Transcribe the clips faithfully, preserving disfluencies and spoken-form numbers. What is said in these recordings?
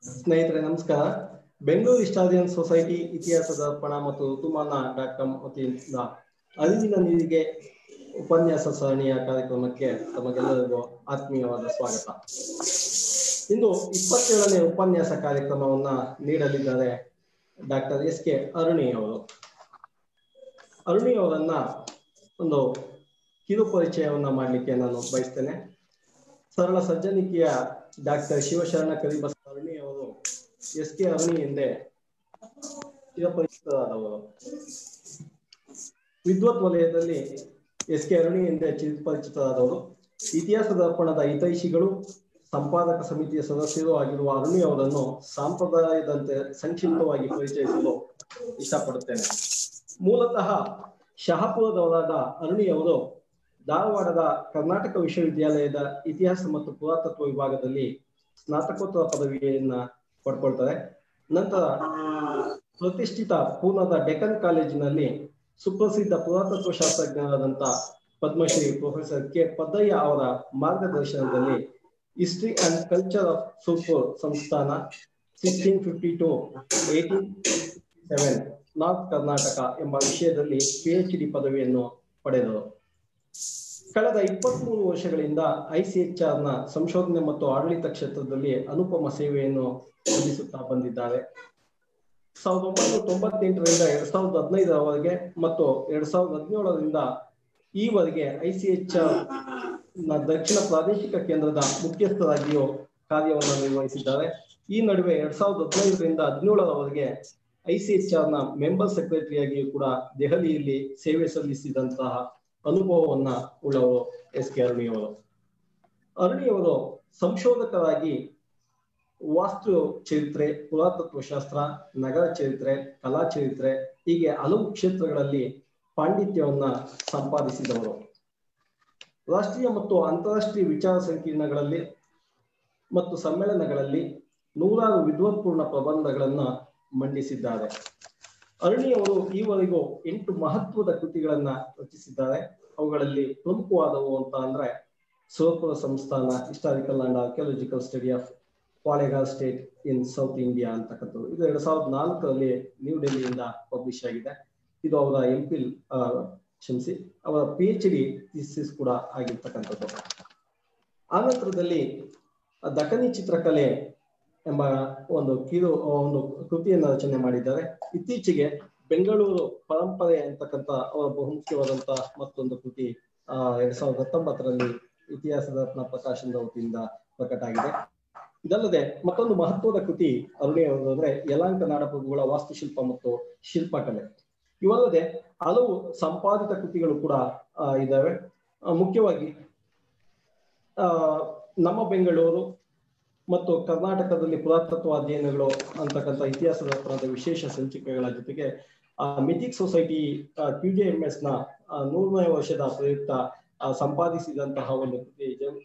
ಸ್ನೇಹಿತರೆ ನಮಸ್ಕಾರ. Bengaluru historian society ಇತಿಹಾಸ ದರ್ಪಣ ಮತ್ತು ಋತುಮಾನ ಡಾಟ್ ಕಾಮ್ ವತಿಯಿಂದ ಅರಿವಿನ ನೀರಿಗೆ ಉಪನ್ಯಾಸ ಸರಣಿಯ ಕಾರ್ಯಕ್ರಮಕ್ಕೆ ತಮಗೆಲ್ಲರಿಗೂ ಆತ್ಮೀಯವಾದ ಸ್ವಾಗತ. ಇಂದು ಇಪ್ಪತ್ತೇಳನೇ ಉಪನ್ಯಾಸ ಕಾರ್ಯಕ್ರಮವನ್ನ ನೀಡಲಿದ್ದಾರೆ ಡಾಕ್ಟರ್ ಎಸ್ ಕೆ ಅರುಣಿ ಅವರು. ಅರುಣಿ ಅವರನ್ನ ಒಂದು ಕಿರು ಪರಿಚಯವನ್ನ ಮಾಡಲಿಕ್ಕೆ ನಾನು ಬಯಸ್ತೇನೆ. ಸರಳ ಸಜ್ಜನಿಕೆಯ ಡಾಕ್ಟರ್ ಶಿವಶರಣ ಕರಿಬಸ ಅರುಣಿ ಅವರು ಎಸ್ ಕೆ ಅರುಣಿ ಎಂದೇ ಚಿರಪರಿಚಿತರಾದವರು. ವಿದ್ವತ್ ವಲಯದಲ್ಲಿ ಎಸ್ ಕೆ ಅರುಣಿ ಎಂದೇ ಚಿರಪರಿಚಿತರಾದವರು. ಇತಿಹಾಸ ದರ್ಪಣದ ಹಿತೈಷಿಗಳು, ಸಂಪಾದಕ ಸಮಿತಿಯ ಸದಸ್ಯರು ಆಗಿರುವ ಅರುಣಿ ಅವರನ್ನು ಸಂಪ್ರದಾಯದಂತೆ ಸಂಕ್ಷಿಪ್ತವಾಗಿ ಪರಿಚಯಿಸಲು ಇಷ್ಟಪಡುತ್ತೇನೆ. ಮೂಲತಃ ಶಹಾಪುರದವರಾದ ಅರುಣಿ ಅವರು ಧಾರವಾಡದ ಕರ್ನಾಟಕ ವಿಶ್ವವಿದ್ಯಾಲಯದ ಇತಿಹಾಸ ಮತ್ತು ಪುರಾತತ್ವ ವಿಭಾಗದಲ್ಲಿ ಸ್ನಾತಕೋತ್ತರ ಪದವಿಯನ್ನ ಪಡ್ಕೊಳ್ತಾರೆ. ನಂತರ ಪ್ರತಿಷ್ಠಿತ ಪೂನಾದ ಡೆಕ್ಕನ್ ಕಾಲೇಜಿನಲ್ಲಿ ಸುಪ್ರಸಿದ್ಧ ಪುರಾತತ್ವ ಶಾಸ್ತ್ರಜ್ಞರಾದಂಥ ಪದ್ಮಶ್ರೀ ಪ್ರೊಫೆಸರ್ ಕೆ ಪದ್ದಯ್ಯ ಅವರ ಮಾರ್ಗದರ್ಶನದಲ್ಲಿ history and culture of Surpur ಸಂಸ್ಥಾನ sixteen fifty to eighteen seven north Karnataka ಎಂಬ ವಿಷಯದಲ್ಲಿ ಪಿ ಎಚ್ ಡಿ ಪದವಿಯನ್ನು ಪಡೆದರು. ಕಳೆದ ಇಪ್ಪತ್ತ್ ಮೂರು ವರ್ಷಗಳಿಂದ ಐಸಿಎಚ್ಆರ್ ನ ಸಂಶೋಧನೆ ಮತ್ತು ಆಡಳಿತ ಕ್ಷೇತ್ರದಲ್ಲಿ ಅನುಪಮ ಸೇವೆಯನ್ನು ಸಲ್ಲಿಸುತ್ತಾ ಬಂದಿದ್ದಾರೆ. ಸಾವಿರದ ಒಂಬೈನೂರ ತೊಂಬತ್ತೆಂಟರಿಂದ ಎರಡ್ ಸಾವಿರದ ಹದಿನೈದರವರೆಗೆ ಮತ್ತು ಎರಡ್ ಸಾವಿರದ ಹದಿನೇಳರಿಂದ ಈವರೆಗೆ ಐಸಿಎಚ್ಆರ್ ನ ದಕ್ಷಿಣ ಪ್ರಾದೇಶಿಕ ಕೇಂದ್ರದ ಮುಖ್ಯಸ್ಥರಾಗಿಯೂ ಕಾರ್ಯವನ್ನು ನಿರ್ವಹಿಸಿದ್ದಾರೆ. ಈ ನಡುವೆ ಎರಡ್ ಸಾವಿರದ ಹದಿನೈದರಿಂದ ಹದಿನೇಳರವರೆಗೆ ಐಸಿಎಚ್ಆರ್ ನ ಮೆಂಬರ್ ಸೆಕ್ರೆಟರಿಯಾಗಿಯೂ ಕೂಡ ದೆಹಲಿಯಲ್ಲಿ ಸೇವೆ ಸಲ್ಲಿಸಿದಂತಹ ಅನುಭವವನ್ನ ಉಳ್ಳವರು ಎಸ್ ಕೆ ಅರುಣಿ ಅವರು. ಅರುಣಿ ಅವರು ಸಂಶೋಧಕರಾಗಿ ವಾಸ್ತು ಚರಿತ್ರೆ, ಪುರಾತತ್ವ ಶಾಸ್ತ್ರ, ನಗರ ಚರಿತ್ರೆ, ಕಲಾ ಚರಿತ್ರೆ ಹೀಗೆ ಹಲವು ಕ್ಷೇತ್ರಗಳಲ್ಲಿ ಪಾಂಡಿತ್ಯವನ್ನ ಸಂಪಾದಿಸಿದವರು. ರಾಷ್ಟ್ರೀಯ ಮತ್ತು ಅಂತಾರಾಷ್ಟ್ರೀಯ ವಿಚಾರ ಸಂಕಿರಣಗಳಲ್ಲಿ ಮತ್ತು ಸಮ್ಮೇಳನಗಳಲ್ಲಿ ನೂರಾರು ವಿದ್ವತ್ಪೂರ್ಣ ಪ್ರಬಂಧಗಳನ್ನ ಮಂಡಿಸಿದ್ದಾರೆ. ಅರುಣಿ ಅವರು ಈವರೆಗೂ ಎಂಟು ಮಹತ್ವದ ಕೃತಿಗಳನ್ನ ರಚಿಸಿದ್ದಾರೆ. ಅವುಗಳಲ್ಲಿ ಪ್ರಮುಖವಾದವು ಅಂತ ಅಂದ್ರೆ ಸೋಪುರ ಸಂಸ್ಥಾನ, historical and archaeological study of Palegar state in south India ಅಂತಕ್ಕಂಥದ್ದು. ಇದು ಎರಡ್ ಸಾವಿರದ ನಾಲ್ಕರಲ್ಲಿ ನ್ಯೂ ಡೆಲ್ಲಿಯಿಂದ ಪಬ್ಲಿಷ್ ಆಗಿದೆ. ಇದು ಅವರ ಎಂ ಪಿಲ್ ಕ್ಷಮಿಸಿ ಅವರ ಪಿ ಎಚ್ ಡಿ ಥೀಸಿಸ್ ಕೂಡ ಆಗಿರ್ತಕ್ಕಂಥದ್ದು. ಆನಂತರದಲ್ಲಿ ದಖನಿ ಚಿತ್ರಕಲೆ ಎಂಬ ಒಂದು ಕಿರು ಒಂದು ಕೃತಿಯನ್ನು ರಚನೆ ಮಾಡಿದ್ದಾರೆ. ಇತ್ತೀಚೆಗೆ ಬೆಂಗಳೂರು ಪರಂಪರೆ ಅಂತಕ್ಕಂಥ ಅವರ ಬಹುಮುಖ್ಯವಾದಂತ ಮತ್ತೊಂದು ಕೃತಿ ಆ ಎರಡ್ ಸಾವಿರದ ಹತ್ತೊಂಬತ್ತರಲ್ಲಿ ಇತಿಹಾಸದ ಪ್ರಕಾಶನದ ವತಿಯಿಂದ ಪ್ರಕಟ ಆಗಿದೆ. ಇದಲ್ಲದೆ ಮತ್ತೊಂದು ಮಹತ್ವದ ಕೃತಿ ಅರುಣಿ ಅವರಂದ್ರೆ ಯಲಾಂಕ ನಾಡಪ್ರಭುಗಳ ವಾಸ್ತುಶಿಲ್ಪ ಮತ್ತು ಶಿಲ್ಪಕಲೆ. ಇವಲ್ಲದೆ ಹಲವು ಸಂಪಾದಿತ ಕೃತಿಗಳು ಕೂಡ ಇದ್ದಾವೆ. ಮುಖ್ಯವಾಗಿ ಆ ನಮ್ಮ ಬೆಂಗಳೂರು ಮತ್ತು ಕರ್ನಾಟಕದಲ್ಲಿ ಪುರಾತತ್ವ ಅಧ್ಯಯನಗಳು ಅಂತಕ್ಕಂಥ ಇತಿಹಾಸ ದರ್ಪಣದ ವಿಶೇಷ ಸಂಚಿಕೆಗಳ ಜೊತೆಗೆ mythic society Q J M S ನ ನೂರನೇ ವರ್ಷದ ಪ್ರಯುಕ್ತ ಸಂಪಾದಿಸಿದಂತಹ ಒಂದು ಕೃತಿ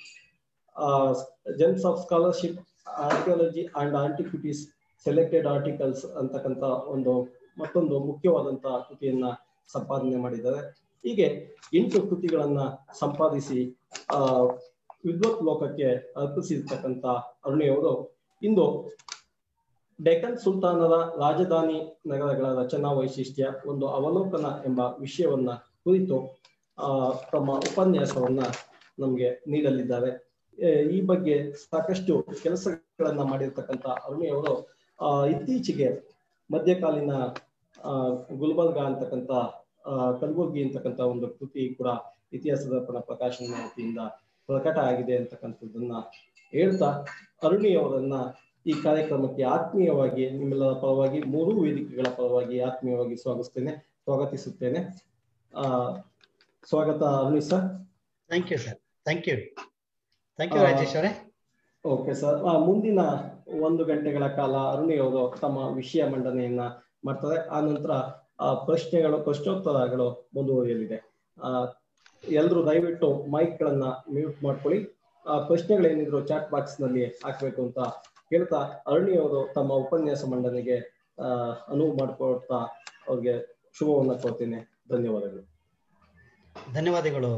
gems of scholarship, archaeology and antiquities selected articles ಅಂತಕ್ಕಂಥ ಒಂದು ಮತ್ತೊಂದು ಮುಖ್ಯವಾದಂತಹ ಕೃತಿಯನ್ನ ಸಂಪಾದನೆ ಮಾಡಿದ್ದಾರೆ. ಹೀಗೆ ಎಂಟು ಕೃತಿಗಳನ್ನ ಸಂಪಾದಿಸಿ ಆ ವಿದ್ವತ್ ಲೋಕಕ್ಕೆ ಅರ್ಪಿಸಿರ್ತಕ್ಕಂಥ ಅರುಣಿ ಅವರು ಇಂದು ಡೆಕ್ಕನ್ ಸುಲ್ತಾನರ ರಾಜಧಾನಿ ನಗರಗಳ ರಚನಾ ವೈಶಿಷ್ಟ್ಯ ಒಂದು ಅವಲೋಕನ ಎಂಬ ವಿಷಯವನ್ನ ಕುರಿತು ಆ ತಮ್ಮ ಉಪನ್ಯಾಸವನ್ನ ನಮ್ಗೆ ನೀಡಲಿದ್ದಾರೆ. ಈ ಬಗ್ಗೆ ಸಾಕಷ್ಟು ಕೆಲಸಗಳನ್ನ ಮಾಡಿರ್ತಕ್ಕಂಥ ಅರುಣಿ ಅವರು ಆ ಇತ್ತೀಚೆಗೆ ಮಧ್ಯಕಾಲೀನ ಆ ಗುಲ್ಬರ್ಗ ಅಂತಕ್ಕಂಥ ಆ ಕಲಬುರ್ಗಿ ಅಂತಕ್ಕಂಥ ಒಂದು ಕೃತಿ ಕೂಡ ಇತಿಹಾಸ ದರ್ಪಣ ಪ್ರಕಾಶನ ವತಿಯಿಂದ ಪ್ರಕಟ ಆಗಿದೆ ಅಂತಕ್ಕಂಥದ್ದನ್ನ ಹೇಳ್ತಾ ಅರುಣಿ ಅವರನ್ನ ಈ ಕಾರ್ಯಕ್ರಮಕ್ಕೆ ಆತ್ಮೀಯವಾಗಿ ನಿಮ್ಮೆಲ್ಲರ ಪರವಾಗಿ ಮೂರೂ ವೇದಿಕೆಗಳ ಪರವಾಗಿ ಆತ್ಮೀಯವಾಗಿ ಸ್ವಾಗತಿಸ್ತೇನೆ ಸ್ವಾಗತಿಸುತ್ತೇನೆ ಆ ಸ್ವಾಗತ Aruni sir. Thank you sir. Thank you thank you Rajesh ಅವರೇ. Okay sir. ಮುಂದಿನ ಒಂದು ಗಂಟೆಗಳ ಕಾಲ ಅರುಣಿ ಅವರು ತಮ್ಮ ವಿಷಯ ಮಂಡನೆಯನ್ನ ಮಾಡ್ತಾರೆ. ಆ ನಂತರ ಆ ಪ್ರಶ್ನೆಗಳು ಪ್ರಶ್ನೋತ್ತರಗಳು ಮುಂದುವರಿಯಲಿದೆ. ಆ ಎಲ್ರು ದಯವಿಟ್ಟು ಮೈಕ್ ಗಳನ್ನ ಮ್ಯೂಟ್ ಮಾಡ್ಕೊಳ್ಳಿ. ಆ ಪ್ರಶ್ನೆಗಳೇನಿದ್ರು ಚಾಟ್ ಬಾಕ್ಸ್ ನಲ್ಲಿ ಹಾಕ್ಬೇಕು ಅಂತ ಹೇಳ್ತಾ ಅರುಣಿ ಅವರು ತಮ್ಮ ಉಪನ್ಯಾಸ ಮಂಡನೆಗೆ ಆ ಅನುವು ಮಾಡಿಕೊಡ್ತಾ ಅವ್ರಿಗೆ ಶುಭವನ್ನ ಕೋರ್ತೇನೆ. ಧನ್ಯವಾದಗಳು. ಧನ್ಯವಾದಗಳು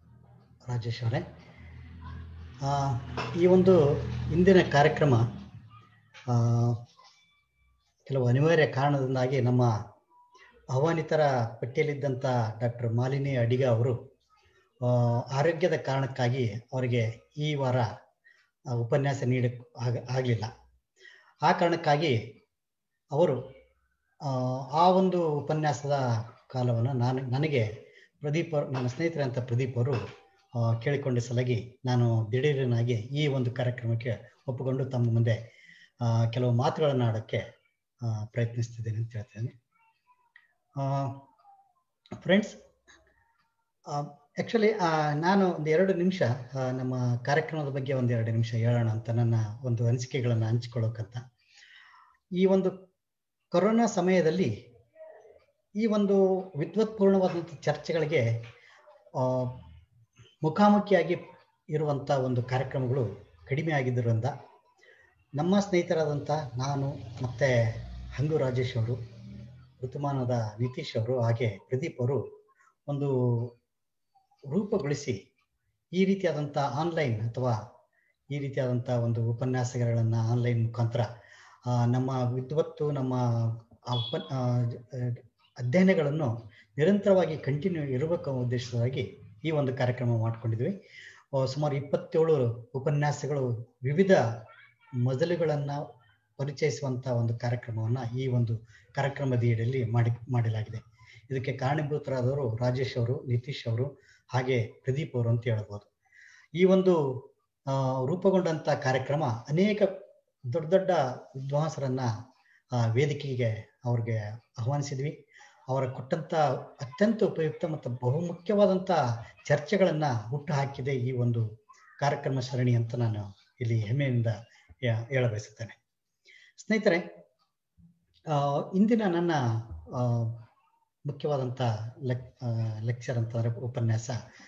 ರಾಜೇಶ್ ಅವರೇ. ಈ ಒಂದು ಇಂದಿನ ಕಾರ್ಯಕ್ರಮ ಕೆಲವು ಅನಿವಾರ್ಯ ಕಾರಣದಿಂದಾಗಿ ನಮ್ಮ ಆಹ್ವಾನಿತರ ಪಟ್ಟಿಯಲ್ಲಿದ್ದಂಥ ಡಾಕ್ಟರ್ ಮಾಲಿನಿ ಅಡಿಗ ಅವರು ಆರೋಗ್ಯದ ಕಾರಣಕ್ಕಾಗಿ ಅವರಿಗೆ ಈ ವಾರ ಉಪನ್ಯಾಸ ನೀಡಕ್ಕೆ ಆಗ ಆಗಲಿಲ್ಲ. ಆ ಕಾರಣಕ್ಕಾಗಿ ಅವರು ಆ ಒಂದು ಉಪನ್ಯಾಸದ ಕಾಲವನ್ನು ನಾನು ನನಗೆ ಪ್ರದೀಪ್ ನನ್ನ ಸ್ನೇಹಿತರಂಥ ಪ್ರದೀಪ್ ಅವರು ಕೇಳಿಕೊಂಡ ಸಲಾಗಿ ನಾನು ದಿಢೀರನಾಗಿ ಈ ಒಂದು ಕಾರ್ಯಕ್ರಮಕ್ಕೆ ಒಪ್ಪಿಕೊಂಡು ತಮ್ಮ ಮುಂದೆ ಕೆಲವು ಮಾತುಗಳನ್ನು ಆಡೋಕ್ಕೆ ಪ್ರಯತ್ನಿಸ್ತಿದ್ದೇನೆ ಅಂತ ಹೇಳ್ತೇನೆ. ಫ್ರೆಂಡ್ಸ್, ಆ್ಯಕ್ಚುಲಿ ನಾನು ಒಂದು ಎರಡು ನಿಮಿಷ ನಮ್ಮ ಕಾರ್ಯಕ್ರಮದ ಬಗ್ಗೆ ಒಂದು ಎರಡು ನಿಮಿಷ ಹೇಳೋಣ ಅಂತ ನನ್ನ ಒಂದು ಅನಿಸಿಕೆಗಳನ್ನು ಹಂಚಿಕೊಳ್ಳೋಕ್ಕಂತ. ಈ ಒಂದು ಕೊರೋನಾ ಸಮಯದಲ್ಲಿ ಈ ಒಂದು ವಿದ್ವತ್ಪೂರ್ಣವಾದಂಥ ಚರ್ಚೆಗಳಿಗೆ ಮುಖಾಮುಖಿಯಾಗಿ ಇರುವಂಥ ಒಂದು ಕಾರ್ಯಕ್ರಮಗಳು ಕಡಿಮೆ ಆಗಿದ್ದರಿಂದ ನಮ್ಮ ಸ್ನೇಹಿತರಾದಂಥ ನಾನು ಮತ್ತು ಹಂಗು ರಾಜೇಶ್ ಅವರು, ಋತುಮಾನದ ನಿತೀಶ್ ಅವರು, ಹಾಗೆ ಪ್ರದೀಪ್ ಅವರು ಒಂದು ರೂಪುಗೊಳಿಸಿ ಈ ರೀತಿಯಾದಂಥ ಆನ್ಲೈನ್ ಅಥವಾ ಈ ರೀತಿಯಾದಂಥ ಒಂದು ಉಪನ್ಯಾಸಗಳನ್ನು ಆನ್ಲೈನ್ ಮುಖಾಂತರ ನಮ್ಮ ವಿದ್ವತ್ತು ನಮ್ಮ ಉಪ ಅಧ್ಯಯನಗಳನ್ನು ನಿರಂತರವಾಗಿ ಕಂಟಿನ್ಯೂ ಇರಬೇಕು ಅನ್ನೋ ಉದ್ದೇಶವಾಗಿ ಈ ಒಂದು ಕಾರ್ಯಕ್ರಮ ಮಾಡಿಕೊಂಡಿದ್ವಿ. ಸುಮಾರು ಇಪ್ಪತ್ತೇಳು ಉಪನ್ಯಾಸಗಳು ವಿವಿಧ ಮಜಲುಗಳನ್ನು ಪರಿಚಯಿಸುವಂಥ ಒಂದು ಕಾರ್ಯಕ್ರಮವನ್ನು ಈ ಒಂದು ಕಾರ್ಯಕ್ರಮದ ಅಡಿಯಲ್ಲಿ ಮಾಡಿ ಮಾಡಲಾಗಿದೆ. ಇದಕ್ಕೆ ಕಾರಣೀಭೂತರಾದವರು ರಾಜೇಶ್ ಅವರು, ನಿತೀಶ್ ಅವರು, ಹಾಗೆ ಪ್ರದೀಪ್ ಅವರು ಅಂತ ಹೇಳ್ಬೋದು. ಈ ಒಂದು ರೂಪುಗೊಂಡಂಥ ಕಾರ್ಯಕ್ರಮ ಅನೇಕ ದೊಡ್ಡ ದೊಡ್ಡ ವಿದ್ವಾಂಸರನ್ನ ವೇದಿಕೆಗೆ ಅವ್ರಿಗೆ ಆಹ್ವಾನಿಸಿದ್ವಿ. ಅವರ ಕೊಟ್ಟಂಥ ಅತ್ಯಂತ ಉಪಯುಕ್ತ ಮತ್ತು ಬಹುಮುಖ್ಯವಾದಂಥ ಚರ್ಚೆಗಳನ್ನು ಹುಟ್ಟು ಹಾಕಿದೆ ಈ ಒಂದು ಕಾರ್ಯಕ್ರಮ ಸರಣಿ ಅಂತ ನಾನು ಇಲ್ಲಿ ಹೆಮ್ಮೆಯಿಂದ ಹೇಳ ಬಯಸುತ್ತೇನೆ. ಸ್ನೇಹಿತರೆ, ಇಂದಿನ ನನ್ನ ಮುಖ್ಯವಾದಂಥ ಲೆಕ್ ಲೆಕ್ಚರ್ ಅಂತಂದರೆ ಉಪನ್ಯಾಸ,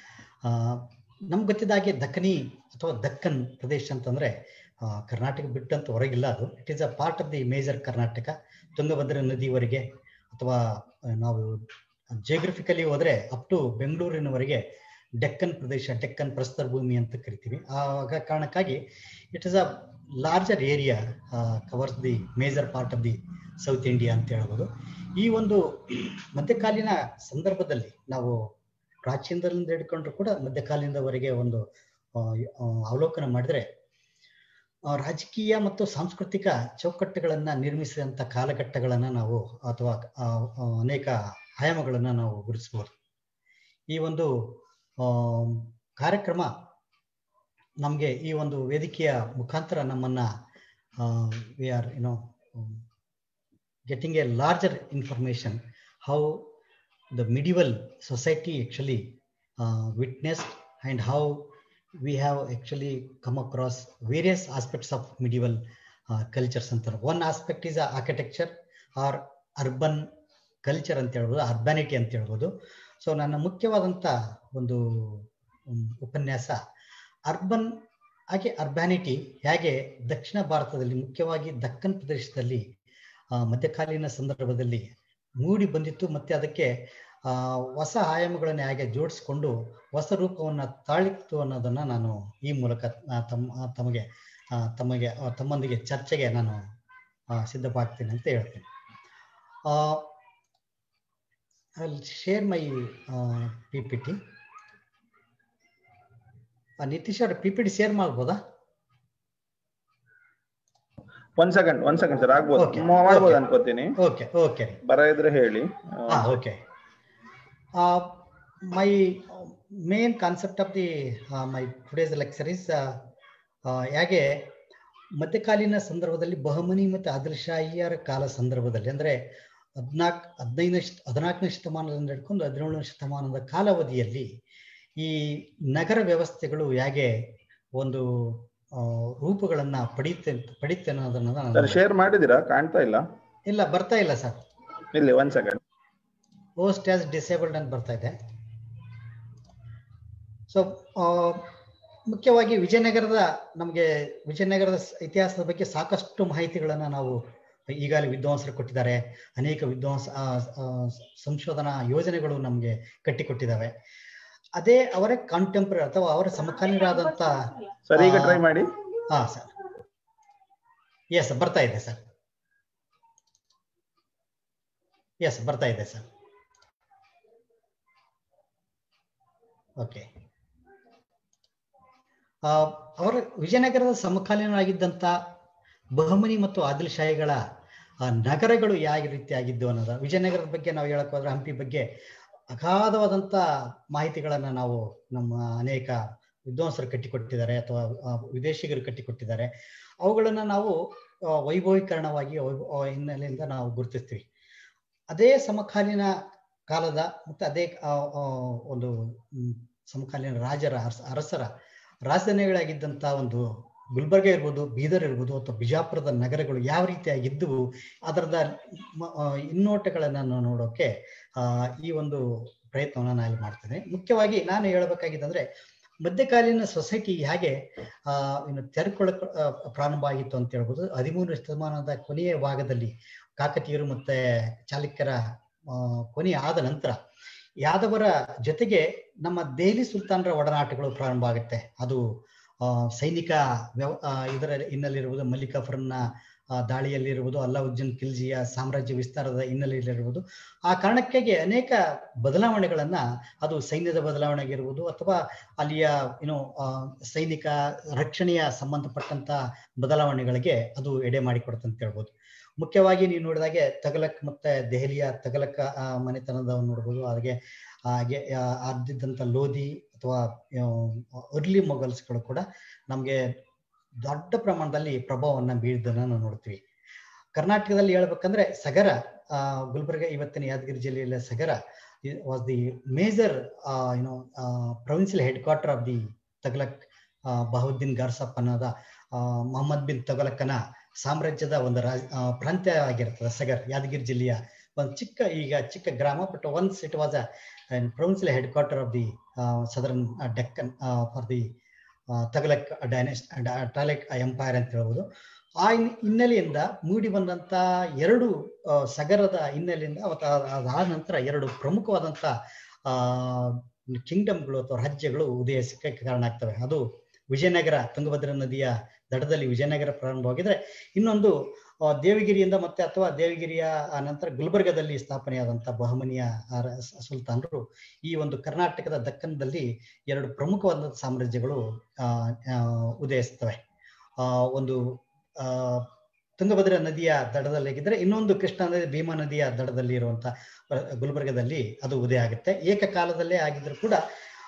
ನಮ್ಗೆ ಗೊತ್ತಿದ್ದಾಗೆ ದಕ್ಕನಿ ಅಥವಾ ದಕ್ಕನ್ ಪ್ರದೇಶ ಅಂತಂದರೆ ಕರ್ನಾಟಕ ಬಿಟ್ಟಂತ ಹೊರಗಿಲ್ಲ. ಅದು it is a part of the major Karnataka. Tungabhadra ನದಿವರೆಗೆ ಅಥವಾ ನಾವು ಜಿಯೋಗ್ರಫಿಕಲಿ ಹೋದರೆ ಅಪ್ ಟು ಬೆಂಗಳೂರಿನವರೆಗೆ ಡೆಕ್ಕನ್ ಪ್ರದೇಶ, ಡೆಕ್ಕನ್ ಪ್ರಸ್ತರ್ ಭೂಮಿ ಅಂತ ಕರಿತೀವಿ. ಆಗ ಕಾರಣಕ್ಕಾಗಿ it is a larger area covers the major part of the south India ಅಂತ ಹೇಳ್ಬೋದು. ಈ ಒಂದು ಮಧ್ಯಕಾಲೀನ ಸಂದರ್ಭದಲ್ಲಿ ನಾವು ಪ್ರಾಚೀನದಿಂದ ಹಿಡ್ಕೊಂಡ್ರು ಕೂಡ ಮಧ್ಯಕಾಲೀನದವರೆಗೆ ಒಂದು ಅವಲೋಕನ ಮಾಡಿದ್ರೆ ರಾಜಕೀಯ ಮತ್ತು ಸಾಂಸ್ಕೃತಿಕ ಚೌಕಟ್ಟುಗಳನ್ನು ನಿರ್ಮಿಸಿದಂಥ ಕಾಲಘಟ್ಟಗಳನ್ನು ನಾವು ಅಥವಾ ಅನೇಕ ಆಯಾಮಗಳನ್ನು ನಾವು ಗುರುತಿಸ್ಬೋದು. ಈ ಒಂದು ಕಾರ್ಯಕ್ರಮ ನಮಗೆ ಈ ಒಂದು ವೇದಿಕೆಯ ಮುಖಾಂತರ ನಮ್ಮನ್ನು we are you know getting a larger information how the medieval society actually witnessed and how we have actually come across various aspects of medieval uh, cultures ಅಂತ. One aspect is uh, architecture or urban culture ಅಂತ ಹೇಳ್ಬೋದು, ಅರ್ಬಾನಿಟಿ ಅಂತ ಹೇಳ್ಬೋದು. So ನನ್ನ ಮುಖ್ಯವಾದಂಥ ಒಂದು ಉಪನ್ಯಾಸ urban ಹಾಗೆ ಅರ್ಬ್ಯಾನಿಟಿ ಹೇಗೆ ದಕ್ಷಿಣ ಭಾರತದಲ್ಲಿ ಮುಖ್ಯವಾಗಿ ದಕ್ಕನ್ ಪ್ರದೇಶದಲ್ಲಿ ಮಧ್ಯಕಾಲೀನ ಸಂದರ್ಭದಲ್ಲಿ ಮೂಡಿ ಬಂದಿತ್ತು ಮತ್ತು ಅದಕ್ಕೆ ಹೊಸ ಆಯಾಮಗಳನ್ನು ಹೇಗೆ ಜೋಡಿಸ್ಕೊಂಡು ಹೊಸ ರೂಪವನ್ನು ತಾಳಿತ್ತು ಅನ್ನೋದನ್ನು ನಾನು ಈ ಮೂಲಕ ತಮ್ಮ ತಮಗೆ ತಮಗೆ ತಮ್ಮೊಂದಿಗೆ ಚರ್ಚೆಗೆ ನಾನು ಸಿದ್ಧವಾಗ್ತೀನಿ ಅಂತ ಹೇಳ್ತೀನಿ. I share my P P T. Nitish ಅವ್ರ ಪಿ ಪಿ ಟಿ ಶೇರ್ ಮಾಡ್ಬೋದಾ? ಒಂದ್ ಸೆಕೆಂಡ್ ಒಂದ್ ಸೆಕೆಂಡ್ ಸರ್, ಆಗ್ಬೋದು, ಮಾಡ್ಬೋದು ಅನ್ಕೋತೀನಿ. ಓಕೆ ಓಕೆ, ಬರ ಇದ್ರೆ ಹೇಳಿ. ಹಾ okay. Uh, my main concept of the uh, my today's lecture is ಹೇಗೆ ಮಧ್ಯಕಾಲೀನ ಸಂದರ್ಭದಲ್ಲಿ ಬಹಮನಿ ಮತ್ತು ಆದಿಲ್ಶಾಹಿಯರ ಕಾಲ ಸಂದರ್ಭದಲ್ಲಿ ಅಂದರೆ ಹದಿನಾಲ್ಕು ಹದಿನೈದನೇ ಹದಿನಾಲ್ಕನೇ ಶತಮಾನದಿಂದ ಹಿಡ್ಕೊಂಡು ಹದಿನೇಳನೇ ಶತಮಾನದ ಕಾಲಾವಧಿಯಲ್ಲಿ ಈ ನಗರ ವ್ಯವಸ್ಥೆಗಳು ಹೇಗೆ ಒಂದು ರೂಪಗಳನ್ನ ಪಡೆಯುತ್ತೆ ಪಡೆಯುತ್ತೆ ಅನ್ನೋದನ್ನ ಶೇರ್ ಮಾಡಿದ್ದೀರಾ? ಕಾಣ್ತಾ ಇಲ್ಲ. ಇಲ್ಲ, ಬರ್ತಾ ಇಲ್ಲ ಸರ್. ಇಲ್ಲಿ ಒಂದ್ ಸೆಕೆಂಡ್. ಹೋಸ್ಟ್ ಆಸ್ ಡಿಸೇಬಲ್ಡ್ ಅಂತ ಬರ್ತಾ ಇದೆ. ಸೊ ಮುಖ್ಯವಾಗಿ ವಿಜಯನಗರದ ನಮಗೆ ವಿಜಯನಗರದ ಇತಿಹಾಸದ ಬಗ್ಗೆ ಸಾಕಷ್ಟು ಮಾಹಿತಿಗಳನ್ನು ನಾವು ಈಗಾಗಲೇ ವಿದ್ವಾಂಸರು ಕೊಟ್ಟಿದ್ದಾರೆ. ಅನೇಕ ವಿದ್ವಾಂಸ ಸಂಶೋಧನಾ ಯೋಜನೆಗಳು ನಮಗೆ ಕಟ್ಟಿಕೊಟ್ಟಿದ್ದಾವೆ. ಅದೇ ಅವರ ಕಾಂಟೆಂಪ್ರರಿ ಅಥವಾ ಅವರ ಸಮಕಾಲೀನರಾದಂತ ಸರ್ ಈಗ ಟ್ರೈ ಮಾಡಿ. ಹಾ ಸರ್. ಎಸ್ ಬರ್ತಾ ಇದೆ ಸರ್. ಎಸ್ ಬರ್ತಾ ಇದೆ ಸರ್. ಓಕೆ. ಅವರ ವಿಜಯನಗರದ ಸಮಕಾಲೀನರಾಗಿದ್ದಂಥ ಬಹಮನಿ ಮತ್ತು ಆದಿಲ್ ಶಾಹಿಗಳ ನಗರಗಳು ಯಾವ ರೀತಿಯಾಗಿದ್ದು ಅನ್ನೋದು, ವಿಜಯನಗರದ ಬಗ್ಗೆ ನಾವು ಹೇಳಕ್ ಹೋದ್ರೆ ಹಂಪಿ ಬಗ್ಗೆ ಅಗಾಧವಾದಂಥ ಮಾಹಿತಿಗಳನ್ನು ನಾವು ನಮ್ಮ ಅನೇಕ ವಿದ್ವಾಂಸರು ಕಟ್ಟಿಕೊಟ್ಟಿದ್ದಾರೆ ಅಥವಾ ವಿದೇಶಿಗರು ಕಟ್ಟಿಕೊಟ್ಟಿದ್ದಾರೆ. ಅವುಗಳನ್ನು ನಾವು ವೈಭವೀಕರಣವಾಗಿ ಹಿನ್ನೆಲೆಯಿಂದ ನಾವು ಗುರುತಿಸ್ತೀವಿ. ಅದೇ ಸಮಕಾಲೀನ ಕಾಲದ ಮತ್ತು ಅದೇ ಒಂದು ಸಮಕಾಲೀನ ರಾಜರ ಅರಸರ ರಾಜಧಾನಿಗಳಾಗಿದ್ದಂಥ ಒಂದು ಗುಲ್ಬರ್ಗ ಇರ್ಬೋದು, ಬೀದರ್ ಇರ್ಬೋದು ಅಥವಾ ಬಿಜಾಪುರದ ನಗರಗಳು ಯಾವ ರೀತಿಯಾಗಿದ್ದವು ಅದರದ ಹಿನ್ನೋಟಗಳನ್ನು ನಾವು ನೋಡೋಕೆ ಈ ಒಂದು ಪ್ರಯತ್ನವನ್ನು ನಾನು ಇಲ್ಲಿ ಮಾಡ್ತೇನೆ. ಮುಖ್ಯವಾಗಿ ನಾನು ಹೇಳಬೇಕಾಗಿದ್ದಂದ್ರೆ ಮಧ್ಯಕಾಲೀನ ಸೊಸೈಟಿ ಹೇಗೆ ಇನ್ನು ತೆರೆಕೊಳ್ಳ ಪ್ರಾರಂಭ ಆಗಿತ್ತು ಅಂತ ಹೇಳ್ಬೋದು. ಹದಿಮೂರನೇ ಶತಮಾನದ ಕೊನೆಯ ಭಾಗದಲ್ಲಿ ಕಾಕತೀಯರು ಮತ್ತೆ ಚಾಲುಕ್ಯರ ಕೊನೆ ಆದ ನಂತರ ಯಾದವರ ಜೊತೆಗೆ ನಮ್ಮ ದೆಹಲಿ ಸುಲ್ತಾನರ ಒಡನಾಟಗಳು ಪ್ರಾರಂಭ ಆಗುತ್ತೆ. ಅದು ಸೈನಿಕ ವ್ಯವ ಇದರ ಹಿನ್ನೆಲೆಯಿರುವುದು, ಮಲ್ಲಿಕಾಫರ್ನ ದಾಳಿಯಲ್ಲಿರುವುದು, ಅಲ್ಲಾವುದ್ದೀನ್ ಖಿಲ್ಜಿಯ ಸಾಮ್ರಾಜ್ಯ ವಿಸ್ತಾರದ ಹಿನ್ನೆಲೆಯಲ್ಲಿರುವುದು. ಆ ಕಾರಣಕ್ಕಾಗಿ ಅನೇಕ ಬದಲಾವಣೆಗಳನ್ನ, ಅದು ಸೈನ್ಯದ ಬದಲಾವಣೆ ಆಗಿರ್ಬೋದು ಅಥವಾ ಅಲ್ಲಿಯ ಏನು ಸೈನಿಕ ರಕ್ಷಣೆಯ ಸಂಬಂಧಪಟ್ಟಂತ ಬದಲಾವಣೆಗಳಿಗೆ ಅದು ಎಡೆ ಮಾಡಿಕೊಡುತ್ತಂತ ಹೇಳ್ಬೋದು. ಮುಖ್ಯವಾಗಿ ನೀವು ನೋಡಿದಾಗೆ ತಗಲಕ್ ಮತ್ತೆ ದೆಹಲಿಯ ತಗಲಕ್ ಮನೆತನದವನ್ನು ನೋಡ್ಬೋದು. ಹಾಗೆ ಹಾಗೆ ಆದಿದ್ದಂಥ ಲೋಧಿ ಅಥವಾ ಅರ್ಲಿ ಮೊಘಲ್ಸ್ಗಳು ಕೂಡ ನಮಗೆ ದೊಡ್ಡ ಪ್ರಮಾಣದಲ್ಲಿ ಪ್ರಭಾವವನ್ನು ಬೀರಿದ್ದನ್ನು ನಾವು ನೋಡ್ತೀವಿ. ಕರ್ನಾಟಕದಲ್ಲಿ ಹೇಳ್ಬೇಕಂದ್ರೆ ಸಗರ, ಗುಲ್ಬರ್ಗ ಇವತ್ತಿನ ಯಾದಗಿರಿ ಜಿಲ್ಲೆಯ Sagar was the major you know provincial headquarter of the Tughlaq Bahauddin Gurshasp ಅನ್ನೋದ ಮೊಹಮ್ಮದ್ ಬಿನ್ ತಗಲಕ್ಕನ ಸಾಮ್ರಾಜ್ಯದ ಒಂದು ರಾಜ ಪ್ರಾಂತ್ಯ ಆಗಿರ್ತದೆ ಸಗರ್. ಯಾದಗಿರಿ ಜಿಲ್ಲೆಯ ಒಂದು ಚಿಕ್ಕ ಈಗ ಚಿಕ್ಕ ಗ್ರಾಮ, but once it was a provincial headquarter of the southern Deccan for the Tughlaq dynasty Tughlaq empire ಅಂತ ಹೇಳ್ಬೋದು. ಆ ಹಿನ್ನೆಲೆಯಿಂದ ಮೂಡಿ ಬಂದಂತ ಎರಡು ಸಗರದ ಹಿನ್ನೆಲೆಯಿಂದ ಅವತ್ತು ಅದಾದ ನಂತರ ಎರಡು ಪ್ರಮುಖವಾದಂಥ ಆ ಕಿಂಗ್ಡಮ್ಗಳು ಅಥವಾ ರಾಜ್ಯಗಳು ಉದಯಿಸಕ್ಕೆ ಕಾರಣ ಆಗ್ತವೆ. ಅದು ವಿಜಯನಗರ, ತುಂಗಭದ್ರಾ ನದಿಯ ದಡದಲ್ಲಿ ವಿಜಯನಗರ ಪ್ರಾರಂಭವಾಗಿದ್ರೆ, ಇನ್ನೊಂದು ದೇವಗಿರಿಯಿಂದ ಮತ್ತೆ ಅಥವಾ ದೇವಗಿರಿಯ ನಂತರ ಗುಲ್ಬರ್ಗದಲ್ಲಿ ಸ್ಥಾಪನೆಯಾದಂಥ ಬಹಮನಿಯ ಸುಲ್ತಾನರು ಈ ಒಂದು ಕರ್ನಾಟಕದ ದಕ್ಕನದಲ್ಲಿ ಎರಡು ಪ್ರಮುಖವಾದ ಸಾಮ್ರಾಜ್ಯಗಳು ಉದಯಿಸ್ತವೆ. ಒಂದು ಆ ತುಂಗಭದ್ರಾ ನದಿಯ ದಡದಲ್ಲಿಗಿದ್ರೆ, ಇನ್ನೊಂದು ಕೃಷ್ಣಾ ನದಿ ಭೀಮಾ ನದಿಯ ದಡದಲ್ಲಿ ಇರುವಂತ ಗುಲ್ಬರ್ಗದಲ್ಲಿ ಅದು ಉದಯ ಆಗುತ್ತೆ. ಏಕಕಾಲದಲ್ಲೇ ಆಗಿದ್ರು ಕೂಡ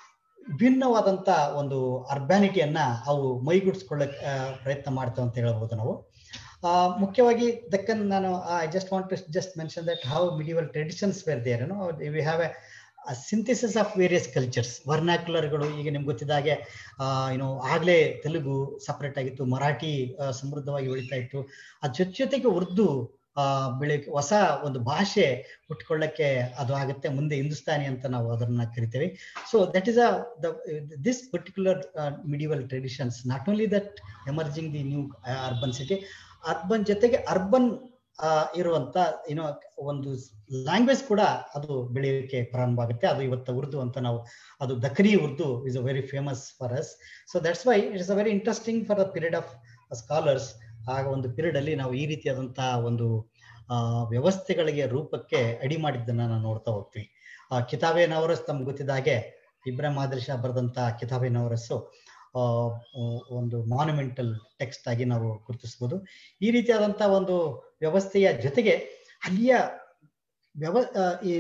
ಭಿನ್ನವಾದಂಥ ಒಂದು ಅರ್ಬ್ಯಾನಿಟಿಯನ್ನ ಅವು ಮೈಗೂಡಿಸ್ಕೊಳ್ಳಕ್ ಪ್ರಯತ್ನ ಮಾಡ್ತೇವೆ ಅಂತ ಹೇಳ್ಬೋದು ನಾವು. ಮುಖ್ಯವಾಗಿ ದಕ್ಕನ್, ನಾನು I just want to just mention that how medieval traditions were there, ಏನೋ we have a synthesis of various cultures, ವರ್ನಾಕ್ಯುಲರ್ಗಳು. ಈಗ ನಿಮ್ಗೆ ಗೊತ್ತಿದ್ದ ಹಾಗೆ ಏನೋ ಆಗ್ಲೇ ತೆಲುಗು ಸಪರೇಟ್ ಆಗಿತ್ತು, ಮರಾಠಿ ಸಮೃದ್ಧವಾಗಿ ಉಳಿತಾ ಇತ್ತು. ಅದ್ರ ಜೊತೆ ಜೊತೆಗೆ ಉರ್ದು ಆ ಬೆಳಗ್ಗೆ ಹೊಸ ಒಂದು ಭಾಷೆ ಹುಟ್ಕೊಳ್ಳಕ್ಕೆ ಅದು ಆಗುತ್ತೆ. ಮುಂದೆ ಹಿಂದೂಸ್ತಾನಿ ಅಂತ ನಾವು ಅದನ್ನ ಕರಿತೇವೆ. So that is a this particular medieval traditions not only that emerging the new urban city, urban ಜೊತೆಗೆ ಅರ್ಬನ್ ಇರುವಂತ ಏನೋ ಒಂದು ಲ್ಯಾಂಗ್ವೇಜ್ ಕೂಡ ಅದು ಬೆಳೆಯೋಕೆ ಪ್ರಾರಂಭ ಆಗುತ್ತೆ. ಅದು ಇವತ್ತು ಉರ್ದು ಅಂತ ನಾವು, ಅದು Dakhani Urdu is a very famous for us. So that's why it is a very interesting for the period of scholars. ಆಗ ಒಂದು ಪೀರಿಯಡ್ ಅಲ್ಲಿ ನಾವು ಈ ರೀತಿಯಾದಂತಹ ಒಂದು ಆ ವ್ಯವಸ್ಥೆಗಳಿಗೆ ರೂಪಕ್ಕೆ ಅಡಿ ಮಾಡಿದ್ದನ್ನ ನಾವು ನೋಡ್ತಾ ಹೋಗ್ತೀವಿ. ಆ ಕಿತಾಬೆ ನವರಸ್ ತಮ್ಗೆ ಗೊತ್ತಿದ್ದ ಹಾಗೆ ಇಬ್ರಾಹಿಂ ಆದಿಲ್ ಶಾ ಬರೆದಂತ ಕಿತಾಬೆ ನವರಸ್ಸು ಆ ಒಂದು ಮಾನ್ಯುಮೆಂಟಲ್ ಟೆಕ್ಸ್ಟ್ ಆಗಿ ನಾವು ಗುರುತಿಸ್ಬೋದು. ಈ ರೀತಿಯಾದಂತಹ ಒಂದು ವ್ಯವಸ್ಥೆಯ ಜೊತೆಗೆ ಅಲ್ಲಿಯ ವ್ಯವ ಈ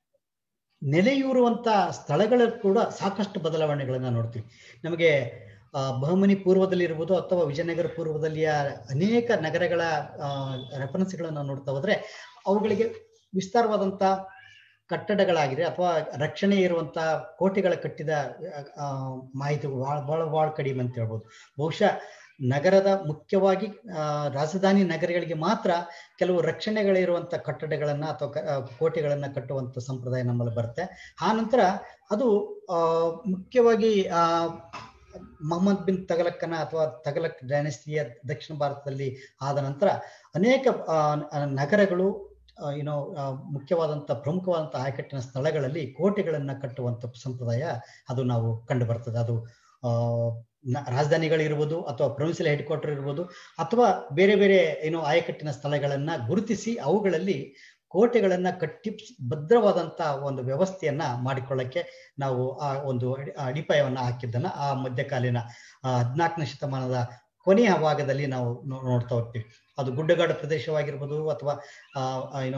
ನೆಲೆಯೂರುವಂತ ಸ್ಥಳಗಳ ಕೂಡ ಸಾಕಷ್ಟು ಬದಲಾವಣೆಗಳನ್ನ ನೋಡ್ತೀವಿ. ನಮಗೆ ಬಹಮನಿ ಪೂರ್ವದಲ್ಲಿ ಇರ್ಬೋದು ಅಥವಾ ವಿಜಯನಗರ ಪೂರ್ವದಲ್ಲಿಯ ಅನೇಕ ನಗರಗಳ ರೆಫರೆನ್ಸ್ಗಳನ್ನು ನೋಡ್ತಾ ಹೋದ್ರೆ ಅವುಗಳಿಗೆ ವಿಸ್ತಾರವಾದಂಥ ಕಟ್ಟಡಗಳಾಗಿದೆ ಅಥವಾ ರಕ್ಷಣೆ ಇರುವಂಥ ಕೋಟೆಗಳ ಕಟ್ಟಿದ ಮಾಹಿತಿಗಳು ಭಾಳ ಭಾಳ ಭಾಳ ಕಡಿಮೆ ಅಂತ ಹೇಳ್ಬೋದು. ಬಹುಶಃ ನಗರದ ಮುಖ್ಯವಾಗಿ ರಾಜಧಾನಿ ನಗರಗಳಿಗೆ ಮಾತ್ರ ಕೆಲವು ರಕ್ಷಣೆಗಳಿರುವಂಥ ಕಟ್ಟಡಗಳನ್ನು ಅಥವಾ ಕೋಟೆಗಳನ್ನು ಕಟ್ಟುವಂಥ ಸಂಪ್ರದಾಯ ನಮ್ಮಲ್ಲಿ ಬರುತ್ತೆ. ಆ ನಂತರ ಅದು ಮುಖ್ಯವಾಗಿ ಆ ಮೊಹಮ್ಮದ್ ಬಿನ್ ತಗಲಕ್ಕನ ಅಥವಾ ತಗಲಕ್ ಡೈನೆಸ್ಟಿಯ ದಕ್ಷಿಣ ಭಾರತದಲ್ಲಿ ಆದ ನಂತರ ಅನೇಕ ನಗರಗಳು ಏನೋ ಮುಖ್ಯವಾದಂಥ ಪ್ರಮುಖವಾದಂಥ ಆಯಕಟ್ಟಿನ ಸ್ಥಳಗಳಲ್ಲಿ ಕೋಟೆಗಳನ್ನು ಕಟ್ಟುವಂಥ ಸಂಪ್ರದಾಯ ಅದು ನಾವು ಕಂಡು ಬರ್ತದೆ. ಅದು ರಾಜಧಾನಿಗಳಿರ್ಬೋದು ಅಥವಾ ಪ್ರೊವಿನ್ಸಿಯಲ್ ಹೆಡ್ ಕ್ವಾರ್ಟರ್ ಇರ್ಬೋದು ಅಥವಾ ಬೇರೆ ಬೇರೆ ಏನು ಆಯಕಟ್ಟಿನ ಸ್ಥಳಗಳನ್ನ ಗುರುತಿಸಿ ಅವುಗಳಲ್ಲಿ ಕೋಟೆಗಳನ್ನ ಕಟ್ಟಿ ಭದ್ರವಾದಂತ ಒಂದು ವ್ಯವಸ್ಥೆಯನ್ನ ಮಾಡಿಕೊಳ್ಳಕ್ಕೆ ನಾವು ಆ ಒಂದು ಅಡಿಪಾಯವನ್ನ ಹಾಕಿದ್ದನ್ನ ಆ ಮಧ್ಯಕಾಲೀನ ಹದಿನಾಲ್ಕನೇ ಶತಮಾನದ ಕೊನೆಯ ಭಾಗದಲ್ಲಿ ನಾವು ನೋಡ್ತಾ ಹೋಗ್ತೀವಿ. ಅದು ಗುಡ್ಡಗಾಡು ಪ್ರದೇಶವಾಗಿರ್ಬೋದು ಅಥವಾ ಏನೋ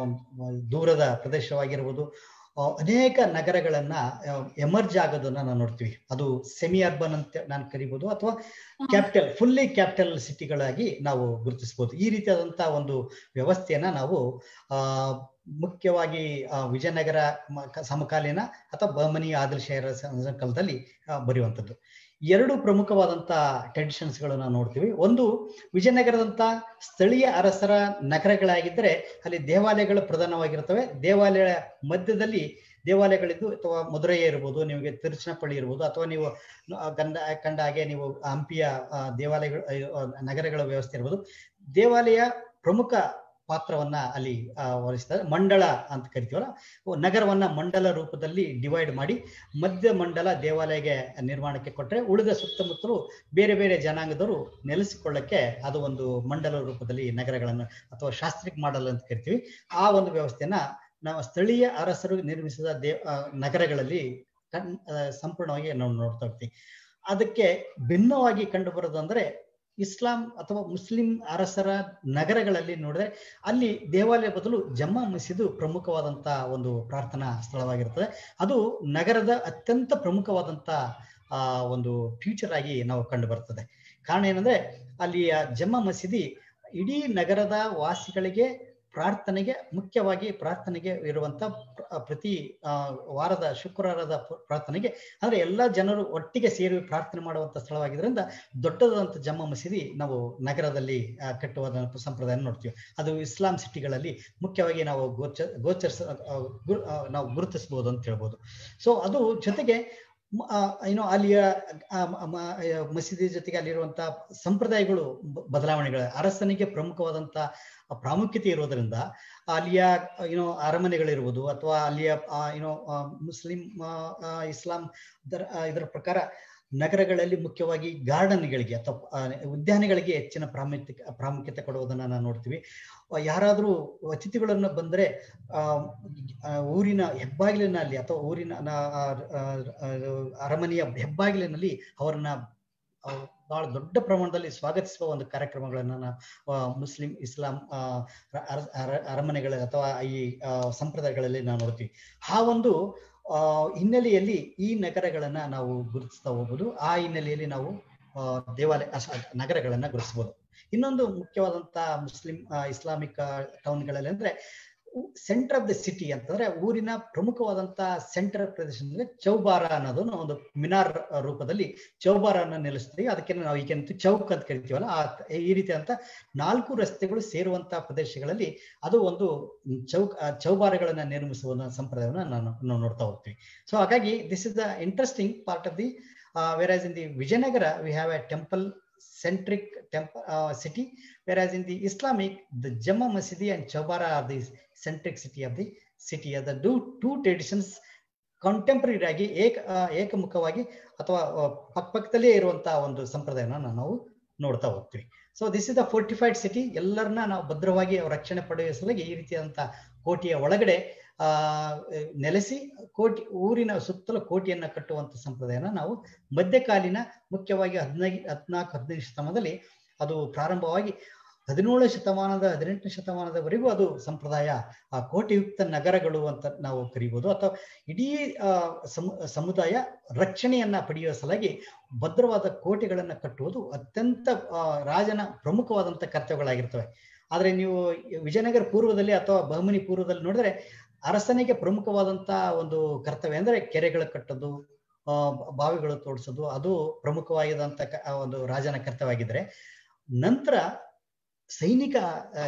ದೂರದ ಪ್ರದೇಶವಾಗಿರ್ಬೋದು, ಅನೇಕ ನಗರಗಳನ್ನ ಎಮರ್ಜ್ ಆಗೋದನ್ನ ನಾವು ನೋಡ್ತೀವಿ. ಅದು ಸೆಮಿ ಅರ್ಬನ್ ಅಂತ ನಾನು ಕರಿಬಹುದು ಅಥವಾ ಕ್ಯಾಪಿಟಲ್ ಫುಲ್ಲಿ ಕ್ಯಾಪಿಟಲ್ ಸಿಟಿಗಳಾಗಿ ನಾವು ಗುರುತಿಸಬಹುದು. ಈ ರೀತಿಯಾದಂತಹ ಒಂದು ವ್ಯವಸ್ಥೆಯನ್ನ ನಾವು ಆ ಮುಖ್ಯವಾಗಿ ವಿಜಯನಗರ ಸಮಕಾಲೀನ ಅಥವಾ ಬಹಮನಿ ಆದಿಲ್ ಶಹರ ಕಾಲದಲ್ಲಿ ಬರೆಯುವಂಥದ್ದು. ಎರಡು ಪ್ರಮುಖವಾದಂತ ಟ್ರೆಡಿಷನ್ಸ್ಗಳು ನಾವು ನೋಡ್ತೀವಿ. ಒಂದು, ವಿಜಯನಗರದಂತ ಸ್ಥಳೀಯ ಅರಸರ ನಗರಗಳಾಗಿದ್ದರೆ ಅಲ್ಲಿ ದೇವಾಲಯಗಳು ಪ್ರಧಾನವಾಗಿರ್ತವೆ. ದೇವಾಲಯ ಮಧ್ಯದಲ್ಲಿ ದೇವಾಲಯಗಳಿದ್ದು, ಅಥವಾ ಮಧುರೈ ಇರ್ಬೋದು, ನಿಮಗೆ ತಿರುಚನಪಳ್ಳಿ ಇರ್ಬೋದು, ಅಥವಾ ನೀವು ಗಂಡ ಕಂಡ ಹಾಗೆ ನೀವು ಹಂಪಿಯ ದೇವಾಲಯಗಳು ನಗರಗಳ ವ್ಯವಸ್ಥೆ ಇರ್ಬೋದು. ದೇವಾಲಯ ಪ್ರಮುಖ ಪಾತ್ರವನ್ನ ಅಲ್ಲಿ ವಹಿಸ್ತಾರೆ. ಮಂಡಳ ಅಂತ ಕರಿತೀವಲ್ಲ, ನಗರವನ್ನ ಮಂಡಲ ರೂಪದಲ್ಲಿ ಡಿವೈಡ್ ಮಾಡಿ ಮಧ್ಯ ಮಂಡಲ ದೇವಾಲಯಗೆ ನಿರ್ಮಾಣಕ್ಕೆ ಕೊಟ್ಟರೆ ಉಳಿದ ಸುತ್ತಮುತ್ತಲು ಬೇರೆ ಬೇರೆ ಜನಾಂಗದವರು ನೆಲೆಸಿಕೊಳ್ಳಕ್ಕೆ ಅದು ಒಂದು ಮಂಡಲ ರೂಪದಲ್ಲಿ ನಗರಗಳನ್ನು ಅಥವಾ ಶಾಸ್ತ್ರಿಕ್ ಮಾಡಲ್ ಅಂತ ಕರಿತೀವಿ. ಆ ಒಂದು ವ್ಯವಸ್ಥೆಯನ್ನ ನಾವು ಸ್ಥಳೀಯ ಅರಸರು ನಿರ್ಮಿಸಿದ ದೇವ ನಗರಗಳಲ್ಲಿ ಕಣ್ ಸಂಪೂರ್ಣವಾಗಿ ನಾವು ನೋಡ್ತಾ ಹೋಗ್ತೀವಿ. ಅದಕ್ಕೆ ಭಿನ್ನವಾಗಿ ಕಂಡು ಬರೋದು ಅಂದ್ರೆ ಇಸ್ಲಾಂ ಅಥವಾ ಮುಸ್ಲಿಂ ಅರಸರ ನಗರಗಳಲ್ಲಿ ನೋಡಿದ್ರೆ ಅಲ್ಲಿ ದೇವಾಲಯ ಬದಲು ಜಮ್ಮಾ ಮಸೀದು ಪ್ರಮುಖವಾದಂತ ಒಂದು ಪ್ರಾರ್ಥನಾ ಸ್ಥಳವಾಗಿರ್ತದೆ. ಅದು ನಗರದ ಅತ್ಯಂತ ಪ್ರಮುಖವಾದಂತ ಆ ಒಂದು ಫ್ಯೂಚರ್ ಆಗಿ ನಾವು ಕಂಡು ಬರ್ತದೆ. ಕಾರಣ ಏನಂದ್ರೆ ಅಲ್ಲಿಯ ಜಮ್ಮಾ ಮಸೀದಿ ಇಡೀ ನಗರದ ವಾಸಿಗಳಿಗೆ ಪ್ರಾರ್ಥನೆಗೆ ಮುಖ್ಯವಾಗಿ ಪ್ರಾರ್ಥನೆಗೆ ಇರುವಂತ ಪ್ರತಿ ವಾರದ ಶುಕ್ರವಾರದ ಪ್ರಾರ್ಥನೆಗೆ ಅಂದ್ರೆ ಎಲ್ಲಾ ಜನರು ಒಟ್ಟಿಗೆ ಸೇರಿ ಪ್ರಾರ್ಥನೆ ಮಾಡುವಂತ ಸ್ಥಳವಾಗಿದ್ರಿಂದ ದೊಡ್ಡದಾದಂತ ಜಮ್ಮಾ ಮಸೀದಿ ನಾವು ನಗರದಲ್ಲಿ ಕಟ್ಟುವ ಸಂಪ್ರದಾಯ ನೋಡ್ತೀವಿ. ಅದು ಇಸ್ಲಾಂ ಸಿಟಿಗಳಲ್ಲಿ ಮುಖ್ಯವಾಗಿ ನಾವು ಗೋಚ ಗೋಚರಿಸ ನಾವು ಗುರುತಿಸಬಹುದು ಅಂತ ಹೇಳ್ಬೋದು. ಸೊ ಅದು ಜೊತೆಗೆ ಏನೋ ಅಲ್ಲಿಯ ಮಸೀದಿ ಜೊತೆಗೆ ಅಲ್ಲಿರುವಂತಹ ಸಂಪ್ರದಾಯಗಳು ಬದಲಾವಣೆಗಳು, ಅರಸನಿಗೆ ಪ್ರಮುಖವಾದಂತ ಪ್ರಾಮುಖ್ಯತೆ ಇರೋದ್ರಿಂದ ಅಲ್ಲಿಯ ಏನೋ ಅರಮನೆಗಳಿರ್ಬೋದು ಅಥವಾ ಅಲ್ಲಿಯ ಏನೋ ಮುಸ್ಲಿಂ ಇಸ್ಲಾಂ ಇದರ ಪ್ರಕಾರ ನಗರಗಳಲ್ಲಿ ಮುಖ್ಯವಾಗಿ ಗಾರ್ಡನ್ಗಳಿಗೆ ಅಥವಾ ಉದ್ಯಾನಗಳಿಗೆ ಹೆಚ್ಚಿನ ಪ್ರಾಮುಖ್ಯತೆ ಪ್ರಾಮುಖ್ಯತೆ ಕೊಡುವುದನ್ನ ನಾವು ನೋಡ್ತೀವಿ. ಯಾರಾದ್ರೂ ಅತಿಥಿಗಳನ್ನು ಬಂದ್ರೆ ಆ ಊರಿನ ಹೆಬ್ಬಾಗಿಲಿನಲ್ಲಿ ಅಥವಾ ಊರಿನ ಅರಮನೆಯ ಹೆಬ್ಬಾಗಿಲಿನಲ್ಲಿ ಅವರನ್ನ ಬಹಳ ದೊಡ್ಡ ಪ್ರಮಾಣದಲ್ಲಿ ಸ್ವಾಗತಿಸುವ ಒಂದು ಕಾರ್ಯಕ್ರಮಗಳನ್ನ ಮುಸ್ಲಿಂ ಇಸ್ಲಾಂ ಅರಮನೆಗಳ ಅಥವಾ ಈ ಸಂಪ್ರದಾಯಗಳಲ್ಲಿ ನಾವು ನೋಡ್ತೀವಿ. ಆ ಒಂದು ಆ ಹಿನ್ನೆಲೆಯಲ್ಲಿ ಈ ನಗರಗಳನ್ನ ನಾವು ಗುರುತಿಸ್ತಾ ಹೋಗ್ಬೋದು. ಆ ಹಿನ್ನೆಲೆಯಲ್ಲಿ ನಾವು ದೇವಾಲಯ ನಗರಗಳನ್ನ ಗುರುತಿಸಬಹುದು. ಇನ್ನೊಂದು ಮುಖ್ಯವಾದಂತ ಮುಸ್ಲಿಂ ಇಸ್ಲಾಮಿಕ್ ಟೌನ್ಗಳಲ್ಲಿ ಅಂದ್ರೆ ಸೆಂಟರ್ ಆಫ್ ದ ಸಿಟಿ ಅಂತಂದ್ರೆ ಊರಿನ ಪ್ರಮುಖವಾದಂತ ಸೆಂಟರ್ ಪ್ರದೇಶದಲ್ಲಿ ಚೌಬಾರ ಅನ್ನೋದನ್ನ ಒಂದು ಮಿನಾರ್ ರೂಪದಲ್ಲಿ ಚೌಬಾರನ್ನ ನಿಲ್ಲಿಸ್ತೀವಿ. ಅದಕ್ಕೆ ನಾವು ಈಗ ಚೌಕ್ ಅಂತ ಕರಿತೀವಲ್ಲ, ಆ ಈ ರೀತಿಯಾದಂತ ನಾಲ್ಕು ರಸ್ತೆಗಳು ಸೇರುವಂತ ಪ್ರದೇಶಗಳಲ್ಲಿ ಅದು ಒಂದು ಚೌಕ್ ಚೌಬಾರಗಳನ್ನ ನಿರ್ಮಿಸುವ ಸಂಪ್ರದಾಯವನ್ನ ನಾನು ನಾವು ನೋಡ್ತಾ ಹೋಗ್ತೀವಿ. ಸೊ ಹಾಗಾಗಿ this is the interesting part of the whereas in the Vijayanagara we have a temple centric temple uh, city, whereas in the Islamic the Jama Masjid and Chowbara are the centric city of the city. The two, two traditions contemporary ಆಗಿ ಏಕ ಏಕಮುಖವಾಗಿ ಅಥವಾ ಪಕ್ಕಪಕ್ಕದಲ್ಲೇ ಇರುವಂತಹ ಒಂದು ಸಂಪ್ರದಾಯನ ನಾವು ನೋಡ್ತಾ ಹೋಗ್ತೀವಿ. So this is the fortified city. ಎಲ್ಲರನ್ನ ನಾವು ಭದ್ರವಾಗಿ ರಕ್ಷಣೆ ಪಡೆಯುವ ಸಲುವಾಗಿ ಈ ರೀತಿಯಾದಂತಹ ಕೋಟೆಯ ಒಳಗಡೆ ಆ ನೆಲೆಸಿ ಕೋಟೆ ಊರಿನ ಸುತ್ತಲೂ ಕೋಟೆಯನ್ನ ಕಟ್ಟುವಂತ ಸಂಪ್ರದಾಯನ ನಾವು ಮಧ್ಯಕಾಲೀನ ಮುಖ್ಯವಾಗಿ ಹದಿನೈದು ಹದಿನಾಲ್ಕು ಹದಿನೈದು ಶತಮಾನದಲ್ಲಿ ಅದು ಪ್ರಾರಂಭವಾಗಿ ಹದಿನೇಳು ಶತಮಾನದ ಹದಿನೆಂಟನೇ ಶತಮಾನದವರೆಗೂ ಅದು ಸಂಪ್ರದಾಯ ಆ ಕೋಟೆಯುಕ್ತ ನಗರಗಳು ಅಂತ ನಾವು ಕರಿಬಹುದು. ಅಥವಾ ಇಡೀ ಆ ಸಮುದಾಯ ರಕ್ಷಣೆಯನ್ನ ಪಡೆಯುವ ಸಲುವಾಗಿ ಭದ್ರವಾದ ಕೋಟೆಗಳನ್ನ ಕಟ್ಟುವುದು ಅತ್ಯಂತ ರಾಜನ ಪ್ರಮುಖವಾದಂತ ಕರ್ತವ್ಯಗಳಾಗಿರ್ತವೆ. ಆದ್ರೆ ನೀವು ವಿಜಯನಗರ ಪೂರ್ವದಲ್ಲಿ ಅಥವಾ ಬಹಮನಿ ಪೂರ್ವದಲ್ಲಿ ನೋಡಿದ್ರೆ ಅರಸನಿಗೆ ಪ್ರಮುಖವಾದಂತ ಒಂದು ಕರ್ತವ್ಯ ಅಂದ್ರೆ ಕೆರೆಗಳು ಕಟ್ಟೋದು, ಆ ಬಾವಿಗಳು ತೋಡಿಸೋದು, ಅದು ಪ್ರಮುಖವಾಗಿದಂತ ಒಂದು ರಾಜನ ಕರ್ತವ್ಯ ಆಗಿದ್ರೆ, ನಂತರ ಸೈನಿಕ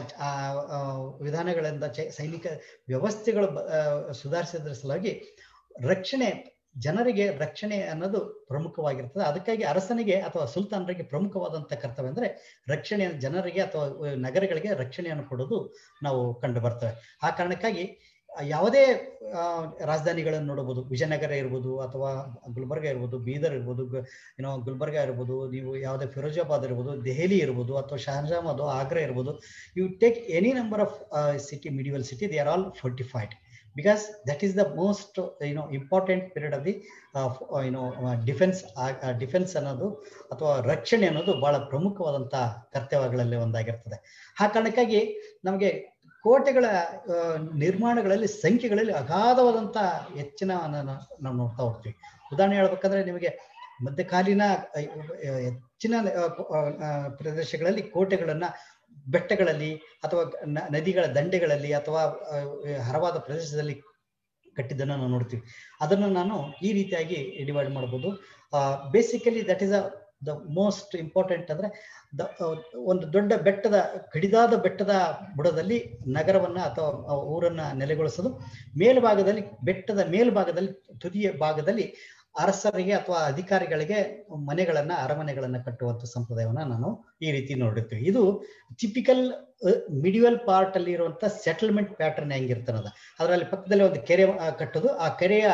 ವಿಧಾನಗಳಿಂದ ಸೈನಿಕ ವ್ಯವಸ್ಥೆಗಳು ಸುಧಾರಿಸಿದ್ರ ಸಲುವಾಗಿ ರಕ್ಷಣೆ, ಜನರಿಗೆ ರಕ್ಷಣೆ ಅನ್ನೋದು ಪ್ರಮುಖವಾಗಿರ್ತದೆ. ಅದಕ್ಕಾಗಿ ಅರಸನಿಗೆ ಅಥವಾ ಸುಲ್ತಾನರಿಗೆ ಪ್ರಮುಖವಾದಂತ ಕರ್ತವ್ಯ ಅಂದ್ರೆ ರಕ್ಷಣೆ, ಜನರಿಗೆ ಅಥವಾ ನಗರಗಳಿಗೆ ರಕ್ಷಣೆಯನ್ನು ಕೊಡೋದು ನಾವು ಕಂಡು ಬರ್ತೇವೆ. ಆ ಕಾರಣಕ್ಕಾಗಿ ಯಾವುದೇ ರಾಜಧಾನಿಗಳನ್ನು ನೋಡಬಹುದು. ವಿಜಯನಗರ ಇರ್ಬೋದು, ಅಥವಾ ಗುಲ್ಬರ್ಗ ಇರ್ಬೋದು, ಬೀದರ್ ಇರ್ಬೋದು, ಏನೋ ಗುಲ್ಬರ್ಗ ಇರ್ಬೋದು, ನೀವು ಯಾವುದೇ ಫಿರೋಜಾಬಾದ್ ಇರ್ಬೋದು, ದೆಹಲಿ ಇರ್ಬೋದು, ಅಥವಾ ಶಹಜಾಬಾದ್, ಆಗ್ರಾ ಇರ್ಬೋದು. You take any number of city, medieval city, they are all fortified. Because that is the most you know important period of the uh, you know uh, defense uh, defense ಅನ್ನೋದು ಅಥವಾ ರಕ್ಷಣೆ ಅನ್ನೋದು ಬಹಳ ಪ್ರಮುಖವಾದಂತ ಕರ್ತವ್ಯಗಳಲ್ಲಿ ಒಂದಾಗಿರ್ತದೆ. ಆ ಕಾರಣಕ್ಕಾಗಿ ನಮಗೆ ಕೋಟೆಗಳ ನಿರ್ಮಾಣಗಳಲ್ಲಿ ಸಂಖ್ಯೆಗಳಲ್ಲಿ ಅಗಾಧವಾದಂತ ಹೆಚ್ಚಿನ ನಾವು ನೋಡ್ತಾ ಹೋಗ್ತೀವಿ. ಉದಾಹರಣೆ ಹೇಳ್ಬೇಕಂದ್ರೆ ನಿಮಗೆ ಮಧ್ಯಕಾಲೀನ ಹೆಚ್ಚಿನ ಪ್ರದೇಶಗಳಲ್ಲಿ ಕೋಟೆಗಳನ್ನ ಬೆಟ್ಟಗಳಲ್ಲಿ ಅಥವಾ ನದಿಗಳ ದಂಡೆಗಳಲ್ಲಿ ಅಥವಾ ಹರವಾದ ಪ್ರದೇಶದಲ್ಲಿ ಕಟ್ಟಿದ್ದನ್ನು ನಾವು ನೋಡ್ತೀವಿ. ಅದನ್ನು ನಾನು ಈ ರೀತಿಯಾಗಿ ಡಿವೈಡ್ ಮಾಡಬಹುದು. Basically that is a the most important ಅಂದ್ರೆ ದ ಒಂದು ದೊಡ್ಡ ಬೆಟ್ಟದ ಕಡಿದಾದ ಬೆಟ್ಟದ ಬುಡದಲ್ಲಿ ನಗರವನ್ನ ಅಥವಾ ಊರನ್ನ ನೆಲೆಗೊಳಿಸೋದು, ಮೇಲ್ಭಾಗದಲ್ಲಿ ಬೆಟ್ಟದ ಮೇಲ್ಭಾಗದಲ್ಲಿ ತುದಿಯ ಭಾಗದಲ್ಲಿ ಅರಸರಿಗೆ ಅಥವಾ ಅಧಿಕಾರಿಗಳಿಗೆ ಮನೆಗಳನ್ನ ಅರಮನೆಗಳನ್ನ ಕಟ್ಟುವಂತ ಸಂಪ್ರದಾಯವನ್ನ ನಾನು ಈ ರೀತಿ ನೋಡಿರ್ತೀವಿ. ಇದು ಟಿಪಿಕಲ್ ಮಿಡಿವಲ್ ಪಾರ್ಟ್ ಅಲ್ಲಿ ಇರುವಂತ ಸೆಟಲ್ಮೆಂಟ್ ಪ್ಯಾಟರ್ನ್ ಹೆಂಗಿರ್ತದ. ಅದರಲ್ಲಿ ಪಕ್ಕದಲ್ಲಿ ಒಂದು ಕೆರೆ ಕಟ್ಟೋದು, ಆ ಕೆರೆಯ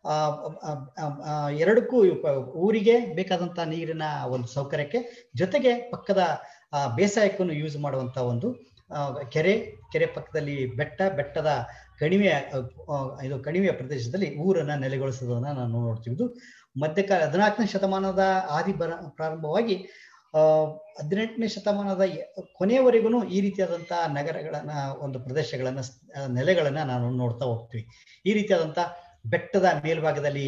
ಎರಡಕ್ಕೂ ಊರಿಗೆ ಬೇಕಾದಂತ ನೀರಿನ ಒಂದು ಸೌಕರ್ಯಕ್ಕೆ ಜೊತೆಗೆ ಪಕ್ಕದ ಬೇಸಾಯಕ್ಕೂ ಯೂಸ್ ಮಾಡುವಂತ ಒಂದು ಕೆರೆ, ಕೆರೆ ಪಕ್ಕದಲ್ಲಿ ಬೆಟ್ಟ, ಬೆಟ್ಟದ ಕಣಿವೆಯ ಇದು ಕಣಿವೆಯ ಪ್ರದೇಶದಲ್ಲಿ ಊರನ್ನ ನೆಲೆಗೊಳಿಸೋದನ್ನ ನಾವು ನೋಡ್ತೀವಿ. ಇದು ಮಧ್ಯಕಾಲ ಹದಿನಾಲ್ಕನೇ ಶತಮಾನದ ಆದಿ ಬರ ಪ್ರಾರಂಭವಾಗಿ ಅಹ್ ಹದಿನೆಂಟನೇ ಶತಮಾನದ ಕೊನೆಯವರೆಗೂ ಈ ರೀತಿಯಾದಂತಹ ನಗರಗಳನ್ನ ಒಂದು ಪ್ರದೇಶಗಳನ್ನ ನೆಲೆಗಳನ್ನ ನಾವು ನೋಡ್ತಾ ಹೋಗ್ತೀವಿ. ಈ ರೀತಿಯಾದಂತ ಬೆಟ್ಟದ ಮೇಲ್ಭಾಗದಲ್ಲಿ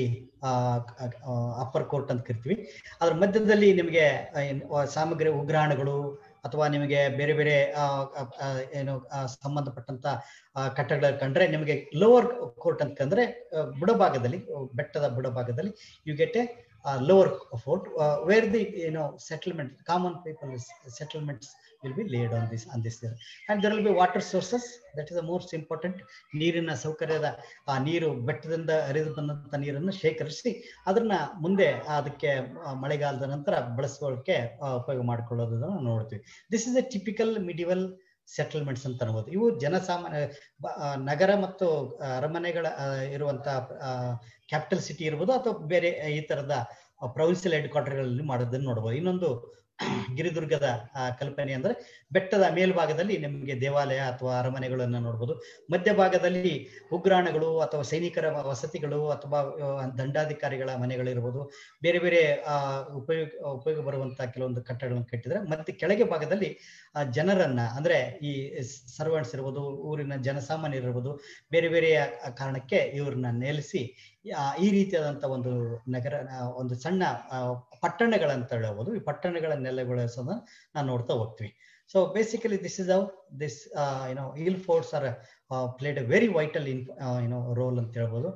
ಅಪ್ಪರ್ ಕೋರ್ಟ್ ಅಂತ ಕರಿತೀವಿ. ಅದ್ರ ಮಧ್ಯದಲ್ಲಿ ನಿಮಗೆ ಸಾಮಗ್ರಿ ಉಗ್ರಾಣಗಳು ಅಥವಾ ನಿಮಗೆ ಬೇರೆ ಬೇರೆ ಏನು ಸಂಬಂಧಪಟ್ಟಂತ ಕಟ್ಟಡಗಳ ಕಂಡ್ರೆ ನಿಮಗೆ ಲೋವರ್ ಕೋರ್ಟ್ ಅಂತಂದ್ರೆ ಬುಡಭಾಗದಲ್ಲಿ, ಬೆಟ್ಟದ ಬುಡಭಾಗದಲ್ಲಿ you get a lower fort uh, where the you know settlement, common people settlements will be laid on this on this there, and there will be water sources. That is the most important. ನೀರಿನ ಸೌಕರ್ಯದ ಆ ನೀರು ಬೆಟ್ಟದಿಂದ ಹರಿದು ಬಂದಂತ ನೀರನ್ನು ಶೇಖರಿಸಿ ಅದನ್ನ ಮುಂದೆ ಅದಕ್ಕೆ ಮಳೆಗಾಲದ ನಂತರ ಬಳಸ್ಕೊಳ್ಳೋಕೆ ಉಪಯೋಗ ಮಾಡಿಕೊಳ್ಳೋದನ್ನ ನೋಡ್ತೀವಿ. This is a typical medieval settlements ಅಂತ ಅನ್ಬೋದು. ಇವು ಜನಸಾಮಾನ್ಯ ನಗರ ಮತ್ತು ಅರಮನೆಗಳ ಇರುವಂತ ಕ್ಯಾಪಿಟಲ್ ಸಿಟಿ ಇರ್ಬೋದು ಅಥವಾ ಬೇರೆ ಈ ತರದ ಪ್ರೊವಿನ್ಸಿಯಲ್ ಹೆಡ್ ಕ್ವಾರ್ಟರ್ಗಳಲ್ಲಿ ಮಾಡೋದನ್ನ ನೋಡ್ಬೋದು. ಇನ್ನೊಂದು ಗಿರಿದುರ್ಗದ ಕಲ್ಪನೆ ಅಂದ್ರೆ ಬೆಟ್ಟದ ಮೇಲ್ಭಾಗದಲ್ಲಿ ನಿಮಗೆ ದೇವಾಲಯ ಅಥವಾ ಅರಮನೆಗಳನ್ನ ನೋಡ್ಬೋದು. ಮಧ್ಯಭಾಗದಲ್ಲಿ ಉಗ್ರಾಣಗಳು ಅಥವಾ ಸೈನಿಕರ ವಸತಿಗಳು ಅಥವಾ ದಂಡಾಧಿಕಾರಿಗಳ ಮನೆಗಳಿರ್ಬೋದು. ಬೇರೆ ಬೇರೆ ಆ ಉಪಯೋಗ ಉಪಯೋಗ ಬರುವಂತಹ ಕೆಲವೊಂದು ಕಟ್ಟಡಗಳನ್ನು ಕಟ್ಟಿದ್ರೆ ಮತ್ತೆ ಕೆಳಗೆ ಭಾಗದಲ್ಲಿ ಜನರನ್ನ ಅಂದ್ರೆ ಈ ಸರ್ವೆಂಟ್ಸ್ ಇರ್ಬೋದು, ಊರಿನ ಜನಸಾಮಾನ್ಯರು ಇರ್ಬೋದು, ಬೇರೆ ಬೇರೆ ಕಾರಣಕ್ಕೆ ಇವ್ರನ್ನ ನೆಲೆಸಿ ಈ ರೀತಿಯಾದಂತ ಒಂದು ನಗರ ಒಂದು ಸಣ್ಣ ಪಟ್ಟಣಗಳಂತ ಹೇಳ್ಬೋದು. ಈ ಪಟ್ಟಣಗಳ ನೆಲೆಗೊಳಿಸೋದನ್ನ ನಾವು ನೋಡ್ತಾ ಹೋಗ್ತೀವಿ. So basically this is how this you know hill forts are played a very vital in you know role ಅಂತ ಹೇಳ್ಬೋದು.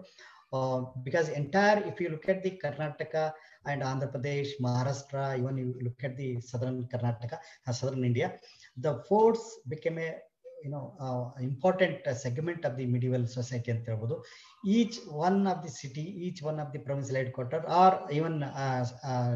Because entire if you look at the Karnataka and Andhra Pradesh, Maharashtra, even you look at the southern Karnataka, uh, southern India, the forts became a you know uh, important uh, segment of the medieval society anta helbodu. Each one of the city, each one of the provincial headquarters or even uh, uh,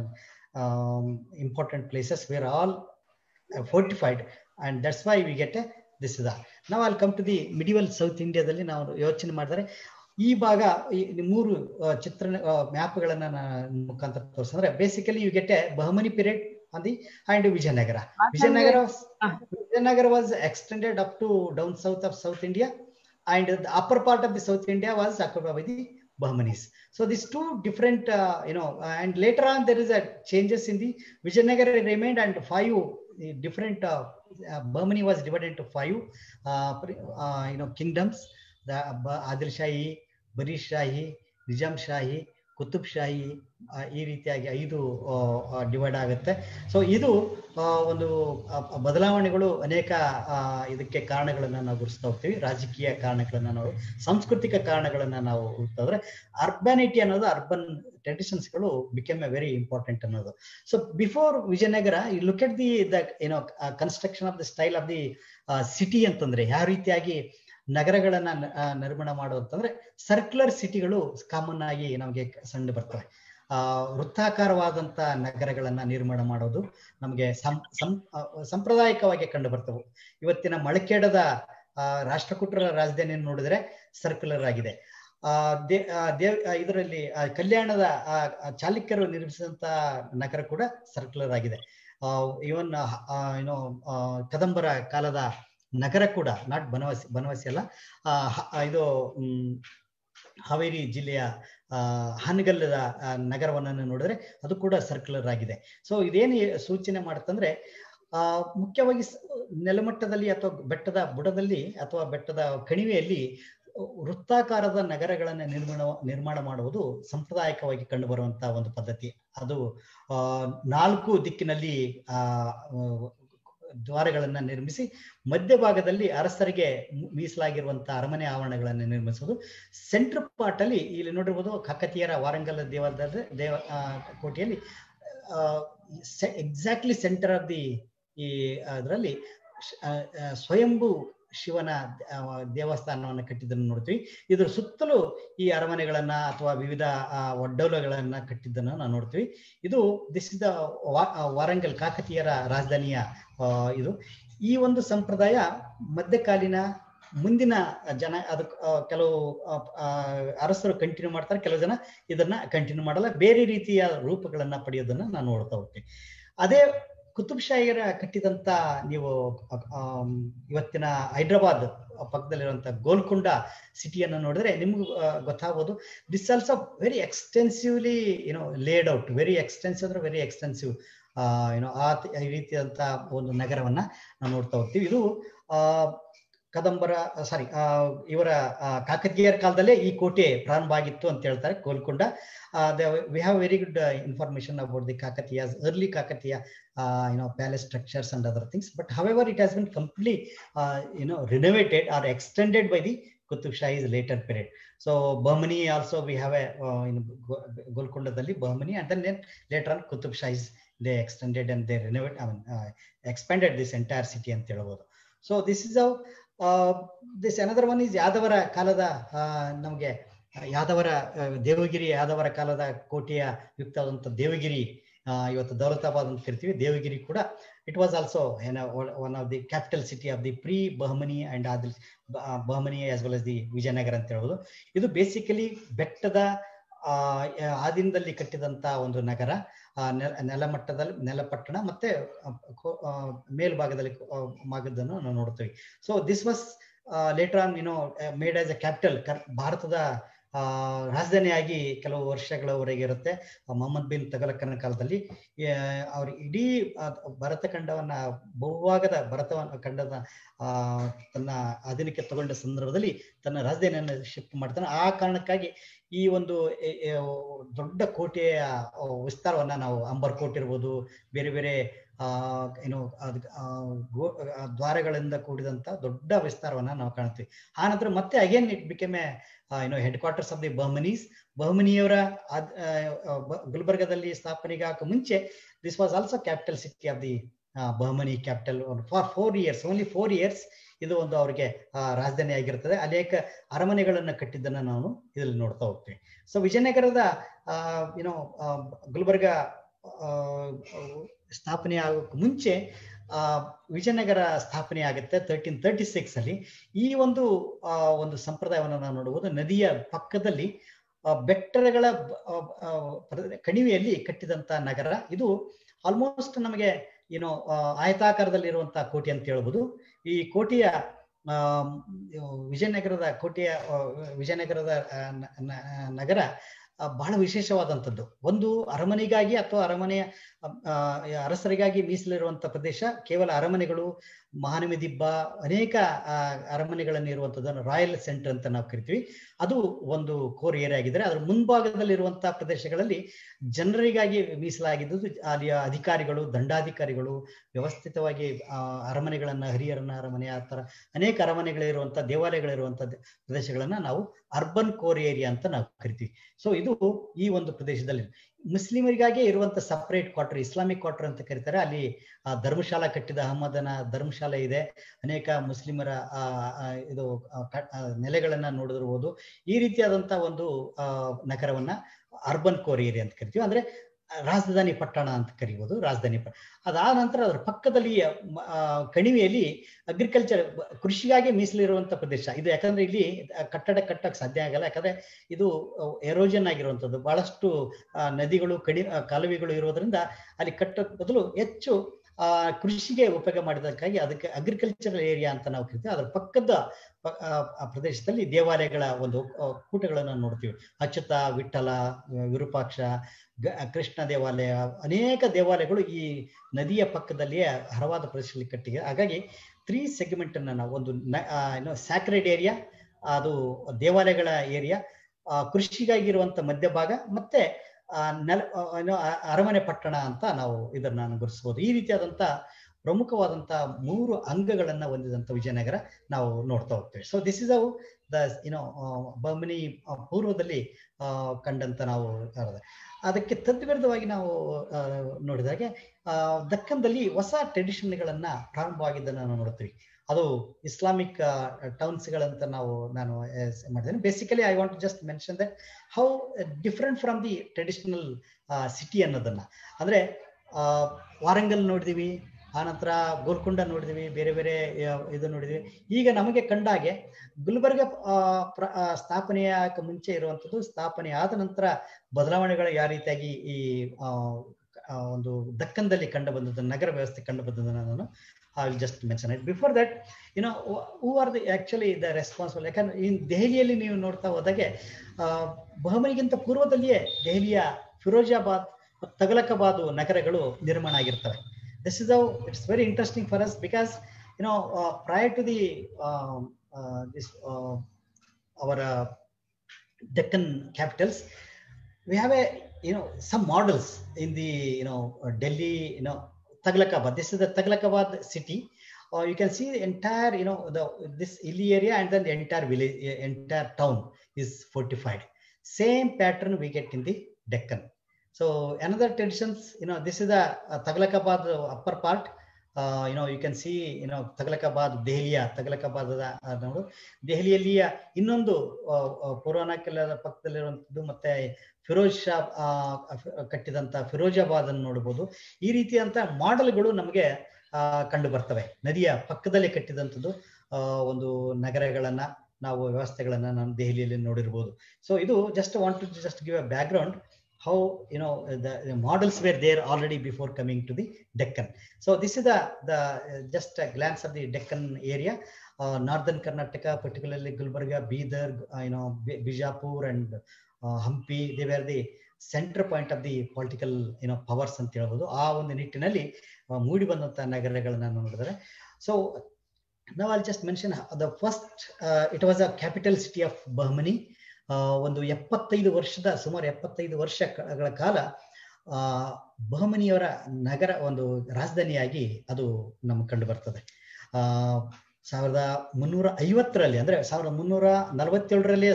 um, important places were all uh, fortified, and that's why we get a this is a. Now I'll come to the medieval South India dalli ನಾವು ಯೋಚನೆ ಮಾಡಿದ್ರೆ ಈ ಭಾಗ ಈ ಮೂರು ಚಿತ್ರ ಮ್ಯಾಪ್ಗಳನ್ನ ಮುಖಾಂತರ ತೋರಿಸಿದ್ರೆ basically you get a Bahmani period on the and Vijayanagara. Vijayanagara Vijayanagara was extended up to down south of south India and the upper part of the South India was occupied by the Bahmanis. So these two different uh, you know uh, and later on there is a changes in the Vijayanagara remained and five different uh, uh, Bahmani was divided into five uh, uh, you know kingdoms. The Adil Shahi, Bari Shahi, Nizam Shahi, Qutub Shahi, ಈ ರೀತಿಯಾಗಿ ಐದು divide ಆಗುತ್ತೆ. So ಇದು ಒಂದು ಬದಲಾವಣೆಗಳು ಅನೇಕ ಇದಕ್ಕೆ ಕಾರಣಗಳನ್ನ ನಾವು ಗುರುಸ್ತಾ ಹೋಗ್ತೀವಿ. ರಾಜಕೀಯ ಕಾರಣಗಳನ್ನ ನಾವು, ಸಾಂಸ್ಕೃತಿಕ ಕಾರಣಗಳನ್ನ ನಾವು ಹುಡುಕ್ತಾದ್ರೆ ಅರ್ಬನಿಟಿ ಅನ್ನೋದು, ಅರ್ಬನ್ ಟ್ರೆಡಿಷನ್ಸ್ಗಳು ಬಿಕೇಮ್ ಎ ವೆರಿ ಇಂಪಾರ್ಟೆಂಟ್ ಅನ್ನೋದು. So before Vijayanagara you look at the the ಏನೋ construction of the style of the city ಅಂತಂದ್ರೆ ಯಾವ ರೀತಿಯಾಗಿ ನಗರಗಳನ್ನ ನಿರ್ಮಾಣ ಮಾಡುವಂತಂದ್ರೆ ಸರ್ಕ್ಯುಲರ್ ಸಿಟಿಗಳು ಕಾಮನ್ ಆಗಿ ನಮಗೆ ಸಣ್ಣ ಬರ್ತವೆ. ಆ ವೃತ್ತಾಕಾರವಾದಂತ ನಗರಗಳನ್ನ ನಿರ್ಮಾಣ ಮಾಡೋದು ನಮಗೆ ಸಂ ಸಂಪ್ರದಾಯಿಕವಾಗಿ ಕಂಡು ಬರ್ತವೆ. ಇವತ್ತಿನ ಮಳಕೇಡದ ಆ ರಾಷ್ಟ್ರಕೂಟರ ರಾಜಧಾನಿಯನ್ನು ನೋಡಿದ್ರೆ ಸರ್ಕ್ಯುಲರ್ ಆಗಿದೆ. ಆ ದೇ ದೇವ್ ಇದರಲ್ಲಿ ಕಲ್ಯಾಣದ ಚಾಲುಕ್ಯರು ನಿರ್ಮಿಸಿದಂತ ನಗರ ಕೂಡ ಸರ್ಕ್ಯುಲರ್ ಆಗಿದೆ. ಇವನ್ ಏನೋ ಕದಂಬರ ಕಾಲದ ನಗರ ಕೂಡ ನಾಟ್ ಬನವಾಸಿ ಬನವಾಸಿ ಅಲ್ಲ ಇದು ಹ್ಮ್ ಹಾವೇರಿ ಜಿಲ್ಲೆಯ ಆ ಹಾನಗಲ್ಲದ ನಗರವನ್ನು ನೋಡಿದ್ರೆ ಅದು ಕೂಡ ಸರ್ಕ್ಯುಲರ್ ಆಗಿದೆ. ಸೊ ಇದೇನು ಸೂಚನೆ ಮಾಡುತ್ತಂದ್ರೆ ಆ ಮುಖ್ಯವಾಗಿ ನೆಲಮಟ್ಟದಲ್ಲಿ ಅಥವಾ ಬೆಟ್ಟದ ಬುಡದಲ್ಲಿ ಅಥವಾ ಬೆಟ್ಟದ ಕಣಿವೆಯಲ್ಲಿ ವೃತ್ತಾಕಾರದ ನಗರಗಳನ್ನು ನಿರ್ಮಾಣ ನಿರ್ಮಾಣ ಮಾಡುವುದು ಸಾಂಪ್ರದಾಯಿಕವಾಗಿ ಕಂಡು ಬರುವಂತಹ ಒಂದು ಪದ್ಧತಿ. ಅದು ಆ ನಾಲ್ಕು ದಿಕ್ಕಿನಲ್ಲಿ ಆ ದ್ವಾರಗಳನ್ನ ನಿರ್ಮಿಸಿ ಮಧ್ಯಭಾಗದಲ್ಲಿ ಅರಸರಿಗೆ ಮೀಸಲಾಗಿರುವಂತಹ ಅರಮನೆ ಆವರಣಗಳನ್ನು ನಿರ್ಮಿಸುವುದು. ಸೆಂಟ್ರ್ ಪಾರ್ಟ್ ಅಲ್ಲಿ ಇಲ್ಲಿ ನೋಡಿರ್ಬೋದು ಕಾಕತೀಯರ ವಾರಂಗಲ ದೇವದ ದೇವ ಕೋಟೆಯಲ್ಲಿ ಎಕ್ಸಾಕ್ಟ್ಲಿ ಸೆಂಟರ್ ಆಫ್ ದಿ ಈ ಅದರಲ್ಲಿ ಸ್ವಯಂಭೂ ಶಿವನ ದೇವಸ್ಥಾನವನ್ನು ಕಟ್ಟಿದ್ದನ್ನು ನೋಡ್ತೀವಿ. ಇದ್ರ ಸುತ್ತಲೂ ಈ ಅರಮನೆಗಳನ್ನ ಅಥವಾ ವಿವಿಧ ಒಡ್ಡೋಲಗಳನ್ನ ಕಟ್ಟಿದ್ದನ್ನು ನಾವು ನೋಡ್ತೀವಿ. ಇದು ದಿಸ್ ಇಸ್ ದ ವಾರಂಗಲ್ ಕಾಕತೀಯರ ರಾಜಧಾನಿಯ ಇದು. ಈ ಒಂದು ಸಂಪ್ರದಾಯ ಮಧ್ಯಕಾಲೀನ ಮುಂದಿನ ಜನ ಅದಕ್ಕೆ ಕೆಲವು ಅರಸರು ಕಂಟಿನ್ಯೂ ಮಾಡ್ತಾರೆ, ಕೆಲವು ಜನ ಇದನ್ನ ಕಂಟಿನ್ಯೂ ಮಾಡಲ್ಲ, ಬೇರೆ ರೀತಿಯ ರೂಪಗಳನ್ನ ಪಡೆಯೋದನ್ನ ನಾವು ನೋಡ್ತಾ ಹೋಗ್ತೀವಿ. ಅದೇ ಕುತುಬ್ ಶಾಹಿಯರ ಕಟ್ಟಿದಂತ ನೀವು ಇವತ್ತಿನ ಹೈದ್ರಾಬಾದ್ ಪಕ್ಕದಲ್ಲಿರುವಂತ ಗೋಲ್ಕೊಂಡ ಸಿಟಿಯನ್ನು ನೋಡಿದ್ರೆ ನಿಮ್ಗೆ ಗೊತ್ತಾಗ್ಬೋದು. This also very extensively you know laid out, very extensive ಅಂದ್ರೆ ವೆರಿ ಎಕ್ಸ್ಟೆನ್ಸಿವ್ ಆ ಏನೋ ಆ ರೀತಿಯಾದಂತ ಒಂದು ನಗರವನ್ನ ನಾವು ನೋಡ್ತಾ ಹೋಗ್ತೀವಿ. ಇದು ಆ ಕದಂಬರ ಸಾರಿ ಇವರ ಕಾಕತೀಯರ ಕಾಲದಲ್ಲೇ ಈ ಕೋಟೆ ಪ್ರಾರಂಭ ಆಗಿತ್ತು ಅಂತ ಹೇಳ್ತಾರೆ Golconda. We have very good information about the Kakatiyas early Kakatiya uh, you know palace structures and other things, but however it has been completely uh, you know renovated or extended by the Qutub Shahi's later period. So Bahmani also we have a uh, in Golkondadalli Bahmani, and then, then later on Qutub Shahis they extended and they renovate I mean uh, expanded this entire city ಅಂತ ಹೇಳಬಹುದು. So this is how uh, this another one is ಯಾದವರ ಕಾಲದ ನಮಗೆ ಯಾದವರ ದೇವಗಿರಿ ಯಾದವರ ಕಾಲದ ಕೋಟೆಯ ಯುಕ್ತವಾದಂಥ ದೇವಗಿರಿ ಇವತ್ತು ದೌಲತಾಬಾದ್ ಅಂತ ಕರಿತೀವಿ. ದೇವಗಿರಿ ಕೂಡ it was also one of the capital city of the pre Bahmani and Adil Bahmani as well as the Vijayanagara ಅಂತ ಹೇಳ್ಬೋದು. ಇದು ಬೇಸಿಕಲಿ ಬೆಟ್ಟದ ಆ ಆದಿನದಲ್ಲಿ ಕಟ್ಟಿದಂತ ಒಂದು ನಗರ. ನೆಲಮಟ್ಟದಲ್ಲಿ ನೆಲಪಟ್ಟಣ ಮತ್ತೆ ಮೇಲ್ಭಾಗದಲ್ಲಿ ಮಾಗದನ್ನು ನಾವು ನೋಡ್ತೀವಿ. So this was later on you know made as a capital. ಭಾರತದ ಆ ರಾಜಧಾನಿಯಾಗಿ ಕೆಲವು ವರ್ಷಗಳವರೆಗೆ ಇರುತ್ತೆ. ಮೊಹಮ್ಮದ್ ಬಿನ್ ತಗಲಕ್ಕನ ಕಾಲದಲ್ಲಿ ಅವ್ರ ಇಡೀ ಭರತ ಖಂಡವನ್ನ ಬಹುಭಾಗದ ಭರತ ಖಂಡದ ಆ ತನ್ನ ಅಧೀನಕ್ಕೆ ತಗೊಂಡ ಸಂದರ್ಭದಲ್ಲಿ ತನ್ನ ರಾಜಧಾನಿಯನ್ನು ಶಿಫ್ಟ್ ಮಾಡ್ತಾನೆ. ಆ ಕಾರಣಕ್ಕಾಗಿ ಈ ಒಂದು ದೊಡ್ಡ ಕೋಟೆಯ ವಿಸ್ತಾರವನ್ನ ನಾವು ಅಂಬರ್ ಕೋಟೆ ಇರ್ಬೋದು, ಬೇರೆ ಬೇರೆ ಆ ಏನು ಗೋ ದ್ವಾರಗಳಿಂದ ಕೂಡಿದಂತ ದೊಡ್ಡ ವಿಸ್ತಾರವನ್ನ ನಾವು ಕಾಣ್ತೀವಿ. ಆ ನಂತರ ಮತ್ತೆ again it became a you know headquarters of the Bahmanis. ಬಹಮನಿಯವರ ಗುಲ್ಬರ್ಗದಲ್ಲಿ ಸ್ಥಾಪನೆಗೆ ಹಾಕ ಮುಂಚೆ this was also capital city of the Bahmani capital for four years only four years ಇದು ಒಂದು ಅವರಿಗೆ ರಾಜಧಾನಿ ಆಗಿರ್ತದೆ. ಅನೇಕ ಅರಮನೆಗಳನ್ನ ಕಟ್ಟಿದ್ದನ್ನ ನಾವು ಇದರಲ್ಲಿ ನೋಡ್ತಾ ಹೋಗ್ತೀವಿ. ಸೊ ವಿಜಯನಗರದ ಆ ಯುನೋ ಗುಲ್ಬರ್ಗ ಸ್ಥಾಪನೆ ಆಗೋಕ್ಕೆ ಮುಂಚೆ ಆ ವಿಜಯನಗರ ಸ್ಥಾಪನೆ ಆಗುತ್ತೆ ತರ್ಟೀನ್ ತರ್ಟಿ ಸಿಕ್ಸ್ ಅಲ್ಲಿ. ಈ ಒಂದು ಆ ಒಂದು ಸಂಪ್ರದಾಯವನ್ನು ನಾವು ನೋಡಬಹುದು. ನದಿಯ ಪಕ್ಕದಲ್ಲಿ ಬೆಟ್ಟಗಳ ಕಣಿವೆಯಲ್ಲಿ ಕಟ್ಟಿದಂತ ನಗರ ಇದು. ಆಲ್ಮೋಸ್ಟ್ ನಮಗೆ ಏನೋ ಆಯತಾಕಾರದಲ್ಲಿ ಇರುವಂತಹ ಕೋಟೆ ಅಂತ ಹೇಳ್ಬೋದು. ಈ ಕೋಟೆಯ ಆ ವಿಜಯನಗರದ ಕೋಟೆಯ ವಿಜಯನಗರದ ನಗರ ಬಹಳ ವಿಶೇಷವಾದಂಥದ್ದು. ಒಂದು ಅರಮನೆಗಾಗಿ ಅಥವಾ ಅರಮನೆಯ ಅರಸರಿಗಾಗಿ ಮೀಸಲಿರುವಂತಹ ಪ್ರದೇಶ ಕೇವಲ ಅರಮನೆಗಳು, ಮಹಾನವಿ ದಿಬ್ಬ, ಅನೇಕ ಅರಮನೆಗಳನ್ನು ಇರುವಂಥದ್ದನ್ನು ರಾಯಲ್ ಸೆಂಟರ್ ಅಂತ ನಾವು ಕರಿತೀವಿ. ಅದು ಒಂದು ಕೋರ್ ಏರಿಯಾ ಆಗಿದ್ರೆ ಅದರ ಮುಂಭಾಗದಲ್ಲಿರುವಂತಹ ಪ್ರದೇಶಗಳಲ್ಲಿ ಜನರಿಗಾಗಿ ಮೀಸಲಾಗಿದ್ದು ಅಲ್ಲಿಯ ಅಧಿಕಾರಿಗಳು, ದಂಡಾಧಿಕಾರಿಗಳು ವ್ಯವಸ್ಥಿತವಾಗಿ ಆ ಅರಮನೆಗಳನ್ನ ಹರಿಹರನ ಅರಮನೆ ಆ ತರ ಅನೇಕ ಅರಮನೆಗಳಿರುವಂಥ ದೇವಾಲಯಗಳಿರುವಂಥ ಪ್ರದೇಶಗಳನ್ನ ನಾವು ಅರ್ಬನ್ ಕೋರ್ ಏರಿಯಾ ಅಂತ ನಾವು ಕರಿತೀವಿ. ಸೊ ಇದು ಈ ಒಂದು ಪ್ರದೇಶದಲ್ಲಿ ಮುಸ್ಲಿಮರಿಗಾಗಿ ಇರುವಂತ ಸಪರೇಟ್ ಕ್ವಾರ್ಟರ್, ಇಸ್ಲಾಮಿಕ್ ಕ್ವಾರ್ಟರ್ ಅಂತ ಕರೀತಾರೆ. ಅಲ್ಲಿ ಆ ಧರ್ಮಶಾಲಾ ಕಟ್ಟಿದ ಅಹಮದನ ಧರ್ಮಶಾಲೆ ಇದೆ. ಅನೇಕ ಮುಸ್ಲಿಮರ ಆ ಇದು ನೆಲೆಗಳನ್ನ ನೋಡಿದಿರ್ಬೋದು. ಈ ರೀತಿಯಾದಂತ ಒಂದು ಆ ನಗರವನ್ನ ಅರ್ಬನ್ ಕೋರ್ ಏರಿಯಾ ಅಂತ ಕರಿತೀವಿ. ಅಂದ್ರೆ ರಾಜಧಾನಿ ಪಟ್ಟಣ ಅಂತ ಕರೀಬೋದು, ರಾಜಧಾನಿ ಪಟ್ಟಣ. ಅದಾದ ನಂತರ ಅದರ ಪಕ್ಕದಲ್ಲಿ ಕಣಿವೆಯಲ್ಲಿ ಅಗ್ರಿಕಲ್ಚರ್, ಕೃಷಿಗಾಗಿ ಮೀಸಲಿರುವಂತ ಪ್ರದೇಶ ಇದು. ಯಾಕಂದ್ರೆ ಇಲ್ಲಿ ಕಟ್ಟಡ ಕಟ್ಟಕ್ಕೆ ಸಾಧ್ಯ ಆಗಲ್ಲ, ಯಾಕಂದ್ರೆ ಇದು ಎರೋಜನ್ ಆಗಿರುವಂಥದ್ದು, ಬಹಳಷ್ಟು ನದಿಗಳು ಕಡಿ ಕಾಲುವೆಗಳು ಇರೋದ್ರಿಂದ ಅಲ್ಲಿ ಕಟ್ಟೋಕ್ ಬದಲು ಹೆಚ್ಚು ಆ ಕೃಷಿಗೆ ಉಪಯೋಗ ಮಾಡಿದಕ್ಕಾಗಿ ಅದಕ್ಕೆ ಅಗ್ರಿಕಲ್ಚರಲ್ ಏರಿಯಾ ಅಂತ ನಾವು ಕರಿತೀವಿ. ಅದರ ಪಕ್ಕದ ಪ್ರದೇಶದಲ್ಲಿ ದೇವಾಲಯಗಳ ಒಂದು ಕೂಟಗಳನ್ನು ನೋಡ್ತೀವಿ. ಅಚ್ಯುತ, ವಿಠಲ, ವಿರೂಪಾಕ್ಷ, ಕೃಷ್ಣ ದೇವಾಲಯ, ಅನೇಕ ದೇವಾಲಯಗಳು ಈ ನದಿಯ ಪಕ್ಕದಲ್ಲಿಯೇ ಹರವಾದ ಪ್ರದೇಶದಲ್ಲಿ ಕಟ್ಟಿದೆ. ಹಾಗಾಗಿ ತ್ರೀ ಸೆಗ್ಮೆಂಟ್ ಅನ್ನ ನಾವು, ಒಂದು ಏನು ಸ್ಯಾಕ್ರೆಡ್ ಏರಿಯಾ, ಅದು ದೇವಾಲಯಗಳ ಏರಿಯಾ, ಕೃಷಿಗಾಗಿರುವಂತ ಮಧ್ಯಭಾಗ, ಮತ್ತೆ ಆ ನೆಲ ಏನೋ ಅರಮನೆ ಪಟ್ಟಣ ಅಂತ ನಾವು ಇದನ್ನ ಗುರುತಿಸಬಹುದು. ಈ ರೀತಿಯಾದಂತ ಪ್ರಮುಖವಾದಂತ ಮೂರು ಅಂಗಗಳನ್ನ ಹೊಂದಿದಂತ ವಿಜಯನಗರ ನಾವು ನೋಡ್ತಾ ಹೋಗ್ತೇವೆ. So this is of the ಏನೋ ಬಹಮನಿ ಪೂರ್ವದಲ್ಲಿ ಅಹ್ ಕಂಡಂತ ನಾವು ಅದಕ್ಕೆ ತದ್ವಿರುದ್ಧವಾಗಿ ನಾವು ನೋಡಿದಾಗೆ ಆ ದಕ್ಕನ್ದಲ್ಲಿ ಹೊಸ ಟ್ರೆಡಿಷನ್ಗಳನ್ನ ಪ್ರಾರಂಭವಾಗಿದ್ದನ್ನು ನಾವು ನೋಡ್ತೀವಿ. ಅದು ಇಸ್ಲಾಮಿಕ್ ಟೌನ್ಸ್ ಗಳಂತ ನಾವು ನಾನು ಮಾಡಿದ್ದೇನೆ. Basically I want just mention that how different from the traditional city ಅನ್ನೋದನ್ನ. ಅಂದ್ರೆ ಆ ವಾರಂಗಲ್ ನೋಡಿದೀವಿ, ಆನಂತರ ಗೋಲ್ಕೊಂಡ ನೋಡಿದೀವಿ, ಬೇರೆ ಬೇರೆ ಇದು ನೋಡಿದೀವಿ. ಈಗ ನಮಗೆ ಕಂಡಾಗೆ ಗುಲ್ಬರ್ಗ ಸ್ಥಾಪನೆಯ ಮುಂಚೆ ಇರುವಂಥದ್ದು, ಸ್ಥಾಪನೆ ಆದ ನಂತರ ಬದಲಾವಣೆಗಳು ಯಾವ ರೀತಿಯಾಗಿ ಈ ಒಂದು ದಕ್ಕನ್ದಲ್ಲಿ ಕಂಡು ಬಂದದ್ದು, ನಗರ ವ್ಯವಸ್ಥೆ ಕಂಡು ಬಂದದನ್ನು ನಾನು I will just mention it. Before that, you know, who are the actually the responsible? ಯಾಕಂದ್ರೆ ಇನ್ ದೆಹಲಿಯಲ್ಲಿ ನೀವು ನೋಡ್ತಾ ಹೋದಾಗೆ ಬಹಮನಿಗಿಂತ ಪೂರ್ವದಲ್ಲಿಯೇ ದೆಹಲಿಯ ಫಿರೋಜಾಬಾದ್, ತಗಲಕಾಬಾದ್ ನಗರಗಳು ನಿರ್ಮಾಣ ಆಗಿರ್ತವೆ. This is how it's very interesting for us because you know uh, prior to the uh, uh, this uh, our uh, Deccan capitals, we have a you know some models in the you know uh, Delhi, you know. Taghlakabad. This is the Taghlakabad city. Or uh, you can see the entire, you know, the this hilly area and then the entire village, entire town is fortified. Same pattern we get in the Deccan. So another traditions, you know, this is the uh, Taghlakabad upper part. Uh, you know, you can see, you know, Taghlakabad, Dehliya, Taghlakabad, uh, Dehliya, ಇನ್ನೊಂದು ಪುರಾಣಕ್ಕೆಲ್ಲ ಪಕ್ಕದಲ್ಲಿರುವಂಥದ್ದು, ಮತ್ತೆ ಫಿರೋಜ್ ಶಾ ಕಟ್ಟಿದಂತ ಫಿರೋಜಾಬಾದ್ ಅನ್ನು ನೋಡಬಹುದು. ಈ ರೀತಿಯಂತ ಮಾಡೆಲ್ಗಳು ನಮಗೆ ಆ ಕಂಡು ಬರ್ತವೆ. ನದಿಯ ಪಕ್ಕದಲ್ಲಿ ಕಟ್ಟಿದಂಥದ್ದು ಆ ಒಂದು ನಗರಗಳನ್ನ ನಾವು ವ್ಯವಸ್ಥೆಗಳನ್ನ ನಾವು ದೆಹಲಿಯಲ್ಲಿ ನೋಡಿರ್ಬೋದು. ಸೊ ಇದು just want to just give a background how you know the, the models were there already before coming to the Deccan. So this is the the uh, just a glance of the Deccan area. Uh, northern Karnataka, particularly Gulbarga, Bidar, uh, you know Bijapur and uh, Hampi, they were the center point of the political you know powers ಅಂತ ಹೇಳ್ಬೋದು. ಆ ಒಂದು ನಿಟ್ಟಿನಲ್ಲಿ ಮೂಡಿ ಬಂದಂತ ನಗರಗಳನ್ನ ನೋಡಿದರೆ. So now I'll just mention the first uh, it was a capital city of Bahmani. ಒಂದು ಎಪ್ಪತ್ತೈದು ವರ್ಷದ ಸುಮಾರು ಎಪ್ಪತ್ತೈದು ವರ್ಷಗಳ ಕಾಲ ಆ ಬಹಮನಿಯವರ ನಗರ ಒಂದು ರಾಜಧಾನಿಯಾಗಿ ಅದು ನಮ್ಗೆ ಕಂಡು ಬರ್ತದೆ. ಆ ಸಾವಿರದ ಮುನ್ನೂರ ಐವತ್ತರಲ್ಲಿ ಅಂದ್ರೆ ಸಾವಿರದ ಮುನ್ನೂರ ನಲವತ್ತೇಳರಲ್ಲಿ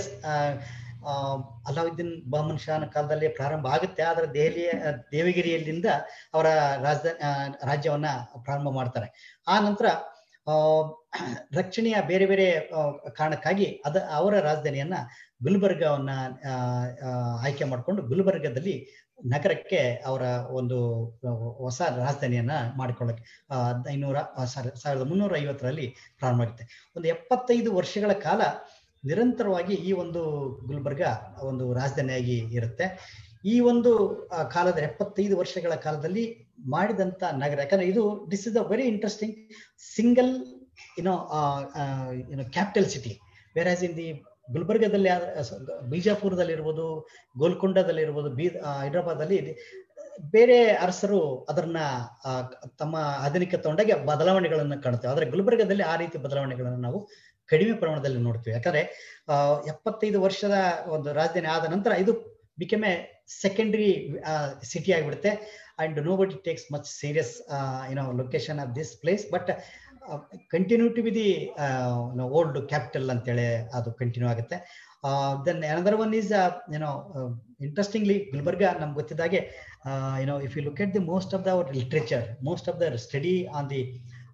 ಆ ಅಲಾವುದ್ದೀನ್ ಬಹಮನ್ ಶಾನ ಕಾಲದಲ್ಲಿ ಪ್ರಾರಂಭ ಆಗುತ್ತೆ. ಆದ್ರೆ ದೆಹಲಿಯ ದೇವಗಿರಿಯಲ್ಲಿಂದ ಅವರ ರಾಜಧಾನಿ ರಾಜ್ಯವನ್ನ ಪ್ರಾರಂಭ ಮಾಡ್ತಾರೆ. ಆ ನಂತರ ಆ ರಕ್ಷಣೆಯ ಬೇರೆ ಬೇರೆ ಕಾರಣಕ್ಕಾಗಿ ಅದ ಅವರ ರಾಜಧಾನಿಯನ್ನ ಗುಲ್ಬರ್ಗವನ್ನ ಆಯ್ಕೆ ಮಾಡಿಕೊಂಡು ಗುಲ್ಬರ್ಗದಲ್ಲಿ ನಗರಕ್ಕೆ ಅವರ ಒಂದು ಹೊಸ ರಾಜಧಾನಿಯನ್ನ ಮಾಡಿಕೊಳ್ಳಕ್ಕೆ ಐನೂರ ಸಾವಿರದ ಮುನ್ನೂರ ಐವತ್ತರಲ್ಲಿ ಪ್ರಾರಂಭ ಆಗುತ್ತೆ. ಒಂದು ಎಪ್ಪತ್ತೈದು ವರ್ಷಗಳ ಕಾಲ ನಿರಂತರವಾಗಿ ಈ ಒಂದು ಗುಲ್ಬರ್ಗ ಒಂದು ರಾಜಧಾನಿಯಾಗಿ ಇರುತ್ತೆ. ಈ ಒಂದು ಕಾಲದ ಎಪ್ಪತ್ತೈದು ವರ್ಷಗಳ ಕಾಲದಲ್ಲಿ ಮಾಡಿದಂತ ನಗರ, ಯಾಕಂದ್ರೆ ಇದು this is a very interesting single you know you know capital city. Whereas in the ಗುಲ್ಬರ್ಗದಲ್ಲಿ ಬಿಜಾಪುರದಲ್ಲಿ ಇರ್ಬೋದು, ಗೋಲ್ಕೊಂಡದಲ್ಲಿ ಇರ್ಬೋದು, ಬೀ ಹೈದರಾಬಾದ್ ಅಲ್ಲಿ ಬೇರೆ ಅರಸರು ಅದನ್ನ ತಮ್ಮ ಆಧುನಿಕ ತಗೊಂಡಾಗ ಬದಲಾವಣೆಗಳನ್ನ ಕಾಣುತ್ತೇವೆ. ಆದ್ರೆ ಗುಲ್ಬರ್ಗದಲ್ಲಿ ಆ ರೀತಿ ಬದಲಾವಣೆಗಳನ್ನು ನಾವು ಕಡಿಮೆ ಪ್ರಮಾಣದಲ್ಲಿ ನೋಡ್ತೀವಿ. ಯಾಕಂದ್ರೆ ಅಹ್ ಎಪ್ಪತ್ತೈದು ವರ್ಷದ ಒಂದು ರಾಜಧಾನಿ ಆದ ನಂತರ ಇದು ಬಿಕಮ್ ಎ ಸೆಕೆಂಡರಿ ಸಿಟಿ ಆಗಿಬಿಡುತ್ತೆ. And nobody takes much serious you know location of this place, but continue to be the old capital ಅಂತೇಳಿ ಅದು ಕಂಟಿನ್ಯೂ ಆಗುತ್ತೆ. Then another one is you know interestingly Gulbarga ನಮ್ಗೆ ಗೊತ್ತಿದ್ದಾಗೆ you know if you look at the most of the our literature, most of the study on the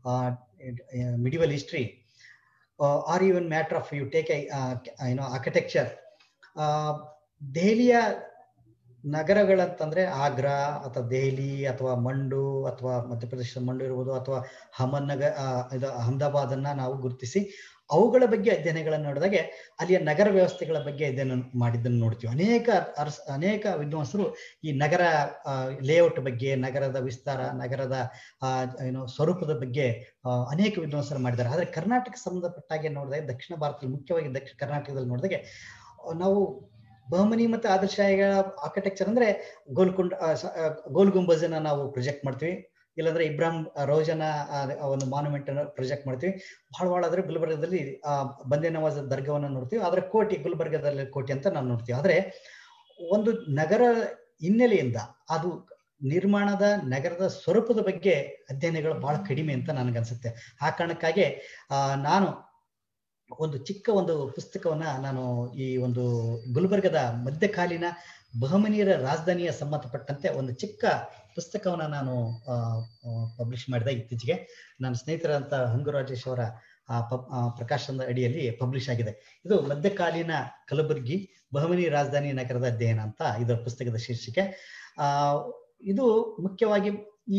medieval history uh, or even matter of you take a uh, you know architecture, uh, ದೆಹಲಿಯ ನಗರಗಳಂತಂದ್ರೆ ಆಗ್ರಾ ಅಥವಾ ದೆಹಲಿ ಅಥವಾ ಮಂಡು ಅಥವಾ ಮಧ್ಯಪ್ರದೇಶದ ಮಂಡು ಇರ್ಬೋದು ಅಥವಾ ಅಹಮದ್ ನಗರ ಇದು ಅಹಮದಾಬಾದನ್ನ ನಾವು ಗುರುತಿಸಿ ಅವುಗಳ ಬಗ್ಗೆ ಅಧ್ಯಯನಗಳನ್ನು ನೋಡಿದಾಗೆ ಅಲ್ಲಿಯ ನಗರ ವ್ಯವಸ್ಥೆಗಳ ಬಗ್ಗೆ ಅಧ್ಯಯನ ಮಾಡಿದ್ದನ್ನು ನೋಡ್ತೀವಿ. ಅನೇಕ ಅರಸ ಅನೇಕ ವಿದ್ವಾಂಸರು ಈ ನಗರ ಲೇಔಟ್ ಬಗ್ಗೆ, ನಗರದ ವಿಸ್ತಾರ, ನಗರದ ಏನು ಸ್ವರೂಪದ ಬಗ್ಗೆ ಅನೇಕ ವಿದ್ವಾಂಸರು ಮಾಡಿದ್ದಾರೆ. ಆದರೆ ಕರ್ನಾಟಕ ಸಂಬಂಧಪಟ್ಟಾಗೆ ನೋಡಿದಾಗ, ದಕ್ಷಿಣ ಭಾರತದಲ್ಲಿ ಮುಖ್ಯವಾಗಿ ದಕ್ಷಿಣ ಕರ್ನಾಟಕದಲ್ಲಿ ನೋಡಿದಾಗೆ ನಾವು ಬಹಮನಿ ಮತ್ತು ಆದಿಲ್ಶಾಹಿಗಳ ಆರ್ಕಿಟೆಕ್ಚರ್ ಅಂದ್ರೆ ಗೋಲ್ಕೊಂಡ ಗೋಲ್ ಗುಂಬಜನ್ನ ನಾವು ಪ್ರೊಜೆಕ್ಟ್ ಮಾಡ್ತೀವಿ, ಇಲ್ಲಾಂದ್ರೆ ಇಬ್ರಾಹಿಂ ರೋಜನ ಒಂದು ಮಾನ್ಯುಮೆಂಟ್ ಅನ್ನು ಪ್ರೊಜೆಕ್ಟ್ ಮಾಡ್ತೀವಿ. ಬಹಳ ಬಹಳ ಆದ್ರೆ ಗುಲ್ಬರ್ಗದಲ್ಲಿ ಆ ಬಂದೇ ನವಾಜ್ ದರ್ಗವನ್ನು ನೋಡ್ತೀವಿ, ಆದ್ರೆ ಕೋಟೆ ಗುಲ್ಬರ್ಗದಲ್ಲಿ ಕೋಟೆ ಅಂತ ನಾವು ನೋಡ್ತೀವಿ. ಆದ್ರೆ ಒಂದು ನಗರ ಹಿನ್ನೆಲೆಯಿಂದ ಅದು ನಿರ್ಮಾಣದ ನಗರದ ಸ್ವರೂಪದ ಬಗ್ಗೆ ಅಧ್ಯಯನಗಳು ಬಹಳ ಕಡಿಮೆ ಅಂತ ನನಗನ್ಸುತ್ತೆ. ಆ ಕಾರಣಕ್ಕಾಗಿ ಆ ನಾನು ಒಂದು ಚಿಕ್ಕ ಒಂದು ಪುಸ್ತಕವನ್ನ ನಾನು ಈ ಒಂದು ಗುಲ್ಬರ್ಗದ ಮಧ್ಯಕಾಲೀನ ಬಹಮನಿಯರ ರಾಜಧಾನಿಯ ಸಂಬಂಧಪಟ್ಟಂತೆ ಒಂದು ಚಿಕ್ಕ ಪುಸ್ತಕವನ್ನ ನಾನು ಪಬ್ಲಿಷ್ ಮಾಡಿದೆ ಇತ್ತೀಚೆಗೆ. ನನ್ನ ಸ್ನೇಹಿತರಂತ ಹಂಗು ರಾಜೇಶ್ ಅವರ ಪ್ರಕಾಶನದ ಅಡಿಯಲ್ಲಿ ಪಬ್ಲಿಷ್ ಆಗಿದೆ. ಇದು ಮಧ್ಯಕಾಲೀನ ಕಲಬುರ್ಗಿ ಬಹಮನಿ ರಾಜಧಾನಿ ನಗರದ ಅಧ್ಯಯನ ಅಂತ ಇದರ ಪುಸ್ತಕದ ಶೀರ್ಷಿಕೆ. ಆ ಇದು ಮುಖ್ಯವಾಗಿ ಈ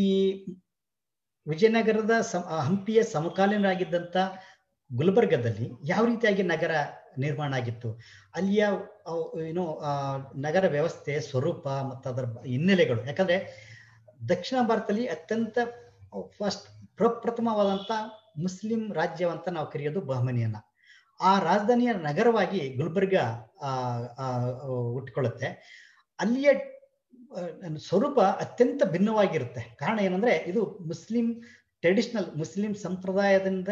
ವಿಜಯನಗರದ ಹಂಪಿಯ ಸಮಕಾಲೀನರಾಗಿದ್ದಂತ ಗುಲ್ಬರ್ಗದಲ್ಲಿ ಯಾವ ರೀತಿಯಾಗಿ ನಗರ ನಿರ್ಮಾಣ ಆಗಿತ್ತು, ಅಲ್ಲಿಯ ಏನು ಆ ನಗರ ವ್ಯವಸ್ಥೆ, ಸ್ವರೂಪ ಮತ್ತು ಅದರ ಹಿನ್ನೆಲೆಗಳು. ಯಾಕಂದ್ರೆ ದಕ್ಷಿಣ ಭಾರತದಲ್ಲಿ ಅತ್ಯಂತ ಫಸ್ಟ್ ಪ್ರಪ್ರಥಮವಾದಂತ ಮುಸ್ಲಿಂ ರಾಜ್ಯವಂತ ನಾವು ಕರೆಯೋದು ಬಹಮನಿಯನ್ನ. ಆ ರಾಜಧಾನಿಯ ನಗರವಾಗಿ ಗುಲ್ಬರ್ಗ ಆ ಹುಟ್ಟಿಕೊಳ್ಳುತ್ತೆ. ಅಲ್ಲಿಯ ಸ್ವರೂಪ ಅತ್ಯಂತ ಭಿನ್ನವಾಗಿರುತ್ತೆ. ಕಾರಣ ಏನಂದ್ರೆ ಇದು ಮುಸ್ಲಿಂ ಟ್ರೆಡಿಷನಲ್ ಮುಸ್ಲಿಂ ಸಂಪ್ರದಾಯದಿಂದ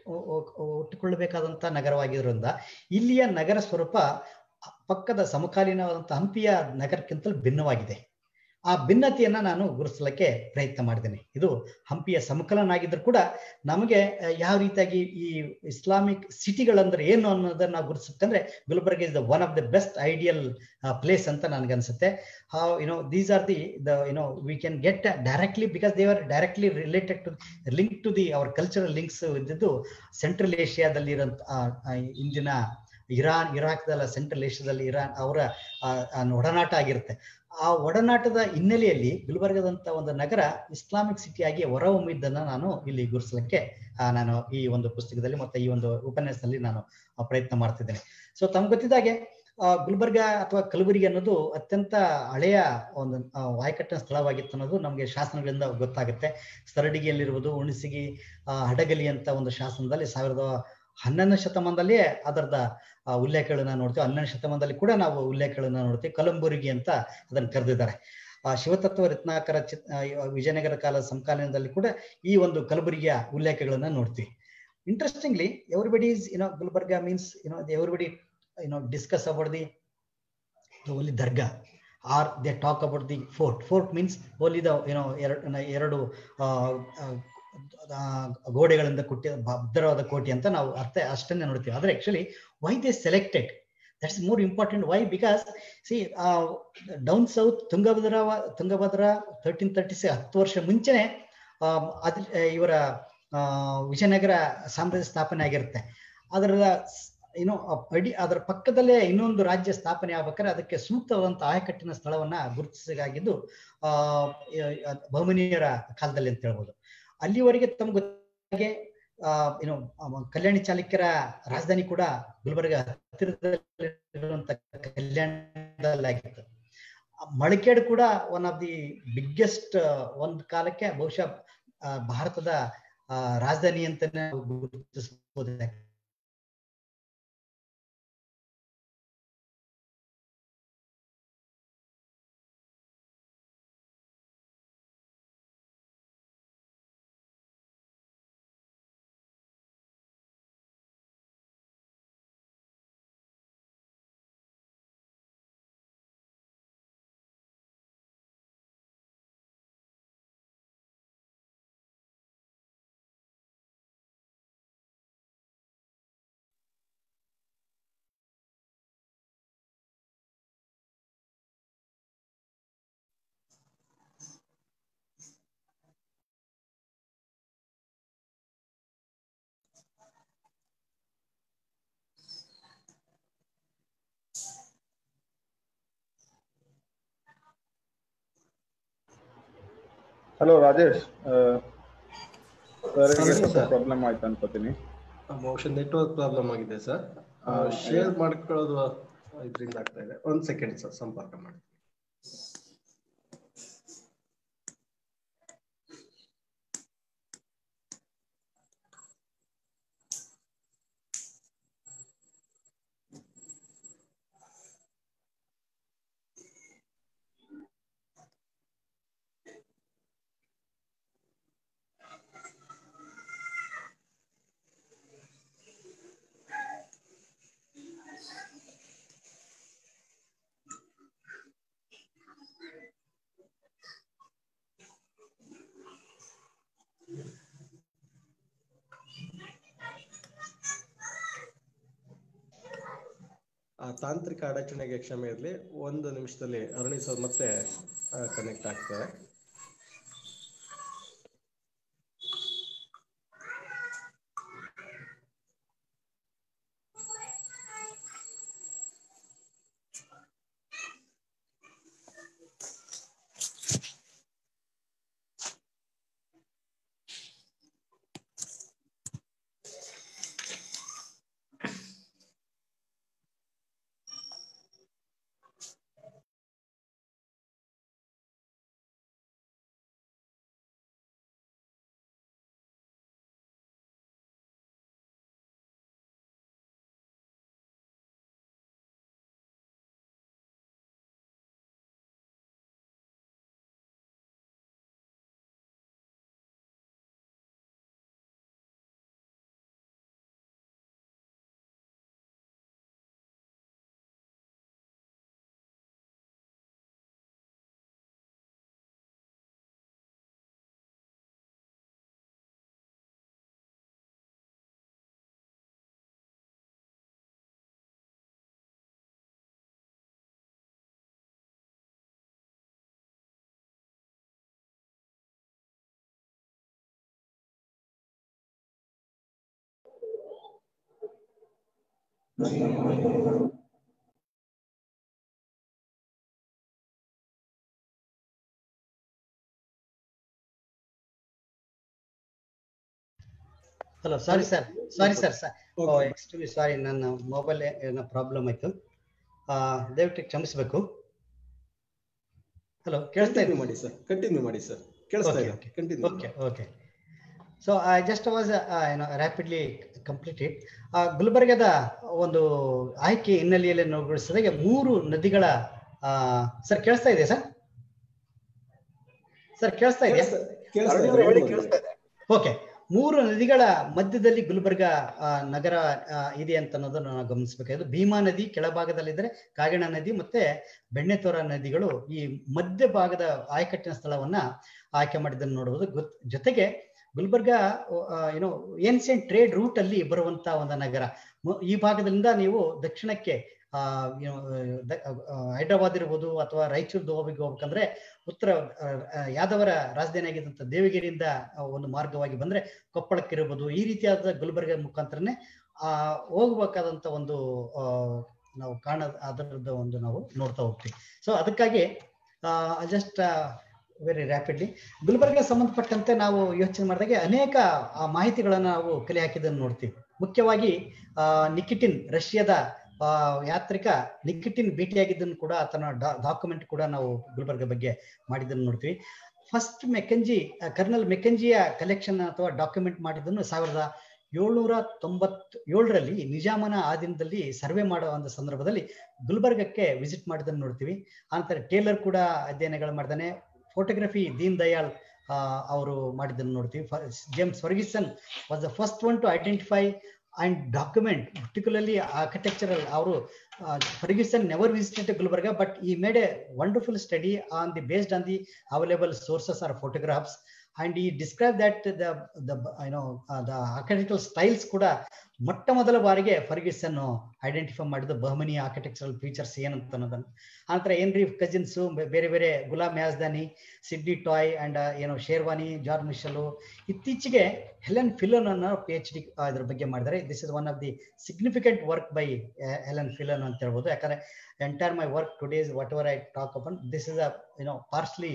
ಹುಟ್ಟಿಕೊಳ್ಳಬೇಕಾದಂತ ನಗರವಾಗಿರೋದ್ರಿಂದ ಇಲ್ಲಿಯ ನಗರ ಸ್ವರೂಪ ಪಕ್ಕದ ಸಮಕಾಲೀನವಾದಂಥ ಹಂಪಿಯ ನಗರಕ್ಕಿಂತಲೂ ಭಿನ್ನವಾಗಿದೆ. ಆ ಭಿನ್ನತೆಯನ್ನ ನಾನು ಗುರುತಿಸಲಿಕ್ಕೆ ಪ್ರಯತ್ನ ಮಾಡಿದ್ದೇನೆ. ಇದು ಹಂಪಿಯ ಸಮಕಾಲೀನ ಆಗಿದ್ರು ಕೂಡ ನಮಗೆ ಯಾವ ರೀತಿಯಾಗಿ ಈ ಇಸ್ಲಾಮಿಕ್ ಸಿಟಿಗಳಂದ್ರೆ ಏನು ಅನ್ನೋದನ್ನ ನಾವು ಗುರುತಿಸುತ್ತಂದ್ರೆ Gulbarga is the one of the best ideal place ಅಂತ ನನ್ಗನ್ಸುತ್ತೆ. How you know these are the the you know we can get directly because they are directly related to link to the our cultural links ಇದ್ದಿದ್ದು central ಏಷ್ಯಾದಲ್ಲಿ ಇರೋಂಥ ಇಂದಿನ Iran, ಇರಾಕ್ದಲ್ಲ central ಏಷ್ಯಾದಲ್ಲಿ Iran ಅವರ ಒಡನಾಟ ಆಗಿರುತ್ತೆ. ಆ ಒಡನಾಟದ ಹಿನ್ನೆಲೆಯಲ್ಲಿ ಗುಲ್ಬರ್ಗದಂತ ಒಂದು ನಗರ ಇಸ್ಲಾಮಿಕ್ ಸಿಟಿಯಾಗಿ ಹೊರಹೊಮ್ಮಿದ್ದನ್ನ ನಾನು ಇಲ್ಲಿ ಗುರುತಿಸಲಿಕ್ಕೆ ನಾನು ಈ ಒಂದು ಪುಸ್ತಕದಲ್ಲಿ ಮತ್ತೆ ಈ ಒಂದು ಉಪನ್ಯಾಸದಲ್ಲಿ ನಾನು ಪ್ರಯತ್ನ ಮಾಡ್ತಿದ್ದೇನೆ. ಸೊ ತಮ್ಗೆ ಗೊತ್ತಿದ್ದಾಗೆ ಗುಲ್ಬರ್ಗ ಅಥವಾ ಕಲಬುರಗಿ ಅನ್ನೋದು ಅತ್ಯಂತ ಹಳೆಯ ಒಂದು ವಾಯಕಟ್ಟಿನ ಸ್ಥಳವಾಗಿತ್ತು ಅನ್ನೋದು ನಮಗೆ ಶಾಸನಗಳಿಂದ ಗೊತ್ತಾಗುತ್ತೆ. ಸರಡಿಗೆಯಲ್ಲಿರುವುದು ಹುಣಸಿಗಿ ಹಡಗಲಿ ಅಂತ ಒಂದು ಶಾಸನದಲ್ಲಿ ಸಾವಿರದ ಹನ್ನೊಂದನೇ ಶತಮಾನದಲ್ಲಿಯೇ ಅದರದ ಉಲ್ಲೇಖಗಳನ್ನ ನೋಡ್ತೀವಿ. ಹನ್ನೊಂದನೇ ಶತಮಾನದಲ್ಲಿ ಕೂಡ ನಾವು ಉಲ್ಲೇಖಗಳನ್ನ ನೋಡ್ತೀವಿ. ಕಲಂಬುರ್ಗಿ ಅಂತ ಅದನ್ನು ಕರೆದಿದ್ದಾರೆ. ಆ ಶಿವತತ್ವ ರತ್ನಾಕರ ಚಿತ್ ವಿಜಯನಗರ ಕಾಲದ ಸಮಕಾಲೀನದಲ್ಲಿ ಕೂಡ ಈ ಒಂದು ಕಲಬುರಗಿಯ ಉಲ್ಲೇಖಗಳನ್ನ ನೋಡ್ತೀವಿ. Interestingly everybody is you know Gulbarga means you know everybody you know discuss about the only dargah or they talk about the fort. Fort means only the you know ಎರಡು ಎರಡು ಗೋಡೆಗಳಿಂದ ಕುಟ್ಟಿ ಭದ್ರವಾದ ಕೋಟೆ ಅಂತ ನಾವು ಅರ್ಥ ಅಷ್ಟನ್ನೇ ನೋಡ್ತೀವಿ. ಆದ್ರೆ actually why they selected that's more important. Why because see down south Tungabhadra Tungabhadra thirteen thirty six ಹತ್ತು ವರ್ಷ ಮುಂಚೆನೆ ಅದ್ ಇವರ ವಿಜಯನಗರ ಸಾಮ್ರಾಜ್ಯ ಸ್ಥಾಪನೆ ಆಗಿರುತ್ತೆ. ಅದರ ಏನೋ ಅಡಿ ಅದರ ಪಕ್ಕದಲ್ಲೇ ಇನ್ನೊಂದು ರಾಜ್ಯ ಸ್ಥಾಪನೆ ಆಗ್ಬೇಕಾದ್ರೆ ಅದಕ್ಕೆ ಸೂಕ್ತವಾದಂಥ ಆಯಕಟ್ಟಿನ ಸ್ಥಳವನ್ನ ಗುರುತಿಸಲಾಗಿದ್ದು ಆ ಬಹಮನಿಯರ ಕಾಲದಲ್ಲಿ ಅಂತ ಹೇಳ್ಬೋದು. ಅಲ್ಲಿವರೆಗೆ ತಮ್ಗೆ ಗೊತ್ತಾಗೆ ಆ ಏನು ಕಲ್ಯಾಣಿ ಚಾಲುಕ್ಯರ ರಾಜಧಾನಿ ಕೂಡ ಗುಲ್ಬರ್ಗ ಹತ್ತಿರದಲ್ಲಿರುವಂತ ಕಲ್ಯಾಣದಲ್ಲಾಗಿತ್ತು. ಮಳಕೇಡ್ ಕೂಡ ಒನ್ ಆಫ್ ದಿ ಬಿಗ್ಗೆಸ್ಟ್ ಒಂದು ಕಾಲಕ್ಕೆ ಬಹುಶಃ ಭಾರತದ ರಾಜಧಾನಿ ಅಂತಾನೆ ಗುರುತಿಸಬಹುದು. ಹಲೋ ರಾಜೇಶ್, ಸರ್ಗೆ ಸರ್ ಸ್ವಲ್ಪ ಪ್ರಾಬ್ಲಮ್ ಆಯ್ತು ಅನ್ಕೋತೀನಿ. ಬಹುಶಃ ನೆಟ್ವರ್ಕ್ ಪ್ರಾಬ್ಲಮ್ ಆಗಿದೆ ಸರ್. ಶೇರ್ ಮಾಡ್ಕೊಳ್ಳೋದು ಇದರಿಂದ ಆಗ್ತಾ ಇದೆ. ಒಂದ್ ಸೆಕೆಂಡ್ ಸರ್, ಸಂಪರ್ಕ ಮಾಡಿ. ಆ ತಾಂತ್ರಿಕ ಅಡಚಣೆಗೆ ಕ್ಷಮೆ ಇರಲಿ. ಒಂದು ನಿಮಿಷದಲ್ಲಿ ಅರುಣಿ ಸರ್ ಮತ್ತೆ ಕನೆಕ್ಟ್ ಆಗ್ತಾರೆ. Hello, sorry sir sorry sir sir extremely sorry, ನನ್ನ ಮೊಬೈಲ್ ಏನೋ ಪ್ರಾಬ್ಲಮ್ ಆಯ್ತು, ದಯವಿಟ್ಟು ಕ್ಷಮಿಸಬೇಕು. ಹಲೋ, ಕೇಳಿಸ್ತಾ ಇದೆ? ಮಾಡಿ ಸರ್, ಕಂಟಿನ್ಯೂ ಮಾಡಿ ಸರ್, ಕೇಳಿಸ್ತಾ ಇದೆ. Continue. Okay okay so I just was ಏನೋ ರ್ಯಾಪಿಡ್ಲಿ ಕಂಪ್ಲೀಟೆಡ್. ಗುಲ್ಬರ್ಗದ ಒಂದು ಆಯ್ಕೆ ಹಿನ್ನೆಲೆಯಲ್ಲಿ ನೋಡಿಸಿದಾಗ ಮೂರು ನದಿಗಳ ಸರ್ ಕೇಳಿಸ್ತಾ ಇದೆ ಸರ್? ಸರ್ ಕೇಳಿಸ್ತಾ ಇದೆ? ಓಕೆ, ಮೂರು ನದಿಗಳ ಮಧ್ಯದಲ್ಲಿ ಗುಲ್ಬರ್ಗ ನಗರ ಇದೆ ಅಂತ ಅನ್ನೋದನ್ನು ನಾವು ಗಮನಿಸಬೇಕಾಗಿದೆ. ಭೀಮಾ ನದಿ ಕೆಳಭಾಗದಲ್ಲಿದ್ದರೆ ಕಾಗಿಣ ನದಿ ಮತ್ತೆ ಬೆಣ್ಣೆತೋರ ನದಿಗಳು ಈ ಮಧ್ಯ ಭಾಗದ ಆಯಕಟ್ಟಿನ ಸ್ಥಳವನ್ನ ಆಯ್ಕೆ ಮಾಡಿದ್ದನ್ನು ನೋಡಬಹುದು. ಜೊತೆಗೆ ಗುಲ್ಬರ್ಗ ಏನೋ ಏನ್ಸಿಯಂಟ್ ಟ್ರೇಡ್ ರೂಟ್ ಅಲ್ಲಿ ಬರುವಂತ ಒಂದು ನಗರ. ಈ ಭಾಗದಿಂದ ನೀವು ದಕ್ಷಿಣಕ್ಕೆ ಆ ಏನು ಹೈದ್ರಾಬಾದ್ ಇರ್ಬೋದು ಅಥವಾ ರಾಯಚೂರು ದೋಬಿಗೆ ಹೋಗ್ಬೇಕಂದ್ರೆ ಉತ್ತರ ಯಾದವರ ರಾಜಧಾನಿ ಆಗಿದ್ದಂಥ ದೇವಗಿರಿಯಿಂದ ಒಂದು ಮಾರ್ಗವಾಗಿ ಬಂದ್ರೆ ಕೊಪ್ಪಳಕ್ಕಿರ್ಬೋದು. ಈ ರೀತಿಯಾದ ಗುಲ್ಬರ್ಗ ಮುಖಾಂತರನೇ ಆ ಹೋಗ್ಬೇಕಾದಂತ ಒಂದು ಆ ನಾವು ಕಾಣ ಅದರದ ಒಂದು ನಾವು ನೋಡ್ತಾ ಹೋಗ್ತೀವಿ. ಸೊ ಅದಕ್ಕಾಗಿ ಜಸ್ಟ್ ವೆರಿ ರ್ಯಾಪಿಡ್ಲಿ ಗುಲ್ಬರ್ಗ ಸಂಬಂಧಪಟ್ಟಂತೆ ನಾವು ಯೋಚನೆ ಮಾಡಿದಾಗೆ ಅನೇಕ ಮಾಹಿತಿಗಳನ್ನು ನಾವು ಕಲೆ ಹಾಕಿದ್ದನ್ನು ನೋಡ್ತೀವಿ. ಮುಖ್ಯವಾಗಿ ಆ ನಿಕಿಟಿನ್, ರಷ್ಯಾದ ಆ ಯಾತ್ರಿಕ ನಿಕಿಟಿನ್ ಭೇಟಿಯಾಗಿದ್ದನ್ನು ಕೂಡ ಆತನ ಡಾಕ್ಯುಮೆಂಟ್ ಕೂಡ ನಾವು ಗುಲ್ಬರ್ಗ ಬಗ್ಗೆ ಮಾಡಿದ್ದನ್ನು ನೋಡ್ತೀವಿ. ಫಸ್ಟ್ ಮೆಕೆಂಜಿ ಕರ್ನಲ್ ಮೆಕೆಂಜಿಯ ಕಲೆಕ್ಷನ್ ಅಥವಾ ಡಾಕ್ಯುಮೆಂಟ್ ಮಾಡಿದ್ದನ್ನು ಸಾವಿರದ ಏಳ್ನೂರ ತೊಂಬತ್ ಏಳರಲ್ಲಿ ನಿಜಾಮನ ಆಧೀನದಲ್ಲಿ ಸರ್ವೆ ಮಾಡುವ ಒಂದು ಸಂದರ್ಭದಲ್ಲಿ ಗುಲ್ಬರ್ಗಕ್ಕೆ ವಿಸಿಟ್ ಮಾಡಿದ್ದನ್ನು ನೋಡ್ತೀವಿ. ಆನಂತರ ಟೇಲರ್ ಕೂಡ ಅಧ್ಯಯನಗಳು ಮಾಡಿದ್ದಾನೆ. ಫೋಟೋಗ್ರಫಿ ದೀನ್ ದಯಾಳ್ ಅವರು ಮಾಡಿದ್ದನ್ನು ನೋಡ್ತೀವಿ. James Fergusson was the first one to identify and document particularly architectural. Our uh, Ferguson never visited Gulbarga, but he made a wonderful study on the based on the available sources or photographs, and he described that the the you know uh, the architectural styles kuda motta modala barige Ferguson identify ಮಾಡಿದ Bahmani architectural features ಏನಂತ ಅನ್ನೋದನ್ನು. ಆನಂತರ henry Cousins, ಬೇರೆ ಬೇರೆ Ghulam Yazdani, Sidney Toy and ಏನೋ Sherwani, George Michell. ಇತ್ತೀಚೆಗೆ Helen Philon ಅನ್ನೋ P H D ಇದ್ರ ಬಗ್ಗೆ ಮಾಡಿದ್ದಾರೆ. This is one of the significant work by Helen Philon ಅಂತ ಹೇಳ್ಬೋದು. ಯಾಕಂದ್ರೆ entire my work today's whatever I talk upon, this is a you know partly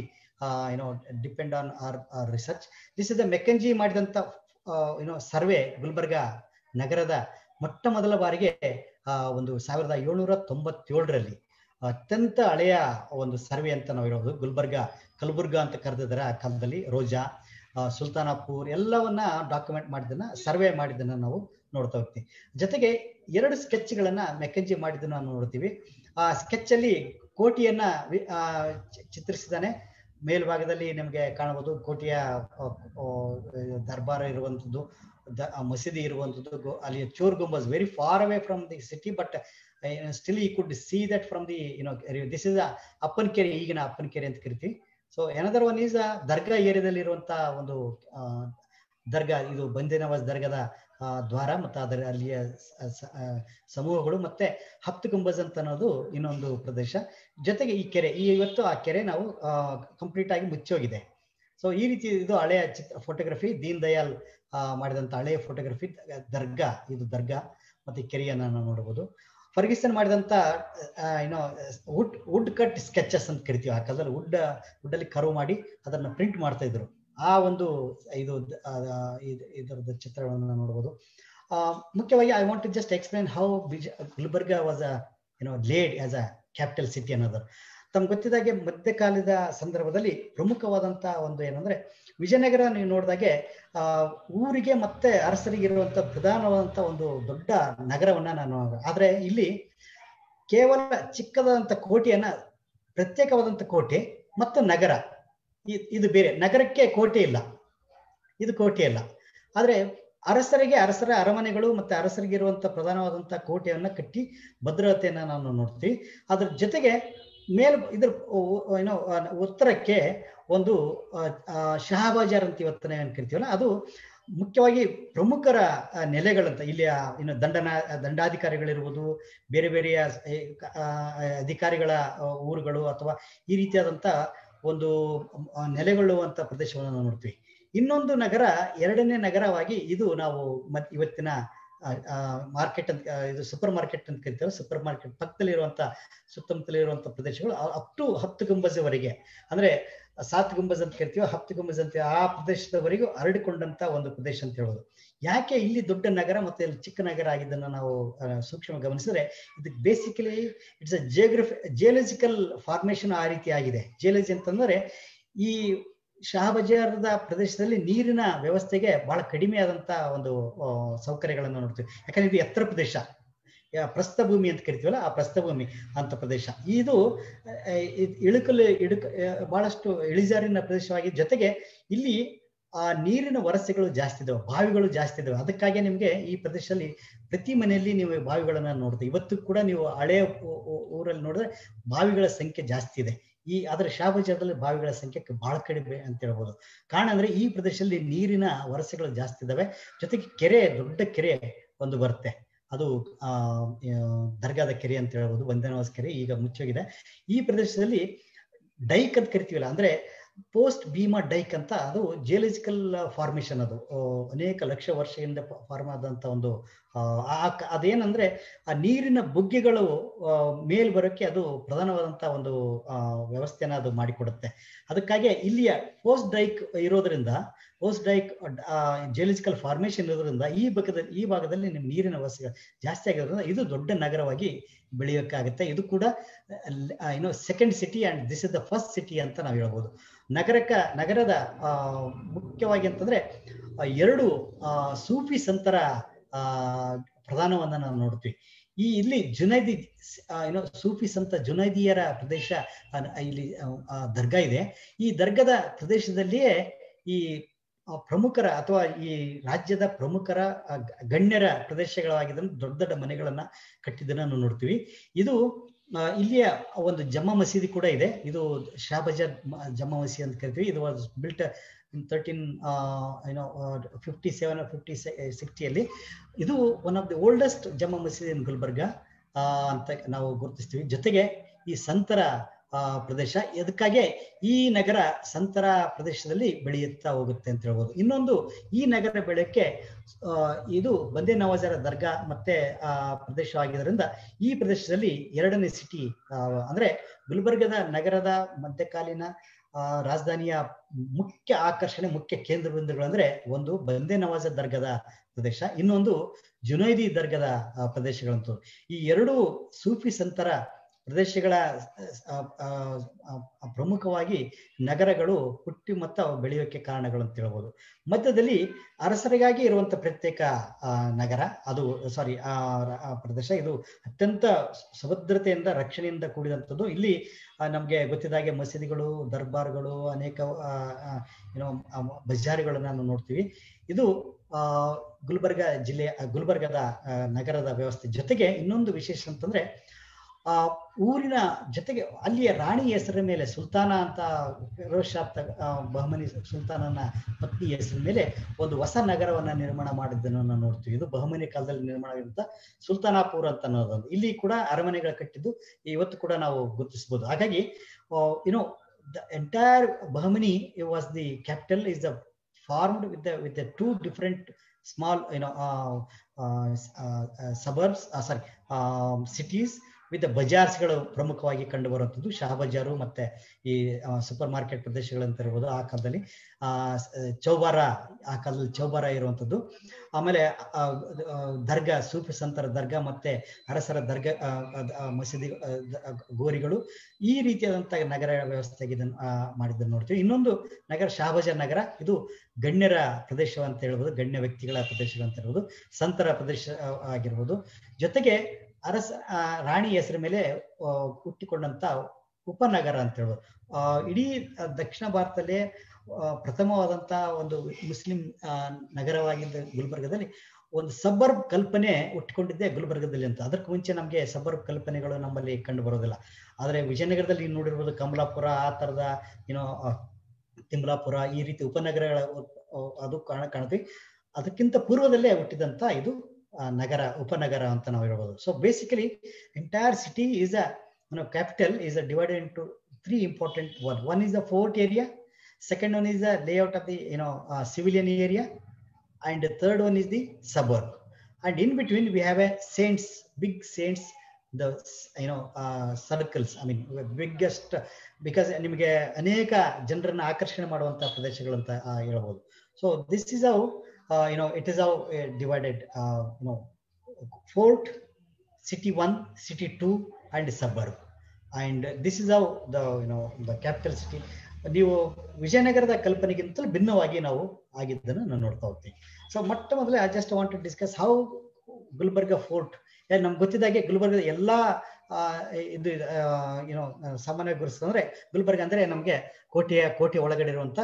you know depend on our research. This is the Mackenzie ಮಾಡಿದಂಥ you know survey Gulbarga ನಗರದ ಮೊಟ್ಟ ಮೊದಲ ಬಾರಿಗೆ ಆ ಒಂದು ಸಾವಿರದ ಏಳ್ನೂರ ತೊಂಬತ್ತೇಳರಲ್ಲಿ ಅತ್ಯಂತ ಹಳೆಯ ಒಂದು ಸರ್ವೆ ಅಂತ ನಾವು ಇರೋದು. ಗುಲ್ಬರ್ಗ ಕಲಬುರ್ಗ ಅಂತ ಕರೆದಿದ್ದಾರೆ ಆ ಕಾಲದಲ್ಲಿ. ರೋಜಾ, ಸುಲ್ತಾನಾಪುರ್ ಎಲ್ಲವನ್ನ ಡಾಕ್ಯುಮೆಂಟ್ ಮಾಡಿದ್ದನ್ನ, ಸರ್ವೆ ಮಾಡಿದ್ದನ್ನ ನಾವು ನೋಡ್ತಾ ಹೋಗ್ತೀವಿ. ಜೊತೆಗೆ ಎರಡು ಸ್ಕೆಚ್ಗಳನ್ನ ಮೆಕೆಂಜಿ ಮಾಡಿದ್ದನ್ನ ನಾವು ನೋಡ್ತೀವಿ. ಆ ಸ್ಕೆಚ್ ಅಲ್ಲಿ ಕೋಟೆಯನ್ನ ಚಿತ್ರಿಸಿದ್ದಾನೆ. ಮೇಲ್ಭಾಗದಲ್ಲಿ ನಿಮಗೆ ಕಾಣಬಹುದು ಕೋಟೆಯ ದರ್ಬಾರ ಇರುವಂಥದ್ದು, ಮಸೀದಿ ಇರುವಂಥದ್ದು. ಅಲ್ಲಿ Chor Gumbaz very far away from the city, but still you could see that from the you know this is Appankere, ಈಗಿನ ಅಪ್ಪನ್ಕೆರೆ ಅಂತ ಕರಿತೀವಿ. So another one is dargah ಏರಿಯಾದಲ್ಲಿ ಇರುವಂತಹ ಒಂದು ದರ್ಗಾ, ಇದು ಬಂದೆ ನವಾಜ್ ದರ್ಗಾದ ದ್ವಾರ ಮತ್ತು ಅದರ ಅಲ್ಲಿಯ ಸಮೂಹಗಳು, ಮತ್ತೆ ಹತ್ತು ಗುಂಬಜ್ ಅಂತ ಅನ್ನೋದು ಇನ್ನೊಂದು ಪ್ರದೇಶ. ಜೊತೆಗೆ ಈ ಕೆರೆ, ಈ ಇವತ್ತು ಆ ಕೆರೆ ನಾವು ಕಂಪ್ಲೀಟ್ ಆಗಿ ಮುಚ್ಚೋಗಿದೆ. ಸೊ ಈ ರೀತಿ ಇದು ಹಳೆಯ ಚಿತ್ರ ಫೋಟೋಗ್ರಫಿ, ದೀನ್ ದಯಾಳ್ ಮಾಡಿದಂತ ಹಳೆಯ ಫೋಟೋಗ್ರಫಿ. ದರ್ಗಾ, ಇದು ದರ್ಗಾ ಮತ್ತೆ ಕೆರೆಯನ್ನ ನಾವು ನೋಡಬಹುದು. ಫರ್ಗಿಸನ್ ಮಾಡಿದಂತ ಏನೋ ವುಡ್ ವುಡ್ ಕಟ್ ಸ್ಕೆಚಸ್ ಅಂತ ಕರಿತೀವಿ. ಆ ಕಾಲದಲ್ಲಿ ವುಡ್ ವುಡ್ ಅಲ್ಲಿ ಕರ್ವ್ ಮಾಡಿ ಅದನ್ನ ಪ್ರಿಂಟ್ ಮಾಡ್ತಾ ಇದ್ರು. ಆ ಒಂದು ಇದು ಇದರದ ಚಿತ್ರಗಳನ್ನು ನೋಡಬಹುದು. ಮುಖ್ಯವಾಗಿ I want to just explain how Gulbarga was a you know laid as a capital city ಅನ್ನೋದು. ತಮ್ಗೆ ಗೊತ್ತಿದ್ದಾಗೆ ಮಧ್ಯಕಾಲದ ಸಂದರ್ಭದಲ್ಲಿ ಪ್ರಮುಖವಾದಂತ ಒಂದು ಏನಂದ್ರೆ ವಿಜಯನಗರ ನೀವು ನೋಡಿದಾಗೆ ಆ ಊರಿಗೆ ಮತ್ತೆ ಅರಸರಿಗೆ ಇರುವಂತ ಪ್ರಧಾನವಾದಂತ ಒಂದು ದೊಡ್ಡ ನಗರವನ್ನ ನಾನು, ಆದ್ರೆ ಇಲ್ಲಿ ಕೇವಲ ಚಿಕ್ಕದಾದಂತ ಕೋಟೆಯನ್ನ, ಪ್ರತ್ಯೇಕವಾದಂತ ಕೋಟೆ ಮತ್ತು ನಗರ, ಇದು ಬೇರೆ. ನಗರಕ್ಕೆ ಕೋಟೆ ಇಲ್ಲ, ಇದು ಕೋಟೆ ಇಲ್ಲ. ಆದ್ರೆ ಅರಸರಿಗೆ ಅರಸರ ಅರಮನೆಗಳು ಮತ್ತೆ ಅರಸರಿಗೆ ಇರುವಂತ ಪ್ರಧಾನವಾದಂತ ಕೋಟೆಯನ್ನ ಕಟ್ಟಿ ಭದ್ರತೆಯನ್ನ ನಾವು ನೋಡ್ತೀವಿ. ಅದ್ರ ಜೊತೆಗೆ ಮೇಲ್ ಇದ್ರ ಏನೋ ಉತ್ತರಕ್ಕೆ ಒಂದು ಶಹಾಬಾಜಾರ್ ಅಂತ ಇವತ್ತನೇ ಏನ್ ಕರಿತೀವಲ್ಲ, ಅದು ಮುಖ್ಯವಾಗಿ ಪ್ರಮುಖರ ನೆಲೆಗಳಂತ. ಇಲ್ಲಿ ಇನ್ನು ದಂಡನ ದಂಡಾಧಿಕಾರಿಗಳಿರ್ಬೋದು, ಬೇರೆ ಬೇರೆಯ ಅಧಿಕಾರಿಗಳ ಊರುಗಳು ಅಥವಾ ಈ ರೀತಿಯಾದಂತ ಒಂದು ನೆಲೆಗಳು ಅಂತ ಪ್ರದೇಶವನ್ನು ನಾವು ನೋಡ್ತೀವಿ. ಇನ್ನೊಂದು ನಗರ, ಎರಡನೇ ನಗರವಾಗಿ ಇದು ನಾವು ಮತ್ ಇವತ್ತಿನ ಮಾರ್ಕೆಟ್ ಅಂತ, ಇದು ಸೂಪರ್ ಮಾರ್ಕೆಟ್ ಅಂತ ಕರಿತೇವೆ. ಸೂಪರ್ ಮಾರ್ಕೆಟ್ ಪಕ್ಕದಲ್ಲಿ ಇರುವಂತ ಸುತ್ತಮುತ್ತಲ ಇರುವಂತ ಪ್ರದೇಶಗಳು ಅಪ್ ಟು ಹತ್ತು ಗುಂಬಜವರೆಗೆ, ಅಂದ್ರೆ ಸಾತ್ ಗುಂಬಜ್ ಅಂತ ಕರಿತೀವಿ, ಹತ್ತು ಗುಂಬಜ್ ಅಂತ ಆ ಪ್ರದೇಶದವರೆಗೂ ಹರಡಿಕೊಂಡಂತ ಒಂದು ಪ್ರದೇಶ ಅಂತ ಹೇಳೋದು. ಯಾಕೆ ಇಲ್ಲಿ ದೊಡ್ಡ ನಗರ ಮತ್ತೆ ಇಲ್ಲಿ ಚಿಕ್ಕ ನಗರ ಆಗಿದ್ದನ್ನ ನಾವು ಸೂಕ್ಷ್ಮ ಗಮನಿಸಿದ್ರೆ, ಇದಕ್ಕೆ basically it's a geography geological formation ಆ ರೀತಿ ಆಗಿದೆ. ಜಿಯೋಲಜಿ ಅಂತಂದ್ರೆ ಈ ಶಹಾಬಜಾರದ ಪ್ರದೇಶದಲ್ಲಿ ನೀರಿನ ವ್ಯವಸ್ಥೆಗೆ ಬಹಳ ಕಡಿಮೆ ಆದಂತ ಒಂದು ಸೌಕರ್ಯಗಳನ್ನು ನೋಡ್ತೀವಿ. ಯಾಕಂದ್ರೆ ಇದು ಎತ್ತರ ಪ್ರದೇಶ, ಪ್ರಸ್ಥಭೂಮಿ ಅಂತ ಕರಿತೀವಲ್ಲ, ಆ ಪ್ರಸ್ಥಭೂಮಿ ಅಂತ ಪ್ರದೇಶ. ಇದು ಇಳುಕಲು ಇಡುಕ ಬಹಳಷ್ಟು ಇಳಿಜಾರಿನ ಪ್ರದೇಶವಾಗಿ, ಜೊತೆಗೆ ಇಲ್ಲಿ ಆ ನೀರಿನ ವರಸೆಗಳು ಜಾಸ್ತಿ ಇದಾವೆ, ಬಾವಿಗಳು ಜಾಸ್ತಿ ಇದಾವೆ. ಅದಕ್ಕಾಗಿ ನಿಮ್ಗೆ ಈ ಪ್ರದೇಶದಲ್ಲಿ ಪ್ರತಿ ಮನೆಯಲ್ಲಿ ನೀವು ಬಾವಿಗಳನ್ನ ನೋಡ್ತೀವಿ. ಇವತ್ತು ಕೂಡ ನೀವು ಹಳೆಯ ಊರಲ್ಲಿ ನೋಡಿದ್ರೆ ಬಾವಿಗಳ ಸಂಖ್ಯೆ ಜಾಸ್ತಿ ಇದೆ. ಈ ಅದರ ಶಹಾಬಜಾರದಲ್ಲಿ ಬಾವಿಗಳ ಸಂಖ್ಯೆ ಬಹಳ ಕಡಿಮೆ ಅಂತ ಹೇಳ್ಬೋದು. ಕಾರಣ ಅಂದ್ರೆ ಈ ಪ್ರದೇಶದಲ್ಲಿ ನೀರಿನ ವರಸೆಗಳು ಜಾಸ್ತಿ ಇದಾವೆ. ಜೊತೆಗೆ ಕೆರೆ, ದೊಡ್ಡ ಕೆರೆ ಒಂದು ಬರುತ್ತೆ, ಅದು ಆ ದರ್ಗಾದ ಕೆರೆ ಅಂತ ಹೇಳ್ಬೋದು, ಬಂದೆ ನವಾಜ್ ಕೆರೆ, ಈಗ ಮುಚ್ಚೋಗಿದೆ. ಈ ಪ್ರದೇಶದಲ್ಲಿ ಡೈಕ್ ಅಂತ ಕರಿತೀವಲ್ಲ, ಅಂದ್ರೆ ಪೋಸ್ಟ್ ಭೀಮಾ ಡೈಕ್ ಅಂತ, ಅದು ಜಿಯೋಲಜಿಕಲ್ ಫಾರ್ಮೇಶನ್. ಅದು ಅನೇಕ ಲಕ್ಷ ವರ್ಷದಿಂದ ಫಾರ್ಮ್ ಆದಂತ ಒಂದು ಆ ಅದೇನಂದ್ರೆ ಆ ನೀರಿನ ಬುಗ್ಗೆಗಳು ಮೇಲ್ ಬರೋಕ್ಕೆ ಅದು ಪ್ರಧಾನವಾದಂತ ಒಂದು ವ್ಯವಸ್ಥೆನ ಅದು ಮಾಡಿಕೊಡುತ್ತೆ. ಅದಕ್ಕಾಗಿ ಇಲ್ಲಿಯ ಪೋಸ್ಟ್ ಡೈಕ್ ಇರೋದ್ರಿಂದ, ಪೋಸ್ಟ್ ಡೈಕ್ ಜಿಯೋಲಜಿಕಲ್ ಫಾರ್ಮೇಶನ್ ಇರೋದ್ರಿಂದ ಈ ಭಾಗದಲ್ಲಿ ಈ ಭಾಗದಲ್ಲಿ ನಿಮ್ ನೀರಿನ ವ್ಯವಸ್ಥೆ ಜಾಸ್ತಿ ಆಗಿರೋದ್ರಿಂದ ಇದು ದೊಡ್ಡ ನಗರವಾಗಿ ಬೆಳೆಯೋಕ್ಕಾಗುತ್ತೆ. ಇದು ಕೂಡ ಏನೋ second city and this is the first city ಅಂತ ನಾವು ಹೇಳ್ಬೋದು. ನಗರಕ್ಕ ನಗರದ ಆ ಮುಖ್ಯವಾಗಿ ಅಂತಂದ್ರೆ ಎರಡು ಆ ಸೂಫಿ ಸಂತರ ಆ ಪ್ರಧಾನವನ್ನ ನಾವು ನೋಡ್ತೀವಿ. ಈ ಇಲ್ಲಿ ಜುನೈದಿ ಏನೋ ಸೂಫಿ ಸಂತ ಜುನೈದಿಯರ ಪ್ರದೇಶ ಇಲ್ಲಿ ದರ್ಗಾ ಇದೆ. ಈ ದರ್ಗಾದ ಪ್ರದೇಶದಲ್ಲಿಯೇ ಈ ಪ್ರಮುಖರ ಅಥವಾ ಈ ರಾಜ್ಯದ ಪ್ರಮುಖರ ಗಣ್ಯರ ಪ್ರದೇಶಗಳಾಗಿದ್ದ ದೊಡ್ಡ ದೊಡ್ಡ ಮನೆಗಳನ್ನ ಕಟ್ಟಿದ್ದನ್ನ ನಾವು ನೋಡ್ತೀವಿ. ಇದು ಇಲ್ಲಿಯ ಒಂದು ಜಮ್ಮಾ ಮಸೀದಿ ಕೂಡ ಇದೆ. ಇದು ಶಹಾಬಜಾರ್ ಜಮ್ಮಾ ಮಸೀದಿ ಅಂತ ಕರಿತೀವಿ. ಇದು ವಾಸ್ ಬಿಲ್ಟ್ ಇನ್ ತರ್ಟೀನ್ ಏನೋ ಫಿಫ್ಟಿ ಸೆವೆನ್ ಫಿಫ್ಟಿ ಸಿಕ್ಸ್ಟಿಯಲ್ಲಿ. ಇದು one of the oldest Jama Masjid in Gulbarga ಅಂತ ನಾವು ಗುರುತಿಸ್ತೀವಿ. ಜೊತೆಗೆ ಈ ಸಂತರ ಪ್ರದೇಶ, ಅದಕ್ಕಾಗಿ ಈ ನಗರ ಸಂತರ ಪ್ರದೇಶದಲ್ಲಿ ಬೆಳೆಯುತ್ತಾ ಹೋಗುತ್ತೆ ಅಂತ ಹೇಳ್ಬೋದು. ಇನ್ನೊಂದು, ಈ ನಗರ ಬೆಳೆಯಕ್ಕೆ ಇದು ಬಂದೆ ನವಾಜರ ದರ್ಗಾ ಮತ್ತೆ ಆ ಪ್ರದೇಶವಾಗಿದ್ದರಿಂದ ಈ ಪ್ರದೇಶದಲ್ಲಿ ಎರಡನೇ ಸಿಟಿ ಅಂದ್ರೆ ಗುಲ್ಬರ್ಗದ ನಗರದ ಮಧ್ಯಕಾಲೀನ ರಾಜಧಾನಿಯ ಮುಖ್ಯ ಆಕರ್ಷಣೆ, ಮುಖ್ಯ ಕೇಂದ್ರ ಬಿಂದುಗಳು ಅಂದ್ರೆ ಒಂದು ಬಂದೇ ನವಾಜ ದರ್ಗಾದ ಪ್ರದೇಶ, ಇನ್ನೊಂದು ಜುನೈದಿ ದರ್ಗಾದ ಪ್ರದೇಶಗಳಂತೂ. ಈ ಎರಡು ಸೂಫಿ ಸಂತರ ಪ್ರದೇಶಗಳ ಪ್ರಮುಖವಾಗಿ ನಗರಗಳು ಹುಟ್ಟಿ ಮತ್ತು ಬೆಳೆಯೋಕೆ ಕಾರಣಗಳು ಅಂತ ಹೇಳ್ಬೋದು. ಮಧ್ಯದಲ್ಲಿ ಅರಸರಿಗಾಗಿ ಇರುವಂತ ಪ್ರತ್ಯೇಕ ನಗರ ಅದು ಸಾರಿ ಆ ಪ್ರದೇಶ ಇದು ಅತ್ಯಂತ ಸುಭದ್ರತೆಯಿಂದ ರಕ್ಷಣೆಯಿಂದ ಕೂಡಿದಂಥದ್ದು. ಇಲ್ಲಿ ನಮ್ಗೆ ಗೊತ್ತಿದ್ದಾಗೆ ಮಸೀದಿಗಳು, ದರ್ಬಾರ್ಗಳು, ಅನೇಕ ಏನೋ ಬಜಾರಿಗಳನ್ನ ನಾವು ನೋಡ್ತೀವಿ. ಇದು ಆ ಗುಲ್ಬರ್ಗ ಜಿಲ್ಲೆಯ ಗುಲ್ಬರ್ಗದ ನಗರದ ವ್ಯವಸ್ಥೆ. ಜೊತೆಗೆ ಇನ್ನೊಂದು ವಿಶೇಷ ಅಂತಂದ್ರೆ ಆ ಊರಿನ ಜೊತೆಗೆ ಅಲ್ಲಿಯ ರಾಣಿ ಹೆಸರ ಮೇಲೆ ಸುಲ್ತಾನ ಅಂತ ಫಿರೋಜ್ ಶಾ ಬಹಮನಿ ಸುಲ್ತಾನನ ಪತ್ನಿ ಹೆಸರ ಮೇಲೆ ಒಂದು ಹೊಸ ನಗರವನ್ನ ನಿರ್ಮಾಣ ಮಾಡಿದ್ದನ್ನು ನಾವು ನೋಡ್ತೀವಿ. ಇದು ಬಹಮನಿ ಕಾಲದಲ್ಲಿ ನಿರ್ಮಾಣ ಆಗಿರುವಂತ ಸುಲ್ತಾನಾಪುರ ಅಂತ ಅನ್ನೋದೊಂದು. ಇಲ್ಲಿ ಕೂಡ ಅರಮನೆಗಳು ಕಟ್ಟಿದ್ದು ಇವತ್ತು ಕೂಡ ನಾವು ಗುರುತಿಸಬಹುದು. ಹಾಗಾಗಿ you know the entire Bahmani was the capital is the formed with the with the two different small you know suburbs sorry cities with ಬಜಾರ್ಸ್ಗಳು ಪ್ರಮುಖವಾಗಿ ಕಂಡು ಬರುವಂಥದ್ದು. ಶಾ ಬಜಾರು ಮತ್ತೆ ಈ ಸೂಪರ್ ಮಾರ್ಕೆಟ್ ಪ್ರದೇಶಗಳಂತ ಇರ್ಬೋದು. ಆ ಕಾಲದಲ್ಲಿ ಆ ಚೌಬಾರ ಆ ಕಾಲದಲ್ಲಿ ಚೌಬಾರ ಇರುವಂಥದ್ದು. ಆಮೇಲೆ ದರ್ಗಾ, ಸೂಫಿ ಸಂತರ ದರ್ಗಾ ಮತ್ತೆ ಅರಸರ ದರ್ಗಾ ಮಸೀದಿ ಗೋರಿಗಳು, ಈ ರೀತಿಯಾದಂತಹ ನಗರ ವ್ಯವಸ್ಥೆಗೆ ಇದನ್ನು ಮಾಡಿದ್ದನ್ನು ನೋಡ್ತೀವಿ. ಇನ್ನೊಂದು ನಗರ ಶಹಾಬಜಾರ್ ನಗರ. ಇದು ಗಣ್ಯರ ಪ್ರದೇಶ ಅಂತ ಹೇಳ್ಬೋದು, ಗಣ್ಯ ವ್ಯಕ್ತಿಗಳ ಪ್ರದೇಶಗಳಂತ ಹೇಳ್ಬೋದು, ಸಂತರ ಪ್ರದೇಶ ಆಗಿರ್ಬೋದು. ಜೊತೆಗೆ ಅರಸ ರಾಣಿ ಹೆಸರ ಮೇಲೆ ಹುಟ್ಟಿಕೊಂಡಂತ ಉಪನಗರ ಅಂತ ಹೇಳ್ಬೋದು. ಇಡೀ ದಕ್ಷಿಣ ಭಾರತದಲ್ಲೇ ಪ್ರಥಮವಾದಂತ ಒಂದು ಮುಸ್ಲಿಂ ನಗರವಾಗಿದ್ದ ಗುಲ್ಬರ್ಗದಲ್ಲಿ ಒಂದು ಸಬರ್ಬ್ ಕಲ್ಪನೆ ಹುಟ್ಟಿಕೊಂಡಿದ್ದೆ ಗುಲ್ಬರ್ಗದಲ್ಲಿ ಅಂತ. ಅದಕ್ಕೆ ಮುಂಚೆ ನಮ್ಗೆ ಸಬರ್ಬ್ ಕಲ್ಪನೆಗಳು ನಮ್ಮಲ್ಲಿ ಕಂಡು ಬರೋದಿಲ್ಲ. ಆದ್ರೆ ವಿಜಯನಗರದಲ್ಲಿ ನೋಡಿರ್ಬೋದು ಕಮಲಾಪುರ, ಆ ತರದ ಏನೋ ತಿಮ್ಲಾಪುರ, ಈ ರೀತಿ ಉಪನಗರಗಳ ಅದು ಕಾಣ ಕಾಣ್ತೀವಿ. ಅದಕ್ಕಿಂತ ಪೂರ್ವದಲ್ಲೇ ಹುಟ್ಟಿದಂತ ಇದು ನಗರ, ಉಪನಗರ ಅಂತ ನಾವು ಹೇಳ್ಬೋದು. So basically entire city is a capital is a divided into three important one. One is a fort area, second one is the layout of the you know civilian area, and third one is the suburb. And in between we have a saints, big saints, the you know circles, I mean biggest, because ನಿಮಗೆ ಅನೇಕ ಜನರನ್ನ ಆಕರ್ಷಣೆ ಮಾಡುವಂತಹ ಪ್ರದೇಶಗಳು ಅಂತ ಹೇಳ್ಬೋದು. So this is how Uh, you know, it is how uh, divided, uh, you know, fort, city one, city two, and suburb. And this is how the, you know, the capital city. ನೀವು ವಿಜಯನಗರದ ಕಲ್ಪನೆಗಿಂತಲೂ ಭಿನ್ನವಾಗಿ ನಾವು ಆಗಿದ್ದನ್ನು ನಾವು ನೋಡ್ತಾ ಹೋಗ್ತೀವಿ. So ಮೊಟ್ಟ ಮೊದಲೇ I just want to discuss how Gulbarga fort. ನಮ್ಗೆ ಗೊತ್ತಿದ್ದಾಗೆ ಗುಲ್ಬರ್ಗದ ಎಲ್ಲಾ ಇದು ಏನೋ ಸಾಮಾನ್ಯವಾಗಿ ಗುರುತಿಸ್ತಂದ್ರೆ ಗುಲ್ಬರ್ಗ ಅಂದ್ರೆ ನಮ್ಗೆ ಕೋಟೆಯ ಕೋಟೆ ಒಳಗಡೆ ಇರುವಂತ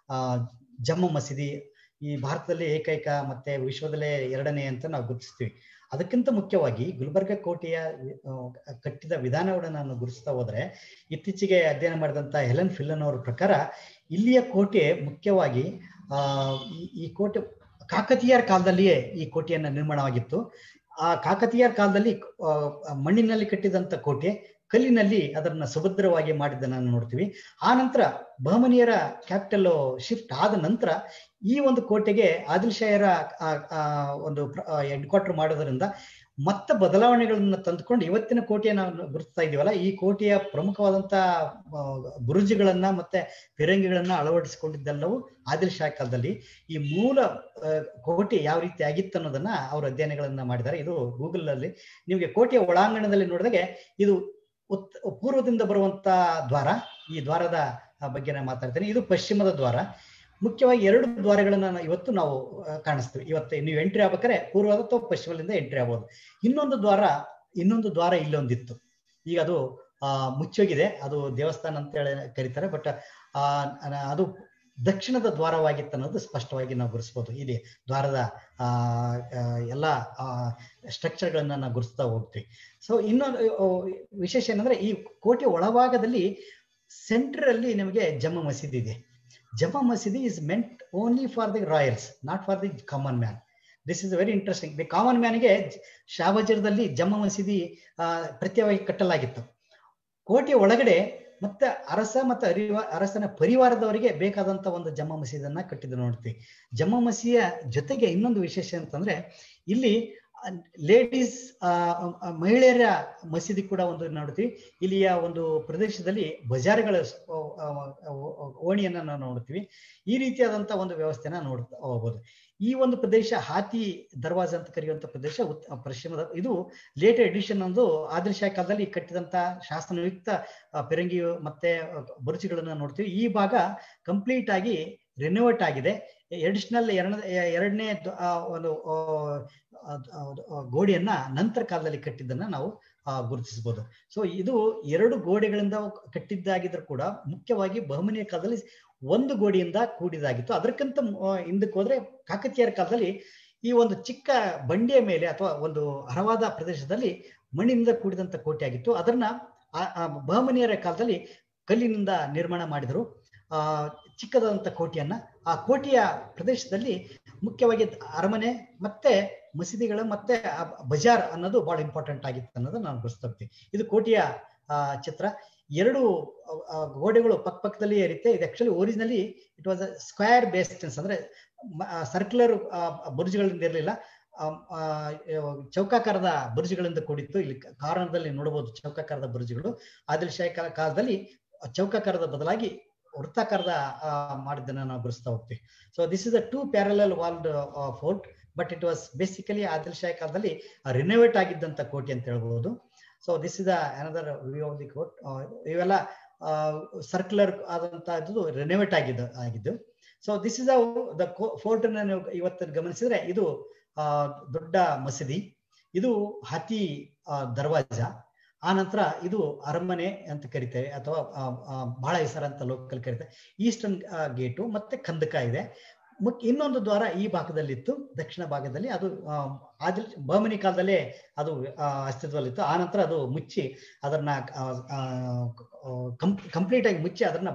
ಜಮ್ಮ ಮಸೀದಿ ಈ ಭಾರತದಲ್ಲಿ ಏಕೈಕ ಮತ್ತೆ ವಿಶ್ವದಲ್ಲೇ ಎರಡನೇ ಅಂತ ನಾವು ಗುರುತಿಸ್ತೀವಿ. ಅದಕ್ಕಿಂತ ಮುಖ್ಯವಾಗಿ ಗುಲ್ಬರ್ಗ ಕೋಟೆಯ ಕಟ್ಟಿದ ವಿಧಾನವನ್ನು ನಾನು ಗುರುತಿಸ್ತಾ ಹೋದ್ರೆ, ಇತ್ತೀಚೆಗೆ ಅಧ್ಯಯನ ಮಾಡಿದಂತ ಹೆಲೆನ್ ಫಿಲ್ಲನ್ ಅವರ ಪ್ರಕಾರ ಇಲ್ಲಿಯ ಕೋಟೆ ಮುಖ್ಯವಾಗಿ ಆ ಈ ಕೋಟೆ ಕಾಕತೀಯರ ಕಾಲದಲ್ಲಿಯೇ ಈ ಕೋಟೆಯನ್ನ ನಿರ್ಮಾಣವಾಗಿತ್ತು. ಆ ಕಾಕತೀಯರ ಕಾಲದಲ್ಲಿ ಮಣ್ಣಿನಲ್ಲಿ ಕಟ್ಟಿದಂತ ಕೋಟೆ ಕಲ್ಲಿನಲ್ಲಿ ಅದನ್ನ ಸುಭದ್ರವಾಗಿ ಮಾಡಿದ್ದನ್ನು ನೋಡ್ತೀವಿ. ಆ ನಂತರ ಬಹಮನಿಯರ ಕ್ಯಾಪಿಟಲ್ ಶಿಫ್ಟ್ ಆದ ನಂತರ ಈ ಒಂದು ಕೋಟೆಗೆ ಆದಿಲ್ ಶಾಹರ ಒಂದು ಹೆಡ್ ಕ್ವಾರ್ಟರ್ ಮಾಡೋದ್ರಿಂದ ಮತ್ತೆ ಬದಲಾವಣೆಗಳನ್ನ ತಂದುಕೊಂಡು ಇವತ್ತಿನ ಕೋಟೆಯನ್ನು ನಾವು ಗುರುತಿಸ್ತಾ ಇದೀವಲ್ಲ, ಈ ಕೋಟೆಯ ಪ್ರಮುಖವಾದಂತ ಬುರುಜುಗಳನ್ನ ಮತ್ತೆ ಫಿರಂಗಿಗಳನ್ನ ಅಳವಡಿಸಿಕೊಂಡಿದ್ದೆಲ್ಲವೂ ಆದಿಲ್ ಶಾ ಕಾಲದಲ್ಲಿ. ಈ ಮೂಲ ಕೋಟೆ ಯಾವ ರೀತಿ ಆಗಿತ್ತು ಅನ್ನೋದನ್ನ ಅವರು ಅಧ್ಯಯನಗಳನ್ನ ಮಾಡಿದ್ದಾರೆ. ಇದು ಗೂಗಲ್ ನಲ್ಲಿ ನಿಮಗೆ ಕೋಟೆಯ ಒಳಾಂಗಣದಲ್ಲಿ ನೋಡಿದಾಗೆ ಇದು ಉತ್ ಪೂರ್ವದಿಂದ ಬರುವಂತ ದ್ವಾರ. ಈ ದ್ವಾರದ ಬಗ್ಗೆ ನಾನು ಮಾತಾಡ್ತೇನೆ. ಇದು ಪಶ್ಚಿಮದ ದ್ವಾರ. ಮುಖ್ಯವಾಗಿ ಎರಡು ದ್ವಾರಗಳನ್ನ ಇವತ್ತು ನಾವು ಕಾಣಿಸ್ತೀವಿ. ಇವತ್ತು ನೀವು ಎಂಟ್ರಿ ಆಗ್ಬೇಕಾದ್ರೆ ಪೂರ್ವದ ಅಥವಾ ಪಶ್ಚಿಮದಿಂದ ಎಂಟ್ರಿ ಆಗ್ಬೋದು. ಇನ್ನೊಂದು ದ್ವಾರ ಇನ್ನೊಂದು ದ್ವಾರ ಇಲ್ಲೊಂದಿತ್ತು, ಈಗ ಅದು ಆ ಮುಚ್ಚೋಗಿದೆ. ಅದು ದೇವಸ್ಥಾನ ಅಂತ ಹೇಳಿ ಕರೀತಾರೆ. ಬಟ್ ಆ ಅದು ದಕ್ಷಿಣದ ದ್ವಾರವಾಗಿತ್ತು ಅನ್ನೋದು ಸ್ಪಷ್ಟವಾಗಿ ನಾವು ಗುರುತಿಸ್ಬೋದು. ಇಲ್ಲಿ ದ್ವಾರದ ಆ ಎಲ್ಲ ಸ್ಟ್ರಕ್ಚರ್ಗಳನ್ನ ನಾವು ಗುರುತಿಸ್ತಾ ಹೋಗ್ತೀವಿ. ಸೊ ಇನ್ನೊಂದು ವಿಶೇಷ ಏನಂದ್ರೆ ಈ ಕೋಟೆ ಒಳಭಾಗದಲ್ಲಿ ಸೆಂಟರ್ ಅಲ್ಲಿ ನಿಮಗೆ ಜಮ್ಮ ಮಸೀದಿ ಇದೆ. ಜಮ್ಮ ಮಸೀದಿ is meant only for the royals, not for the common man. This is very interesting. The common man ಗೆ ಶಾಬಜಾರದಲ್ಲಿ ಜಮ್ಮ ಮಸೀದಿ ಪ್ರತ್ಯೇಕವಾಗಿ ಕಟ್ಟಲಾಗಿತ್ತು. ಕೋಟೆ ಒಳಗಡೆ ಮತ್ತೆ ಅರಸ ಮತ್ತು ಅರಿವ ಅರಸನ ಪರಿವಾರದವರಿಗೆ ಬೇಕಾದಂತ ಒಂದು ಜಮ್ಮ ಮಸೀದಿಯನ್ನ ಕಟ್ಟಿದ್ದು ನೋಡ್ತೀವಿ. ಜಮ್ಮ ಮಸೀದಿಯ ಜೊತೆಗೆ ಇನ್ನೊಂದು ವಿಶೇಷ ಅಂತಂದ್ರೆ ಇಲ್ಲಿ ಲೇಡೀಸ್ ಮಹಿಳೆಯರ ಮಸೀದಿ ಕೂಡ ಒಂದು ನೋಡ್ತೀವಿ. ಇಲ್ಲಿಯ ಒಂದು ಪ್ರದೇಶದಲ್ಲಿ ಬಜಾರ್ಗಳ ಓಣಿಯನ್ನ ನಾವು ನೋಡ್ತೀವಿ. ಈ ರೀತಿಯಾದಂತ ಒಂದು ವ್ಯವಸ್ಥೆನ ನೋಡ್ತಾ ಹೋಗ್ಬೋದು. ಈ ಒಂದು ಪ್ರದೇಶ ಹಾತಿ ದರ್ವಾಜ ಅಂತ ಕರೆಯುವಂತ ಪ್ರದೇಶ ಪಶ್ಚಿಮದ, ಇದು ಲೇಟ್ ಎಡಿಷನ್ ಒಂದು ಆದಿಲ್ ಶಾ ಕಾಲದಲ್ಲಿ ಕಟ್ಟಿದಂತ ಶಾಸನಯುಕ್ತ ಪಿರಂಗಿ ಮತ್ತೆ ಬುರುಜುಗಳನ್ನ ನೋಡ್ತೀವಿ. ಈ ಭಾಗ ಕಂಪ್ಲೀಟ್ ಆಗಿ ರಿನೋವೇಟ್ ಆಗಿದೆ. ಎಡಿಷನಲ್ ಎರಡ ಎರಡನೇ ಒಂದು ಗೋಡೆಯನ್ನ ನಂತರ ಕಾಲದಲ್ಲಿ ಕಟ್ಟಿದ್ದನ್ನ ನಾವು ಗುರುತಿಸಬಹುದು. ಸೊ ಇದು ಎರಡು ಗೋಡೆಗಳಿಂದ ಕಟ್ಟಿದ್ದಾಗಿದ್ರು ಕೂಡ ಮುಖ್ಯವಾಗಿ ಬಹಮನಿಯ ಕಾಲದಲ್ಲಿ ಒಂದು ಗೋಡೆಯಿಂದ ಕೂಡಿದಾಗಿತ್ತು. ಅದಕ್ಕಿಂತ ಹಿಂದಕ್ಕೆ ಹೋದ್ರೆ ಕಾಕತೀಯರ ಕಾಲದಲ್ಲಿ ಈ ಒಂದು ಚಿಕ್ಕ ಬಂಡೆಯ ಮೇಲೆ ಅಥವಾ ಒಂದು ಹರವಾದ ಪ್ರದೇಶದಲ್ಲಿ ಮಣ್ಣಿನಿಂದ ಕೂಡಿದಂತ ಕೋಟೆ ಆಗಿತ್ತು. ಅದನ್ನ ಬಹಮನಿಯರ ಕಾಲದಲ್ಲಿ ಕಲ್ಲಿನಿಂದ ನಿರ್ಮಾಣ ಮಾಡಿದರು ಆ ಚಿಕ್ಕದಾದಂತ ಕೋಟೆಯನ್ನ. ಆ ಕೋಟೆಯ ಪ್ರದೇಶದಲ್ಲಿ ಮುಖ್ಯವಾಗಿ ಅರಮನೆ ಮತ್ತೆ ಮಸೀದಿಗಳು ಮತ್ತೆ ಬಜಾರ್ ಅನ್ನೋದು ಬಹಳ ಇಂಪಾರ್ಟೆಂಟ್ ಆಗಿತ್ತು ಅನ್ನೋದನ್ನ ನಾನು ಗುರುತಿಸ್ತಾ ಹೋಗ್ತೀನಿ. ಇದು ಕೋಟೆಯ ಆ ಚಿತ್ರ. ಎರಡು ಗೋಡೆಗಳು ಪಕ್ಕ ಪಕ್ಕದಲ್ಲಿ ಇರುತ್ತೆ. ಇದು actually originally it was a square bastions, ಅಂದ್ರೆ ಸರ್ಕ್ಯುಲರ್ ಬುರ್ಜ್ಗಳಿಂದ ಇರಲಿಲ್ಲ, ಚೌಕಾಕಾರದ ಬುರ್ಜ್ಗಳಿಂದ ಕೂಡಿತ್ತು. ಇಲ್ಲಿ ಕಾರಣದಲ್ಲಿ ನೋಡಬಹುದು ಚೌಕಾಕಾರದ ಬುರ್ಜ್ಗಳು. ಆದಿಲ್ ಶಾ ಕಾಲದಲ್ಲಿ ಚೌಕಾಕಾರದ ಬದಲಾಗಿ ವೃತ್ತಾಕಾರದ ಮಾಡಿದ್ದನ್ನ ನಾವು ಗುರುತಿಸ್ತಾ ಹೋಗ್ತೀವಿ. So this is a two parallel walled fort, but it was basically Adil Shah ಕಾಲದಲ್ಲಿ ರಿನೋವೇಟ್ ಆಗಿದ್ದಂತ ಕೋಟೆ ಅಂತ ಹೇಳ್ಬಹುದು. So this is another view of the court. ಇವೆಲ್ಲ ಸರ್ಕ್ಯುಲರ್ ಆದಂತಹದ್ದು ರಿನೋವೇಟ್ ಆಗಿದ್ದ ಆಗಿದ್ದು. So this is the fort ಅನ್ನ ನೀವು ಇವತ್ತು ಗಮನಿಸಿದ್ರೆ ಇದು ಆ ದೊಡ್ಡ ಮಸೀದಿ, ಇದು ಹಾತಿ ದರ್ವಾಜ. ಆ ನಂತರ ಇದು ಅರಮನೆ ಅಂತ ಕರಿತೇವೆ ಅಥವಾ ಬಹಳ ಹೆಸರಂತ ಲೋಕಲ್ ಕರಿತೇವೆ. ಈಸ್ಟರ್ನ್ ಗೇಟು ಮತ್ತೆ ಕಂದಕ ಇದೆ. ಮುಖ್ಯ ಇನ್ನೊಂದು ದ್ವಾರ ಈ ಭಾಗದಲ್ಲಿತ್ತು, ದಕ್ಷಿಣ ಭಾಗದಲ್ಲಿ. ಅದು ಆದಿಲ್ ಬಹಮನಿ ಕಾಲದಲ್ಲೇ ಅದು ಅಸ್ತಿತ್ವದಲ್ಲಿತ್ತು. ಆ ನಂತರ ಅದು ಮುಚ್ಚಿ ಅದನ್ನ ಕಂಪ್ಲೀಟ್ ಆಗಿ ಮುಚ್ಚಿ ಅದನ್ನ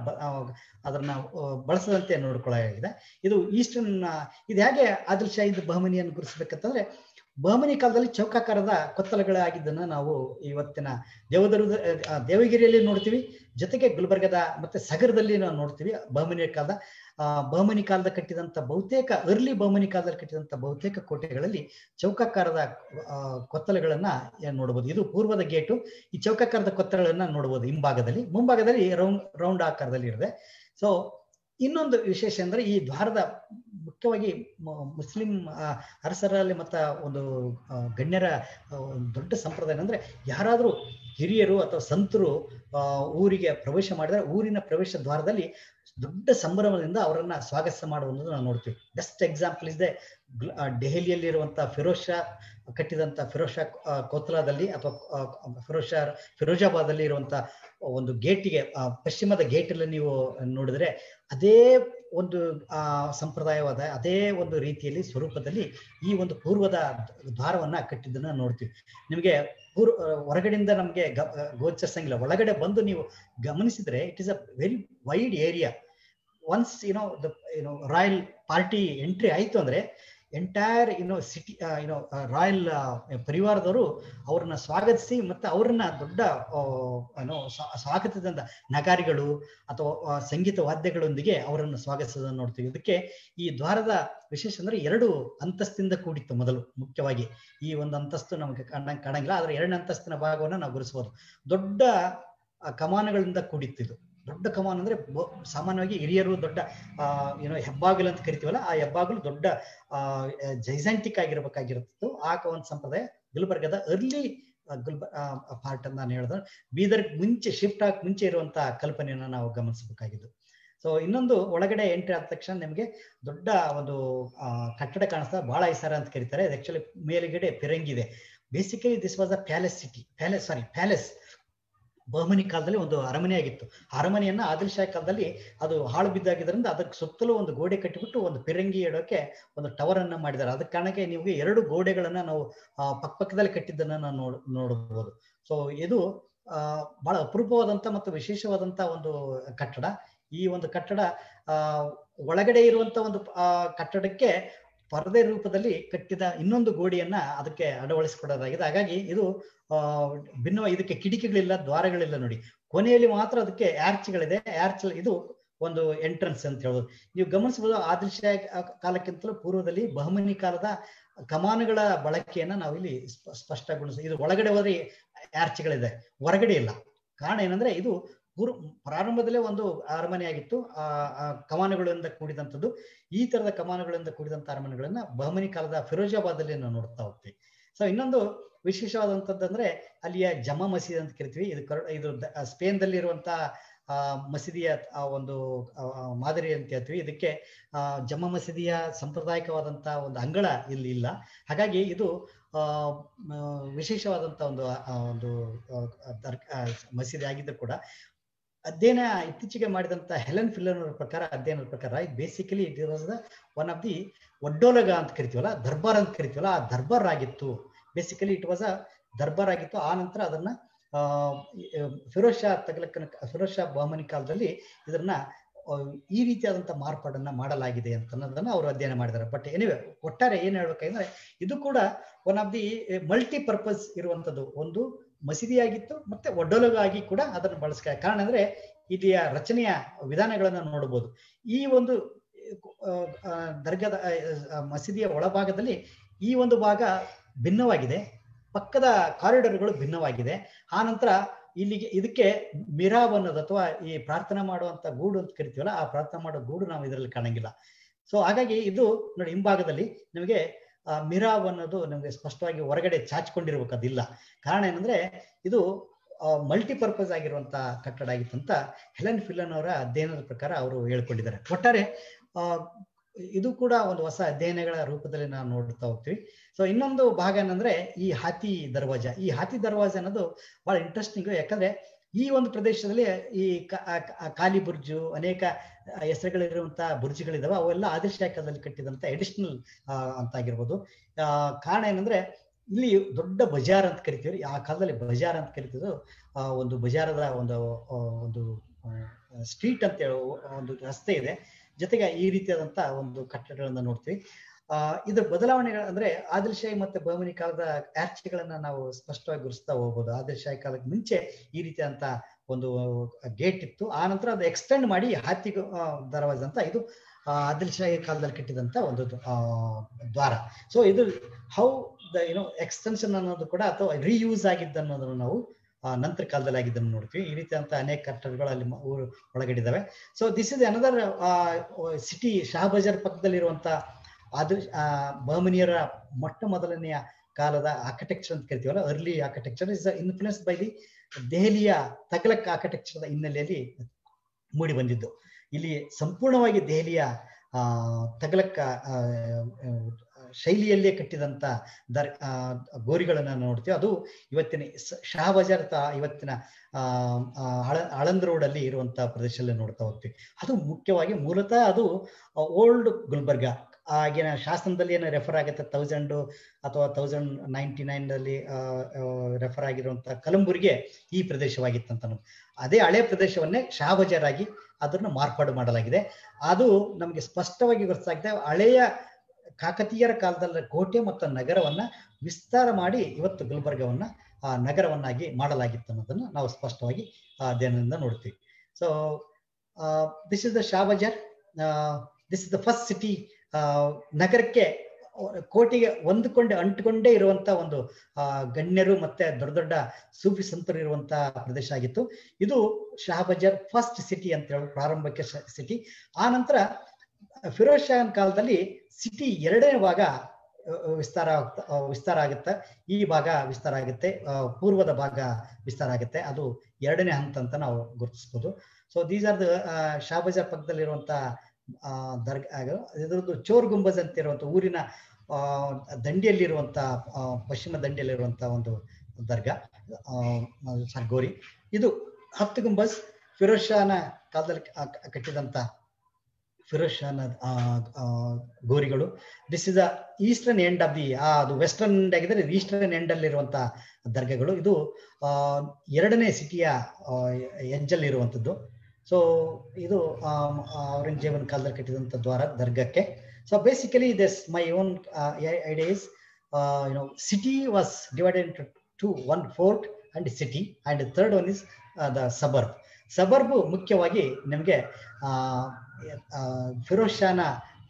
ಅದನ್ನ ಬಳಸದಂತೆ ನೋಡ್ಕೊಳ್ಳಾಗಿದೆ. ಇದು ಈಸ್ಟರ್ನ್. ಇದು ಹೇಗೆ ಆದಿಲ್ ಶಾ ಇದು ಬಹಮನಿಯನ್ನು ಗುರುತಿಸ್ಬೇಕಂತಂದ್ರೆ, ಬಹಮನಿ ಕಾಲದಲ್ಲಿ ಚೌಕಾಕಾರದ ಕೊತ್ತಲಗಳಾಗಿದ್ದನ್ನ ನಾವು ಇವತ್ತಿನ ದೇವದುರ್ಗದ ದೇವಗಿರಿಯಲ್ಲಿ ನೋಡ್ತೀವಿ. ಜೊತೆಗೆ ಗುಲ್ಬರ್ಗದ ಮತ್ತೆ ಸಗರದಲ್ಲಿ ನಾವು ನೋಡ್ತೀವಿ. ಬಹಮನಿ ಕಾಲದ ಆ ಬಹಮನಿ ಕಾಲದ ಕಟ್ಟಿದಂತ ಬಹುತೇಕ ಅರ್ಲಿ ಬಹಮನಿ ಕಾಲದಲ್ಲಿ ಕಟ್ಟಿದಂತ ಬಹುತೇಕ ಕೋಟೆಗಳಲ್ಲಿ ಚೌಕಾಕಾರದ ಕೊತ್ತಲಗಳನ್ನ ನೋಡಬಹುದು. ಇದು ಪೂರ್ವದ ಗೇಟು. ಈ ಚೌಕಾಕಾರದ ಕೊತ್ತಲಗಳನ್ನ ನೋಡಬಹುದು ಹಿಂಭಾಗದಲ್ಲಿ. ಮುಂಭಾಗದಲ್ಲಿ ರೌಂಡ್ ರೌಂಡ್ ಆಕಾರದಲ್ಲಿ ಇರುತ್ತೆ. ಸೊ ಇನ್ನೊಂದು ವಿಶೇಷ ಅಂದ್ರೆ ಈ ದ್ವಾರದ ಮುಖ್ಯವಾಗಿ ಮುಸ್ಲಿಂ ಅರಸರಲ್ಲಿ ಮತ್ತ ಒಂದು ಗಣ್ಯರ ದೊಡ್ಡ ಸಂಪ್ರದಾಯ ಅಂದ್ರೆ, ಯಾರಾದ್ರೂ ಹಿರಿಯರು ಅಥವಾ ಸಂತರು ಆ ಊರಿಗೆ ಪ್ರವೇಶ ಮಾಡಿದ್ರೆ ಊರಿನ ಪ್ರವೇಶ ದ್ವಾರದಲ್ಲಿ ದೊಡ್ಡ ಸಂಭ್ರಮದಿಂದ ಅವರನ್ನ ಸ್ವಾಗತ ಮಾಡುವುದು ನಾವು ನೋಡ್ತೀವಿ. ಬೆಸ್ಟ್ ಎಕ್ಸಾಂಪಲ್ ಇದೆ ದೆಹಲಿಯಲ್ಲಿರುವಂತಹ ಫಿರೋಜ್ ಶಾ ಕಟ್ಟಿದಂತ ಫಿರೋಜ್ ಶಾ ಕೋತ್ಲಾದಲ್ಲಿ ಅಥವಾ ಫಿರೋಜ್ ಶಾ ಫಿರೋಜಾಬಾದಲ್ಲಿ ಇರುವಂತಹ ಒಂದು ಗೇಟಿಗೆ ಪಶ್ಚಿಮದ ಗೇಟಲ್ಲಿ ನೀವು ನೋಡಿದ್ರೆ ಅದೇ ಒಂದು ಆ ಸಂಪ್ರದಾಯವಾದ ಅದೇ ಒಂದು ರೀತಿಯಲ್ಲಿ ಸ್ವರೂಪದಲ್ಲಿ ಈ ಒಂದು ಪೂರ್ವದ ದ್ವಾರವನ್ನ ಕಟ್ಟಿದ್ದನ್ನ ನೋಡ್ತೀವಿ. ನಿಮಗೆ ಪೂರ್ವ ಹೊರಗಡೆಯಿಂದ ನಮ್ಗೆ ಗೋಚರಿಸಂಗಿಲ್ಲ. ಒಳಗಡೆ ಬಂದು ನೀವು ಗಮನಿಸಿದ್ರೆ it is a very wide area. Once you know the you know royal party entry ಆಯ್ತು ಅಂದ್ರೆ entire you know city you know royal ಪರಿವಾರದವರು ಅವ್ರನ್ನ ಸ್ವಾಗತಿಸಿ ಮತ್ತೆ ಅವ್ರನ್ನ ದೊಡ್ಡ ಏನೋ ಸ್ವಾಗತದಿಂದ ನಗಾರಿಗಳು ಅಥವಾ ಸಂಗೀತ ವಾದ್ಯಗಳೊಂದಿಗೆ ಅವರನ್ನು ಸ್ವಾಗತಿಸೋದನ್ನು ನೋಡ್ತೀವಿ. ಇದಕ್ಕೆ ಈ ದ್ವಾರದ ವಿಶೇಷ ಅಂದ್ರೆ ಎರಡು ಅಂತಸ್ತಿಂದ ಕೂಡಿತ್ತು. ಮೊದಲು ಮುಖ್ಯವಾಗಿ ಈ ಒಂದು ಅಂತಸ್ತು ನಮಗೆ ಕಾಣ ಕಾಣಂಗಿಲ್ಲ, ಆದ್ರೆ ಎರಡನೇ ಅಂತಸ್ತಿನ ಭಾಗವನ್ನು ನಾವು ಗುರುತಿಸಬಹುದು. ದೊಡ್ಡ ಕಮಾನುಗಳಿಂದ ಕೂಡಿತ್ತಿದ್ದು. ದೊಡ್ಡ ಕಮಾನ್ ಅಂದ್ರೆ ಸಾಮಾನ್ಯವಾಗಿ ಹಿರಿಯರು ದೊಡ್ಡ ಆ ಏನೋ ಹೆಬ್ಬಾಗಿಲು ಅಂತ ಕರಿತೀವಲ್ಲ, ಆ ಹೆಬ್ಬಾಗಿಲು ದೊಡ್ಡ ಆ ಜೈಸೆಂಟಿಕ್ ಆಗಿರ್ಬೇಕಾಗಿರುತ್ತಿತ್ತು. ಆ ಒಂದು ಸಂಪ್ರದಾಯ ಗುಲ್ಬರ್ಗದ ಅರ್ಲಿ ಗುಲ್ಬ ಪಾರ್ಟ್ ಅಂತ ನಾನು ಹೇಳಿದ್ರೆ ಬೀದರ್ ಮುಂಚೆ ಶಿಫ್ಟ್ ಆಗಿ ಮುಂಚೆ ಇರುವಂತಹ ಕಲ್ಪನೆಯನ್ನ ನಾವು ಗಮನಿಸಬೇಕಾಗಿದ್ದು. ಸೊ ಇನ್ನೊಂದು ಒಳಗಡೆ ಎಂಟ್ರಿ ಆದ ತಕ್ಷಣ ನಿಮಗೆ ದೊಡ್ಡ ಒಂದು ಆ ಕಟ್ಟಡ ಕಾಣಿಸ್ತಾ, ಬಹಳ ಐಸಾರ ಅಂತ ಕರೀತಾರೆ. ಇದು ಆಕ್ಚುಲಿ ಮೇಲುಗಡೆ ಪಿರಂಗಿ ಇದೆ. Basically this was a palace city palace sorry palace Bahmani ಕಾಲದಲ್ಲಿ ಒಂದು ಅರಮನೆ ಆಗಿತ್ತು. ಅರಮನೆಯನ್ನ ಆದಿಲ್ ಶಾ ಕಾಲದಲ್ಲಿ ಅದು ಹಾಳು ಬಿದ್ದಾಗಿದ್ದರಿಂದ ಅದಕ್ಕೆ ಸುತ್ತಲೂ ಒಂದು ಗೋಡೆ ಕಟ್ಟಿಬಿಟ್ಟು ಒಂದು ಪಿರಂಗಿ ಇಡೋಕೆ ಒಂದು ಟವರ್ ಅನ್ನ ಮಾಡಿದ್ದಾರೆ. ಅದಕ್ಕೆ ಕಾರಣಕ್ಕೆ ನಿಮಗೆ ಎರಡು ಗೋಡೆಗಳನ್ನ ನಾವು ಆ ಪಕ್ಕ ಪಕ್ಕದಲ್ಲಿ ಕಟ್ಟಿದ್ದನ್ನ ನಾವು ನೋಡ್ ನೋಡಬಹುದು. ಸೊ ಇದು ಆ ಬಹಳ ಅಪರೂಪವಾದಂತ ಮತ್ತು ವಿಶೇಷವಾದಂತ ಒಂದು ಕಟ್ಟಡ. ಈ ಒಂದು ಕಟ್ಟಡ ಆ ಒಳಗಡೆ ಇರುವಂತ ಒಂದು ಆ ಕಟ್ಟಡಕ್ಕೆ ಪರದೆ ರೂಪದಲ್ಲಿ ಕಟ್ಟಿದ ಇನ್ನೊಂದು ಗೋಡೆಯನ್ನ ಅದಕ್ಕೆ ಅಳವಡಿಸಿಕೊಡೋದಾಗಿದೆ. ಹಾಗಾಗಿ ಇದು ಆ ಭಿನ್ನ, ಇದಕ್ಕೆ ಕಿಟಕಿಗಳಿಲ್ಲ, ದ್ವಾರಗಳಿಲ್ಲ. ನೋಡಿ, ಕೊನೆಯಲ್ಲಿ ಮಾತ್ರ ಅದಕ್ಕೆ ಆರ್ಚ್ಗಳಿದೆ. ಆರ್ಚ್ ಇದು ಒಂದು ಎಂಟ್ರನ್ಸ್ ಅಂತ ಹೇಳ್ಬೋದು. ನೀವು ಗಮನಿಸಬಹುದು ಆದಿಲ್ ಶಾ ಕಾಲಕ್ಕಿಂತಲೂ ಪೂರ್ವದಲ್ಲಿ ಬಹಮನಿ ಕಾಲದ ಕಮಾನುಗಳ ಬಳಕೆಯನ್ನ ನಾವು ಇಲ್ಲಿ ಸ್ಪಷ್ಟಗೊಳಿಸ. ಇದು ಒಳಗಡೆ ಹೋದ್ರೆ ಆರ್ಚ್ಗಳಿದೆ, ಹೊರಗಡೆ ಇಲ್ಲ. ಕಾರಣ ಏನಂದ್ರೆ ಇದು ಪೂರ್ವ ಪ್ರಾರಂಭದಲ್ಲೇ ಒಂದು ಅರಮನೆ ಆಗಿತ್ತು. ಆ ಕಮಾನುಗಳಿಂದ ಕೂಡಿದಂಥದ್ದು. ಈ ತರದ ಕಮಾನುಗಳಿಂದ ಕೂಡಿದಂತ ಅರಮನೆಗಳನ್ನ ಬಹಮನಿ ಕಾಲದ ಫಿರೋಜಾಬಾದಲ್ಲಿ ನಾವು ನೋಡ್ತಾ ಹೋಗ್ತೀವಿ. ಸೊ ಇನ್ನೊಂದು ವಿಶೇಷವಾದಂಥದ್ದು ಅಂದ್ರೆ ಅಲ್ಲಿಯ ಜಮಾ ಮಸೀದಿ ಅಂತ ಕರಿತೀವಿ. ಇದು ಇದು ಸ್ಪೇನ್ ದಲ್ಲಿ ಇರುವಂತಹ ಆ ಮಸೀದಿಯ ಒಂದು ಮಾದರಿ ಅಂತ ಹೇಳ್ತೀವಿ. ಇದಕ್ಕೆ ಆ ಜಮಾ ಮಸೀದಿಯ ಸಾಂಪ್ರದಾಯಿಕವಾದಂತಹ ಒಂದು ಅಂಗಳ ಇಲ್ಲಿ ಇಲ್ಲ. ಹಾಗಾಗಿ ಇದು ಆ ವಿಶೇಷವಾದಂತಹ ಒಂದು ಒಂದು ಮಸೀದಿ ಆಗಿದ್ದು ಕೂಡ ಅಧ್ಯಯನ ಇತ್ತೀಚೆಗೆ ಮಾಡಿದಂತ ಹೆಲೆನ್ ಫಿಲ್ಲರ್ ಪ್ರಕಾರ ಅಧ್ಯಯನದ ಪ್ರಕಾರ ಇದು basically it was the one of the ಒಡ್ಡೋಲಗ ಅಂತ ಕರಿತೀವಲ್ಲ, ದರ್ಬಾರ್ ಅಂತ ಕರಿತೀವಲ್ಲ, ಆ ದರ್ಬಾರ್ ಆಗಿತ್ತು. ಬೇಸಿಕಲಿ ಇಟ್ ವಾಸ್ ಅ ದರ್ಬಾರ್ ಆಗಿತ್ತು. ಆ ನಂತರ ಅದನ್ನ ಆ ಫಿರೋಜ್ ಶಾ ತಗಲಕ್ಕನ ಫಿರೋಜ್ ಶಾ ಬಹಮನಿ ಕಾಲದಲ್ಲಿ ಇದನ್ನ ಈ ರೀತಿಯಾದಂತಹ ಮಾರ್ಪಾಡನ್ನ ಮಾಡಲಾಗಿದೆ ಅಂತ ಅನ್ನೋದನ್ನ ಅವರು ಅಧ್ಯಯನ ಮಾಡಿದ್ದಾರೆ. ಬಟ್ ಎನಿವೆ ಒಟ್ಟಾರೆ ಏನ್ ಹೇಳ್ಬೇಕಂದ್ರೆ ಇದು ಕೂಡ one of the multi purpose ಇರುವಂತದ್ದು ಒಂದು ಮಸೀದಿಯಾಗಿತ್ತು, ಮತ್ತೆ ಒಡ್ಡೋಲಗ ಆಗಿ ಕೂಡ ಅದನ್ನು ಬಳಸ್ಕ. ಕಾರಣ ಅಂದ್ರೆ ಇಲ್ಲಿಯ ರಚನೆಯ ವಿಧಾನಗಳನ್ನ ನೋಡಬಹುದು. ಈ ಒಂದು ದರ್ಗಾದ ಮಸೀದಿಯ ಒಳಭಾಗದಲ್ಲಿ ಈ ಒಂದು ಭಾಗ ಭಿನ್ನವಾಗಿದೆ, ಪಕ್ಕದ ಕಾರಿಡಾರ್ಗಳು ಭಿನ್ನವಾಗಿದೆ. ಆ ನಂತರ ಇಲ್ಲಿಗೆ ಇದಕ್ಕೆ ಮಿರಾಬ್ ಅನ್ನೋದು ಅಥವಾ ಈ ಪ್ರಾರ್ಥನೆ ಮಾಡುವಂತ ಗೂಡು ಅಂತ ಕರಿತೀವಲ್ಲ, ಆ ಪ್ರಾರ್ಥನೆ ಮಾಡೋ ಗೂಡು ನಾವು ಇದರಲ್ಲಿ ಕಾಣಂಗಿಲ್ಲ. ಸೊ ಹಾಗಾಗಿ ಇದು ನೋಡಿ ಹಿಂಭಾಗದಲ್ಲಿ ನಿಮಗೆ ಆ ಮಿರಾಬ್ ಅನ್ನೋದು ನಮಗೆ ಸ್ಪಷ್ಟವಾಗಿ ಹೊರಗಡೆ ಚಾಚಿಕೊಂಡಿರ್ಬೇಕು, ಅದಿಲ್ಲ. ಕಾರಣ ಏನಂದ್ರೆ ಇದು ಮಲ್ಟಿಪರ್ಪಸ್ ಆಗಿರುವಂತಹ ಕಟ್ಟಡ ಆಗಿತ್ತಂತ ಹೆಲೆನ್ ಫಿಲ್ಲನ್ ಅವರ ಅಧ್ಯಯನದ ಪ್ರಕಾರ ಅವರು ಹೇಳ್ಕೊಂಡಿದ್ದಾರೆ. ಒಟ್ಟಾರೆ ಆ ಇದು ಕೂಡ ಒಂದು ಹೊಸ ಅಧ್ಯಯನಗಳ ರೂಪದಲ್ಲಿ ನಾವು ನೋಡ್ತಾ ಹೋಗ್ತೀವಿ. ಸೊ ಇನ್ನೊಂದು ಭಾಗ ಏನಂದ್ರೆ ಈ ಹಾತಿ ದರ್ವಾಜ. ಈ ಹಾತಿ ದರ್ವಾಜ ಅನ್ನೋದು ಬಹಳ ಇಂಟ್ರೆಸ್ಟಿಂಗ್. ಯಾಕಂದ್ರೆ ಈ ಒಂದು ಪ್ರದೇಶದಲ್ಲಿ ಈ ಖಾಲಿ ಬುರ್ಜು, ಅನೇಕ ಹೆಸರುಗಳಿರುವಂತಹ ಬುರ್ಜುಗಳಿದಾವೆ. ಅವೆಲ್ಲ ಆದಿಲ್ ಶಾ ಕಾಲದಲ್ಲಿ ಕಟ್ಟಿದಂತ ಎಡಿಷನಲ್ ಅಂತ ಆಗಿರ್ಬೋದು. ಆ ಕಾರಣ ಏನಂದ್ರೆ ಇಲ್ಲಿ ದೊಡ್ಡ ಬಜಾರ್ ಅಂತ ಕರಿತೀವಿ. ಆ ಕಾಲದಲ್ಲಿ ಬಜಾರ್ ಅಂತ ಕರಿತಿದ್ದು ಆ ಒಂದು ಬಜಾರದ ಒಂದು ಒಂದು ಸ್ಟ್ರೀಟ್ ಅಂತ ಹೇಳೋ ಒಂದು ರಸ್ತೆ ಇದೆ. ಜೊತೆಗೆ ಈ ರೀತಿಯಾದಂತ ಒಂದು ಕಟ್ಟಡಗಳನ್ನ ನೋಡ್ತೀವಿ. ಆ ಇದ್ರ ಬದಲಾವಣೆಗಳು ಅಂದ್ರೆ ಆದಿಲ್ ಶಾಹಿ ಮತ್ತೆ ಬಹಮನಿ ಕಾಲದ ಆರ್ಚ್ಗಳನ್ನ ನಾವು ಸ್ಪಷ್ಟವಾಗಿ ಗುರುಸ್ತಾ ಹೋಗ್ಬೋದು. ಆದಿಲ್ ಶಾಹಿ ಕಾಲಕ್ಕೆ ಮುಂಚೆ ಈ ರೀತಿಯಾದಂತ ಒಂದು ಗೇಟ್ ಇತ್ತು. ಆ ನಂತರ ಅದು ಎಕ್ಸ್ಟೆಂಡ್ ಮಾಡಿ ಹಾತಿ ದರ್ವಾಜ ಅಂತ ಇದು ಆದಿಲ್ ಶಾಹಿ ಕಾಲದಲ್ಲಿ ಕಟ್ಟಿದಂತ ಒಂದು ದ್ವಾರ. ಸೊ ಇದು ಹೌ ದ ಯುನೋ ಎಕ್ಸ್ಟೆನ್ಷನ್ ಅನ್ನೋದು ಕೂಡ ಅಥವಾ ರೀಯೂಸ್ ಆಗಿದ್ದ ಅನ್ನೋದನ್ನು ನಾವು ನಂತರ ಕಾಲದಲ್ಲಿ ಆಗಿದ್ದನ್ನು ನೋಡ್ತೀವಿ. ಈ ರೀತಿಯಂತ ಅನೇಕ ಕಟ್ಟಡಗಳು ಅಲ್ಲಿ ಊರು ಒಳಗಡಿದಾವೆ. So this is another city. Shah Bazaar ಪಕ್ಕದಲ್ಲಿರುವಂತ ಅದು ಬಹಮನಿಯರ ಮೊಟ್ಟ ಮೊದಲನೆಯ ಕಾಲದ ಆರ್ಕಿಟೆಕ್ಚರ್ ಅಂತ ಕರಿತೀವಲ್ಲ, early architecture is influence by the ದೆಹಲಿಯ ತಗಲಕ್ ಆರ್ಕಿಟೆಕ್ಚರ್ ಹಿನ್ನೆಲೆಯಲ್ಲಿ ಮೂಡಿ ಬಂದಿದ್ದು. ಇಲ್ಲಿ ಸಂಪೂರ್ಣವಾಗಿ ದೆಹಲಿಯ ಆ ತಗಲಕ್ ಶೈಲಿಯಲ್ಲೇ ಕಟ್ಟಿದಂತ ದರ್ ಗೋರಿಗಳನ್ನ ನೋಡ್ತೀವಿ. ಅದು ಇವತ್ತಿನ ಶಾ ಬಜಾರ್ ಇವತ್ತಿನ ಆ ಆಳಂದ್ ರೋಡ್ ಅಲ್ಲಿ ಇರುವಂತಹ ಪ್ರದೇಶದಲ್ಲಿ ನೋಡ್ತಾ ಹೋಗ್ತೀವಿ. ಅದು ಮುಖ್ಯವಾಗಿ ಮೂಲತಃ ಅದು ಓಲ್ಡ್ ಗುಲ್ಬರ್ಗ. ಆಗಿನ ಶಾಸನದಲ್ಲಿ ಏನು ರೆಫರ್ ಆಗುತ್ತೆ ತೌಸಂಡ್ ಅಥವಾ ತೌಸಂಡ್ ನೈನ್ಟಿ ನೈನ್ ಅಲ್ಲಿ ರೆಫರ್ ಆಗಿರುವಂತಹ ಕಲಂಬುರಿಗೆ ಈ ಪ್ರದೇಶವಾಗಿತ್ತಂತ. ಅದೇ ಹಳೆ ಪ್ರದೇಶವನ್ನೇ ಶಾ ಬಜಾರ್ ಆಗಿ ಅದನ್ನು ಮಾರ್ಪಾಡು ಮಾಡಲಾಗಿದೆ. ಅದು ನಮಗೆ ಸ್ಪಷ್ಟವಾಗಿ ಗೊತ್ತಾಗಿದೆ. ಹಳೆಯ ಕಾಕತೀಯರ ಕಾಲದಲ್ಲಿ ಕೋಟೆ ಮತ್ತು ನಗರವನ್ನ ವಿಸ್ತಾರ ಮಾಡಿ ಇವತ್ತು ಗುಲ್ಬರ್ಗವನ್ನ ಆ ನಗರವನ್ನಾಗಿ ಮಾಡಲಾಗಿತ್ತು ಅನ್ನೋದನ್ನ ನಾವು ಸ್ಪಷ್ಟವಾಗಿ ಅಧ್ಯಯನದಿಂದ ನೋಡ್ತೀವಿ. So this is the Shah Bazaar. This is the first city. ನಗರಕ್ಕೆ ಕೋಟೆಗೆ ಹೊಂದಿಕೊಂಡೆ ಅಂಟಿಕೊಂಡೇ ಇರುವಂತ ಒಂದು ಆ ಗಣ್ಯರು ಮತ್ತೆ ದೊಡ್ಡ ದೊಡ್ಡ ಸೂಫಿ ಸಂತರು ಇರುವಂತಹ ಪ್ರದೇಶ ಆಗಿತ್ತು. ಇದು ಶಾ ಬಜಾರ್ ಫಸ್ಟ್ ಸಿಟಿ ಅಂತ ಹೇಳಿ ಪ್ರಾರಂಭಕ್ಕೆ ಸಿಟಿ. ಆ ನಂತರ ಫಿರೋಜ್ ಶಾಹನ್ ಕಾಲದಲ್ಲಿ ಸಿಟಿ ಎರಡನೇ ಭಾಗ ವಿಸ್ತಾರ ವಿಸ್ತಾರ ಆಗುತ್ತೆ. ಈ ಭಾಗ ವಿಸ್ತಾರ ಆಗುತ್ತೆ, ಪೂರ್ವದ ಭಾಗ ವಿಸ್ತಾರ ಆಗುತ್ತೆ. ಅದು ಎರಡನೇ ಹಂತ ಅಂತ ನಾವು ಗುರುತಿಸ್ಬೋದು. So these are the Shah Bazaar ಪಕ್ಕದಲ್ಲಿರುವಂತಹ ಆ ದರ್ಗಾ. ಇದರದ್ದು ಚೋರ್ ಗುಂಬಜ್ ಅಂತ ಇರುವಂತ ಊರಿನ ಆ ದಂಡಿಯಲ್ಲಿರುವಂತ ಪಶ್ಚಿಮ ದಂಡಿಯಲ್ಲಿರುವಂತಹ ಒಂದು ದರ್ಗಾ ಸಾರಿ ಗೋರಿ. ಇದು ಹತ್ತು ಗುಂಬಜ್ ಫಿರೋಜ್ ಶಾಹನ ಕಾಲದಲ್ಲಿ ಕಟ್ಟಿದಂತ ಫಿರೋಜ್ ಶಾಹನ ಗೋರಿಗಳು. This is the eastern end of the ಅದು ವೆಸ್ಟರ್ನ್ ಎಂಡ್ ಆಗಿದ್ರೆ ಈಸ್ಟರ್ನ್ ಎಂಡ್ ಅಲ್ಲಿ ಇರುವಂತಹ ದರ್ಗಾಗಳು. ಇದು ಆ ಎರಡನೇ ಸಿಟಿಯ ಎಜ್ಜಲ್ಲಿ ಇರುವಂತದ್ದು. ಸೊ ಇದು ಔರಂಗಜೇಬನ ಕಾಲದಲ್ಲಿ ಕಟ್ಟಿದಂತ ದ್ವಾರ ದರ್ಗಕ್ಕೆ. So basically this my own idea is you know city was divided into two one fort and city and third one is the suburb. Suburb ಮುಖ್ಯವಾಗಿ ನಿಮಗೆ ಆ ಫಿರೋಜ್ ಶಾಹನ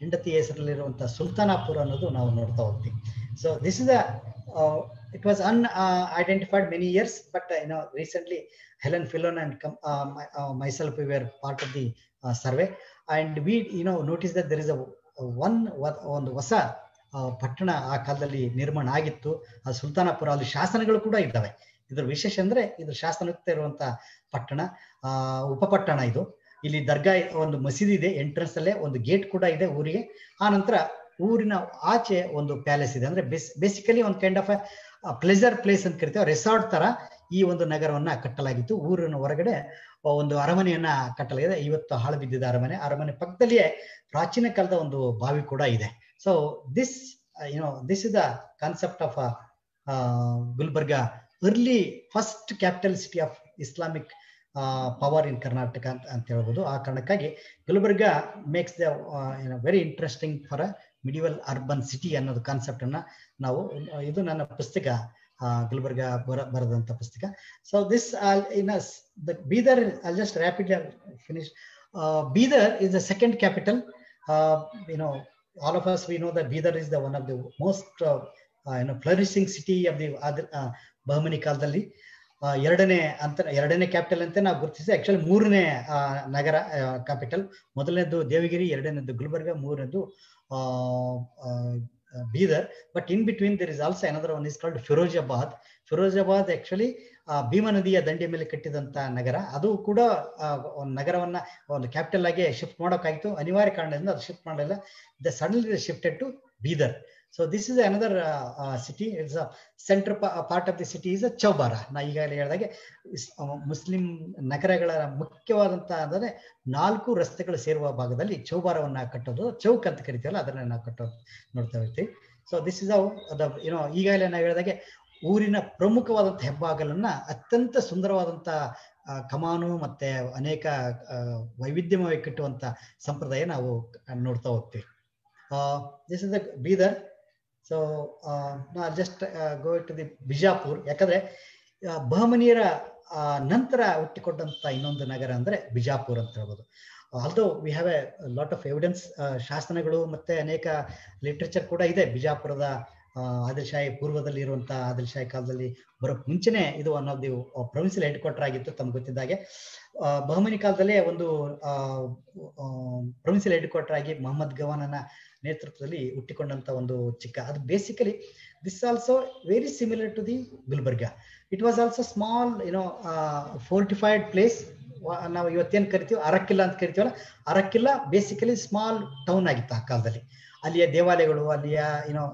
ಹೆಂಡತಿ ಹೆಸರಲ್ಲಿರುವಂತಹ ಸುಲ್ತಾನಾಪುರ ಅನ್ನೋದು ನಾವು ನೋಡ್ತಾ ಹೋಗ್ತೀವಿ. So this is a it was unidentified many years, but you know recently Helen Fillon and come, uh, my, uh, myself, we were part of the uh, survey, and we you know noticed that there is a, a one ಒಂದು ಹೊಸ ಪಟ್ಟಣ ಆ ಕಾಲದಲ್ಲಿ ನಿರ್ಮಾಣ ಆಗಿತ್ತು, ಅದು ಸುಲ್ತಾನಾಪುರ. ಅಲ್ಲಿ ಶಾಸನಗಳು ಕೂಡ ಇದ್ದಾವೆ. ಇದ್ರ ವಿಶೇಷ ಅಂದ್ರೆ ಇದ್ರ ಶಾಸನಯುಕ್ತ ಇರುವಂತಹ ಪಟ್ಟಣ, ಆ ಉಪಪಟ್ಟಣ ಇದು. ಇಲ್ಲಿ ದರ್ಗಾ ಒಂದು ಮಸೀದಿ ಇದೆ, ಎಂಟ್ರೆನ್ಸ್ ಅಲ್ಲೇ ಒಂದು ಗೇಟ್ ಕೂಡ ಇದೆ ಊರಿಗೆ. ಆ ನಂತರ ಊರಿನ ಆಚೆ ಒಂದು ಪ್ಯಾಲೇಸ್ ಇದೆ. ಅಂದ್ರೆ ಬೇಸಿಕಲಿ ಒಂದು ಕೈಂಡ್ ಆಫ್ ಪ್ಲೆಜರ್ ಪ್ಲೇಸ್ ಅಂತ ಕರಿತೇವೆ, ರೆಸಾರ್ಟ್ ತರ ಈ ಒಂದು ನಗರವನ್ನ ಕಟ್ಟಲಾಗಿತ್ತು. ಊರಿನ ಹೊರಗಡೆ ಒಂದು ಅರಮನೆಯನ್ನ ಕಟ್ಟಲಾಗಿದೆ. ಇವತ್ತು ಹಾಳು ಬಿದ್ದಿದ್ದ ಅರಮನೆ. ಅರಮನೆ ಪಕ್ಕದಲ್ಲಿಯೇ ಪ್ರಾಚೀನ ಕಾಲದ ಒಂದು ಬಾವಿ ಕೂಡ ಇದೆ. So this you know this is the concept of Gulbarga, early first capital city of Islamic power in Karnataka ಅಂತ ಅಂತ ಹೇಳ್ಬೋದು. ಆ ಕಾರಣಕ್ಕಾಗಿ Gulbarga makes the very interesting for a medieval urban city ಅನ್ನೋದು ಕಾನ್ಸೆಪ್ಟ್ ಅನ್ನ ನಾವು, ಇದು ನನ್ನ ಪುಸ್ತಕ, ಗುಲ್ಬರ್ಗಾ ಬರ ಬರೆದಂತ ಪುಸ್ತಕ. So this in the Bidar, I just rapidly finish. Bidar is the second capital. You know all of us we know that Bidar is the one of the most uh, uh, you know flourishing city of the uh, Bahmani ಕಾಲದಲ್ಲಿ. ಎರಡನೇ ಅಂತ ಎರಡನೇ capital ಅಂತ ನಾವು ಗುರುತಿಸಿ, actually ಮೂರನೇ ನಗರ capital. ಮೊದಲನೇದು ದೇವಗಿರಿ, ಎರಡನೇದು ಗುಲ್ಬರ್ಗಾ, ಮೂರನೇದು Bidar. But in between there is also another one is called Firozabad. Firozabad actually Bhima ನದಿಯ ದಂಡೆಯ ಮೇಲೆ ಕಟ್ಟಿದಂತ ನಗರ. ಅದು ಕೂಡ ಒಂದು ನಗರವನ್ನ ಒಂದು ಕ್ಯಾಪಿಟಲ್ ಆಗಿ ಶಿಫ್ಟ್ ಮಾಡೋಕ್ಕಾಗಿತ್ತು, ಅನಿವಾರ್ಯ ಕಾರಣದಿಂದ ಅದು ಶಿಫ್ಟ್ ಮಾಡಲಿಲ್ಲ. The suddenly shifted to Bidar. So this is another city. It's a central part of the city is a Chaubara. ನಾ ಈಗಾಗಲೇ ಹೇಳಿದಾಗೆ ಮುಸ್ಲಿಂ ನಗರಗಳ ಮುಖ್ಯವಾದಂತ ಅಂದರೆ ನಾಲ್ಕು ರಸ್ತೆಗಳು ಸೇರುವ ಭಾಗದಲ್ಲಿ ಚೌಬಾರವನ್ನ ಕಟ್ಟೋದು, ಚೌಕ್ ಅಂತ ಕರಿತೀವಲ್ಲ, ಅದನ್ನ ನಾವು ಕಟ್ಟೋದು ನೋಡ್ತಾ ಇರ್ತೀವಿ. So this is of the ಏನೋ ಈಗಾಗಲೇ ನಾವು ಹೇಳಿದಾಗೆ ಊರಿನ ಪ್ರಮುಖವಾದಂಥ ಹೆಬ್ಬಾಗಲನ್ನ ಅತ್ಯಂತ ಸುಂದರವಾದಂಥ ಕಮಾನು ಮತ್ತೆ ಅನೇಕ ವೈವಿಧ್ಯಮಯ ಕಟ್ಟುವಂತ ಸಂಪ್ರದಾಯ ನಾವು ನೋಡ್ತಾ ಹೋಗ್ತೀವಿ. This is the Bidar. So ನಾ just go to the Bijapur. ಯಾಕಂದ್ರೆ ಬಹಮನಿಯರ ನಂತರ ಹುಟ್ಟಿಕೊಂಡಂತ ಇನ್ನೊಂದು ನಗರ ಅಂದ್ರೆ ಬಿಜಾಪುರ್ ಅಂತ ಹೇಳ್ಬೋದು. Although we have a lot of evidence, ಶಾಸನಗಳು ಮತ್ತೆ ಅನೇಕ ಲಿಟ್ರೇಚರ್ ಕೂಡ ಇದೆ. ಬಿಜಾಪುರದ ಆದಿಲ್ಶಾಹಿ ಪೂರ್ವದಲ್ಲಿ ಇರುವಂತಹ ಆದಿಲ್ಶಾಹಿ ಕಾಲದಲ್ಲಿ ಬರೋ ಮುಂಚೆನೆ ಇದು one of the provincial headquarter ಆಗಿತ್ತು. ತಮ್ಗೆ ಗೊತ್ತಿದ್ದಾಗೆ ಬಹಮನಿ ಕಾಲದಲ್ಲೇ ಒಂದು ಪ್ರೊವಿನ್ಸಿಯಲ್ ಹೆಡ್ ಕ್ವಾರ್ಟರ್ ಆಗಿ ಮೊಹಮ್ಮದ್ ಗವಾನನ ನೇತೃತ್ವದಲ್ಲಿ ಹುಟ್ಟಿಕೊಂಡಂತ ಒಂದು ಚಿಕ್ಕ, ಅದು basically this also very similar to the Gulbarga. It was also small you know fortified place. ನಾವು ಇವತ್ತೇನು ಕರಿತೀವಿ ಅರಕ್ಕಿಲ್ಲ ಅಂತ ಕರಿತೀವಲ್ಲ, ಅರಕ್ಕಿಲ್ಲ ಬೇಸಿಕಲಿ ಸ್ಮಾಲ್ ಟೌನ್ ಆಗಿತ್ತು ಆ ಕಾಲದಲ್ಲಿ. ಅಲ್ಲಿಯ ದೇವಾಲಯಗಳು, ಅಲ್ಲಿಯ ಏನೋ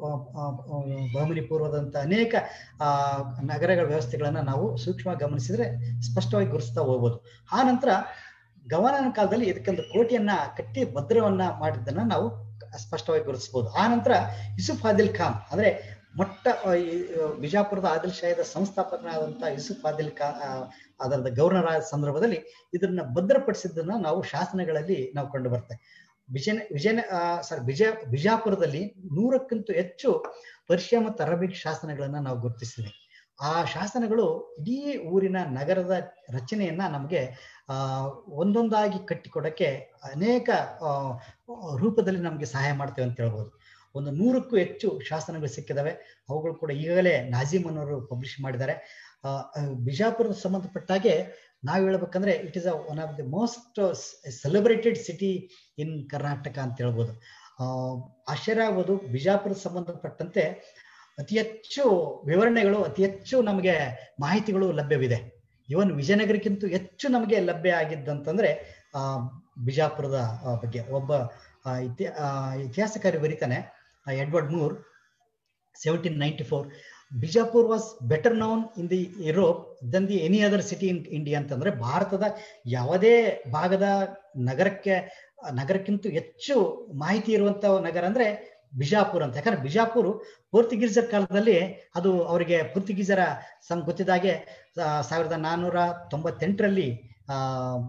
ಬಹಮನಿ ಪೂರ್ವದಂತ ಅನೇಕ ಆ ನಗರಗಳ ವ್ಯವಸ್ಥೆಗಳನ್ನ ನಾವು ಸೂಕ್ಷ್ಮವಾಗಿ ಗಮನಿಸಿದ್ರೆ ಸ್ಪಷ್ಟವಾಗಿ ಗುರುತಿಸ್ತಾ ಹೋಗ್ಬೋದು. ಆ ನಂತರ ಗವಾನನ ಕಾಲದಲ್ಲಿ ಇದಕ್ಕೊಂದು ಕೋಟೆಯನ್ನ ಕಟ್ಟಿ ಭದ್ರವನ್ನ ಮಾಡಿದ್ದನ್ನ ನಾವು ಸ್ಪಷ್ಟವಾಗಿ ಗುರುತಿಸಬಹುದು. ಆ ನಂತರ ಯೂಸುಫ್ ಆದಿಲ್ ಖಾನ್ ಅಂದ್ರೆ ಮೊಟ್ಟ ಬಿಜಾಪುರದ ಆದಿಲ್ ಶಾಹಿದ ಸಂಸ್ಥಾಪಕನಾದಂತ ಯೂಸುಫ್ ಆದಿಲ್ ಖಾನ್ ಅದರದ ಗವರ್ನರ್ ಆದ ಸಂದರ್ಭದಲ್ಲಿ ಇದನ್ನ ಭದ್ರಪಡಿಸಿದ್ದನ್ನ ನಾವು ಶಾಸನಗಳಲ್ಲಿ ನಾವು ಕಂಡು ಬರ್ತೇವೆ. ವಿಜಯ ವಿಜಯ ಸಾರಿ ವಿಜಯ ಬಿಜಾಪುರದಲ್ಲಿ ನೂರಕ್ಕಿಂತ ಹೆಚ್ಚು ಪರ್ಷಿಯಾ ಮತ್ತು ಅರಬಿಕ್ ಶಾಸನಗಳನ್ನ ನಾವು ಗುರುತಿಸ್ತೀವಿ. ಆ ಶಾಸನಗಳು ಇಡೀ ಊರಿನ ನಗರದ ರಚನೆಯನ್ನ ನಮಗೆ ಆ ಒಂದೊಂದಾಗಿ ಕಟ್ಟಿಕೊಡಕ್ಕೆ ಅನೇಕ ರೂಪದಲ್ಲಿ ನಮಗೆ ಸಹಾಯ ಮಾಡ್ತೇವೆ ಅಂತ ಹೇಳ್ಬೋದು. ಒಂದು ನೂರಕ್ಕೂ ಹೆಚ್ಚು ಶಾಸನಗಳು ಸಿಕ್ಕಿದಾವೆ. ಅವುಗಳು ಕೂಡ ಈಗಾಗಲೇ ನಾಜಿಮ್ ಅನ್ನೋರು ಪಬ್ಲಿಷ್ ಮಾಡಿದ್ದಾರೆ. ಬಿಜಾಪುರದ ಸಂಬಂಧಪಟ್ಟಾಗೆ ನಾವು ಹೇಳ್ಬೇಕಂದ್ರೆ it is a one of the most celebrated city in Karnataka ಅಂತ ಹೇಳ್ಬೋದು. ಆಶ್ಚರ್ಯ ಆಗ್ಬೋದು, ಬಿಜಾಪುರದ ಸಂಬಂಧಪಟ್ಟಂತೆ ಅತಿ ಹೆಚ್ಚು ವಿವರಣೆಗಳು, ಅತಿ ಹೆಚ್ಚು ನಮಗೆ ಮಾಹಿತಿಗಳು ಲಭ್ಯವಿದೆ. ಇವನ್ ವಿಜಯನಗರಕ್ಕಿಂತ ಹೆಚ್ಚು ನಮಗೆ ಲಭ್ಯ ಆಗಿದ್ದಂತಂದ್ರೆ ಆ ಬಿಜಾಪುರದ ಬಗ್ಗೆ. ಒಬ್ಬ ಇತಿಹಾ ಇತಿಹಾಸಕಾರಿ ಬರೀತಾನೆ, Edward Moor, seventeen ninety four Bijapur was better known in the Europe than the any other city in India ಅಂತಂದ್ರೆ ಭಾರತದ ಯಾವುದೇ ಭಾಗದ ನಗರಕ್ಕೆ ನಗರಕ್ಕಿಂತ ಹೆಚ್ಚು ಮಾಹಿತಿ ಇರುವಂತ ನಗರ ಅಂದ್ರೆ ಬಿಜಾಪುರ್ ಅಂತ. ಯಾಕಂದ್ರೆ ಬಿಜಾಪುರ್ ಪೋರ್ಚುಗೀಸರ ಕಾಲದಲ್ಲಿ ಅದು ಅವರಿಗೆ ಪೋರ್ಚುಗೀಸರ ಸಂ ಗೊತ್ತಿದ್ದಾಗೆ ಸಾವಿರದ ನಾನ್ನೂರ ತೊಂಬತ್ತೆಂಟರಲ್ಲಿ ಆ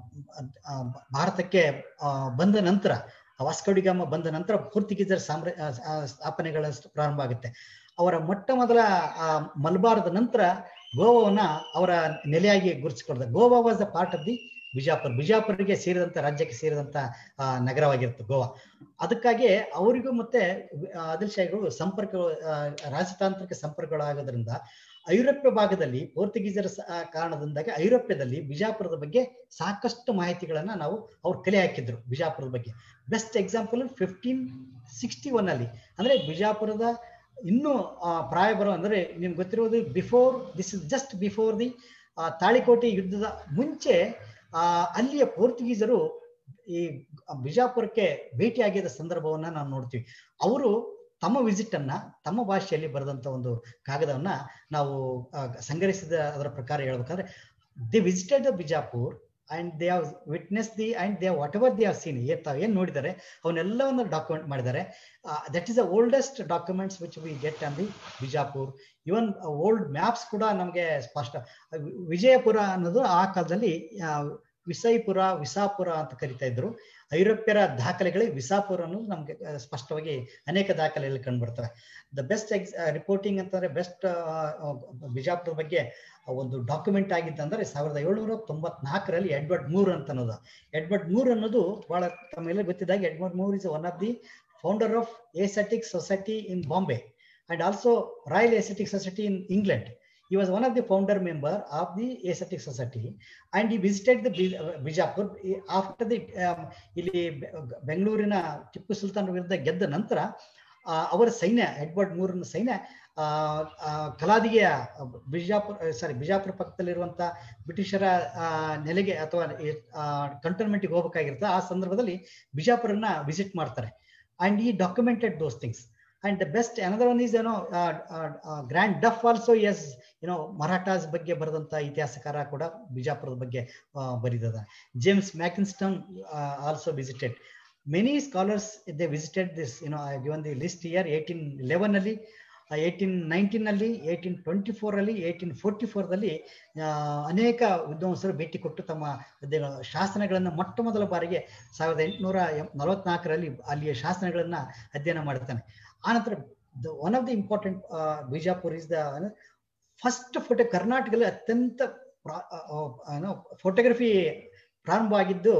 ಭಾರತಕ್ಕೆ ಬಂದ ನಂತರ, ವಾಸ್ಕೋಡಿಗಾಮ ಬಂದ ನಂತರ ಪೋರ್ಚುಗೀಸರ ಸಾಮ್ರಾ ಸ್ಥಾಪನೆಗಳ ಪ್ರಾರಂಭ ಆಗುತ್ತೆ. ಅವರ ಮೊಟ್ಟ ಮೊದಲ ಆ ಮಲಬಾರದ ನಂತರ ಗೋವಾವನ್ನ ಅವರ ನೆಲೆಯಾಗಿ ಗುರುತಿಸಿಕೊಳ್ತಾರೆ. Goa was the part of the Bijapura ಬಿಜಾಪುರಿಗೆ ಸೇರಿದಂತ ರಾಜ್ಯಕ್ಕೆ ಸೇರಿದಂತ ನಗರವಾಗಿರುತ್ತೆ ಗೋವಾ. ಅದಕ್ಕಾಗಿ ಅವರಿಗೂ ಮತ್ತೆ ಆದಿಲ್ ಶಾಹಿಗಳು ಸಂಪರ್ಕ ರಾಜತಾಂತ್ರಿಕ ಸಂಪರ್ಕಗಳಾಗೋದ್ರಿಂದ ಐರೋಪ್ಯ ಭಾಗದಲ್ಲಿ ಪೋರ್ಚುಗೀಸರ ಕಾರಣದಿಂದಾಗಿ ಐರೋಪ್ಯದಲ್ಲಿ ಬಿಜಾಪುರದ ಬಗ್ಗೆ ಸಾಕಷ್ಟು ಮಾಹಿತಿಗಳನ್ನ ನಾವು ಅವ್ರು ಕಲೆ ಹಾಕಿದ್ರು ಬಿಜಾಪುರದ ಬಗ್ಗೆ. Best example fifteen sixty one ಅಲ್ಲಿ ಅಂದ್ರೆ ಬಿಜಾಪುರದ ಇನ್ನೂ ಪ್ರಾಯ ಬರೋ ಅಂದ್ರೆ ನಿಮ್ಗೆ ಗೊತ್ತಿರೋದು before this is just before the Talikote ಯುದ್ಧದ ಮುಂಚೆ ಆ ಅಲ್ಲಿಯ ಪೋರ್ಚುಗೀಸರು ಈ ಬಿಜಾಪುರಕ್ಕೆ ಭೇಟಿಯಾಗಿದ್ದ ಸಂದರ್ಭವನ್ನ ನಾವು ನೋಡ್ತೀವಿ. ಅವರು ತಮ್ಮ ವಿಸಿಟ್ ಅನ್ನ ತಮ್ಮ ಭಾಷೆಯಲ್ಲಿ ಬರೆದಂತ ಒಂದು ಕಾಗದವನ್ನ ನಾವು ಸಂಗ್ರಹಿಸಿದ ಅದರ ಪ್ರಕಾರ ಹೇಳ್ಬೇಕಂದ್ರೆ the visited the Bijapur and they have witness the and they whatever they have seen ತಾವು ಏನ್ ನೋಡಿದ್ದಾರೆ ಅವನ್ನೆಲ್ಲವನ್ನು ಡಾಕ್ಯುಮೆಂಟ್ ಮಾಡಿದ್ದಾರೆ. That is the oldest documents which we get on the Bijapur. Even old maps ಕೂಡ ನಮಗೆ ಸ್ಪಷ್ಟ. ವಿಜಯಪುರ ಅನ್ನೋದು ಆ ಕಾಲದಲ್ಲಿ ವಿಸೈಪುರ ವಿಸಾಪುರ ಅಂತ ಕರಿತಾ ಇದ್ರು. ಐರೋಪ್ಯರ ದಾಖಲೆಗಳೇ ವಿಸಾಪುರ ಅನ್ನೋದು ನಮ್ಗೆ ಸ್ಪಷ್ಟವಾಗಿ ಅನೇಕ ದಾಖಲೆಗಳಲ್ಲಿ ಕಂಡು ಬರ್ತವೆ. ದ ಬೆಸ್ಟ್ ಎಕ್ಸ್ ರಿಪೋರ್ಟಿಂಗ್ ಅಂತಂದ್ರೆ ಬೆಸ್ಟ್ ಬಿಜಾಪುರದ ಬಗ್ಗೆ ಒಂದು ಡಾಕ್ಯುಮೆಂಟ್ ಆಗಿತ್ತಂದ್ರೆ ಸಾವಿರದ ಏಳ್ನೂರ ತೊಂಬತ್ನಾಲ್ಕರಲ್ಲಿ ಎಡ್ವರ್ಡ್ ಮೂರ್ ಅಂತ ಅನ್ನೋದು. ಎಡ್ವರ್ಡ್ ಮೂರ್ ಅನ್ನೋದು ಬಹಳ ತಮ್ಮೆಲ್ಲ ಗೊತ್ತಿದ್ದಾಗ Edward Moor is one of the founder of Asiatic society in Bombay and also royal Asiatic society in England. He was one of the founder member of the Asiatic Society and he visited the Bijapur after the ಇಲ್ಲಿ ಬೆಂಗಳೂರಿನ ಟಿಪ್ಪು ಸುಲ್ತಾನ್ ವಿರುದ್ಧ ಗೆದ್ದ ನಂತರ ಅವರ ಸೈನ್ಯ Edward ಮೂರನ ಸೈನ್ಯ ಕಲಾದಿಗೆಯ ಬಿಜಾಪುರ ಸಾರಿ ಬಿಜಾಪುರ ಪಕ್ಕದಲ್ಲಿರುವಂತ ಬ್ರಿಟಿಷರ ನೆಲೆಗೆ ಅಥವಾ ಕಂಟೋನ್ಮೆಂಟ್ಗೆ ಹೋಗಬೇಕಾಗಿರುತ್ತೆ. ಆ ಸಂದರ್ಭದಲ್ಲಿ ಬಿಜಾಪುರನ್ನ ವಿಸಿಟ್ ಮಾಡ್ತಾರೆ ಅಂಡ್ ಈ documented those things. And the best another one is you know uh, uh, uh, Grand Duff also yes you know Marathas ಬಗ್ಗೆ ಬರೆದಂತ ಇತಿಹಾಸಕಾರ ಕೂಡ ಬಿಜಾಪುರದ ಬಗ್ಗೆ ಬರೆದಿದ್ದ. James Mackinston also visited. Many scholars they visited this you know I have given the list here. eighteen eleven ಅಲ್ಲಿ eighteen nineteen ಅಲ್ಲಿ eighteen twenty-four ಅಲ್ಲಿ eighteen forty-four ದಲ್ಲಿ ಅನೇಕ ವಿದ್ವಾಂಸರು ಭೇಟಿ ಕೊಟ್ಟು ತಮ್ಮ ಶಾಸನಗಳನ್ನ ಮೊಟ್ಟ ಮೊದಲ ಬಾರಿಗೆ ಸಾವಿರದ ಎಂಟುನೂರ ನಲವತ್ನಾಲ್ಕರಲ್ಲಿ ಅಲ್ಲಿಯ ಶಾಸನಗಳನ್ನ ಅಧ್ಯಯನ ಮಾಡ್ತಾನೆ. ಆನಂತರ one of the important Bijapur is the first photo ಕರ್ನಾಟಕದಲ್ಲಿ ಅತ್ಯಂತ ಫೋಟೋಗ್ರಫಿ ಪ್ರಾರಂಭ ಆಗಿದ್ದು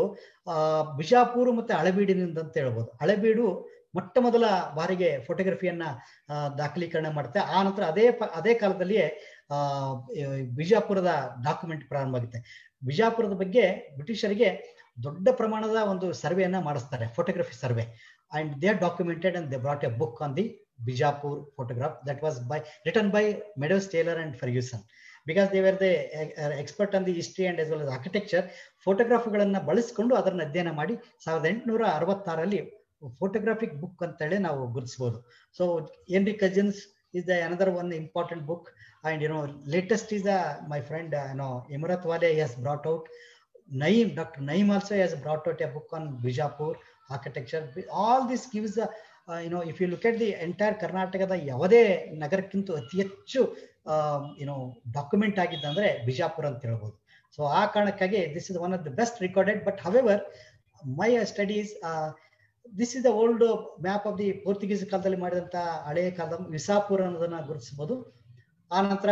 ಬಿಜಾಪುರ ಮತ್ತೆ ಹಳೆಬೀಡಿನಿಂದ ಅಂತ ಹೇಳ್ಬೋದು. ಹಳೆಬೀಡು ಮೊಟ್ಟ ಮೊದಲ ಬಾರಿಗೆ ಫೋಟೋಗ್ರಫಿಯನ್ನ ದಾಖಲೀಕರಣ ಮಾಡುತ್ತೆ. ಆ ನಂತರ ಅದೇ ಅದೇ ಕಾಲದಲ್ಲಿಯೇ ಆ ಬಿಜಾಪುರದ ಡಾಕ್ಯುಮೆಂಟ್ ಪ್ರಾರಂಭ ಆಗುತ್ತೆ. ಬಿಜಾಪುರದ ಬಗ್ಗೆ ಬ್ರಿಟಿಷರಿಗೆ ದೊಡ್ಡ ಪ್ರಮಾಣದ ಒಂದು ಸರ್ವೆಯನ್ನ ಮಾಡಿಸ್ತಾರೆ, photography survey. And they are documented and they brought a book on the Bijapur photograph that was by written by Meadows Taylor and Ferguson because they were the uh, expert on the history and as well as architecture. ಫೋಟೋಗ್ರಾಫ್ಗಳನ್ನ ಬಳಸಿಕೊಂಡು ಅದನ್ನ ಅಧ್ಯಯನ ಮಾಡಿ ಸಾವಿರದ ಎಂಟುನೂರ ಅರವತ್ತಾರಲ್ಲಿ photographic book ಅಂತ ಹೇಳಿ ನಾವು ಗುರುತಿಸಬಹುದು. ಸೊ Henry Cousins is the another one important book and you know latest is the my friend uh, you know Imrat Wale has brought out. Naeem Doctor Naeem also has brought out a book on Bijapur architecture. All this gives a uh, you know if you look at the entire Karnataka ಯಾವುದೇ ನಗರಕ್ಕಿಂತ ಅತಿ ಹೆಚ್ಚು you know document ಆಗಿದ್ದಂದ್ರೆ ಬಿಜಾಪುರ ಅಂತ ಹೇಳ್ಬೋದು. ಸೊ ಆ ಕಾರಣಕ್ಕಾಗಿ this is one of the best recorded. But however my studies this is the old map of the Portuguese ಕಾಲದಲ್ಲಿ ಮಾಡಿದಂತ ಹಳೆಯ ಕಾಲದ ವಿಸಾಪುರ ಅನ್ನೋದನ್ನ ಗುರುತಿಸಬಹುದು. ಆ ನಂತರ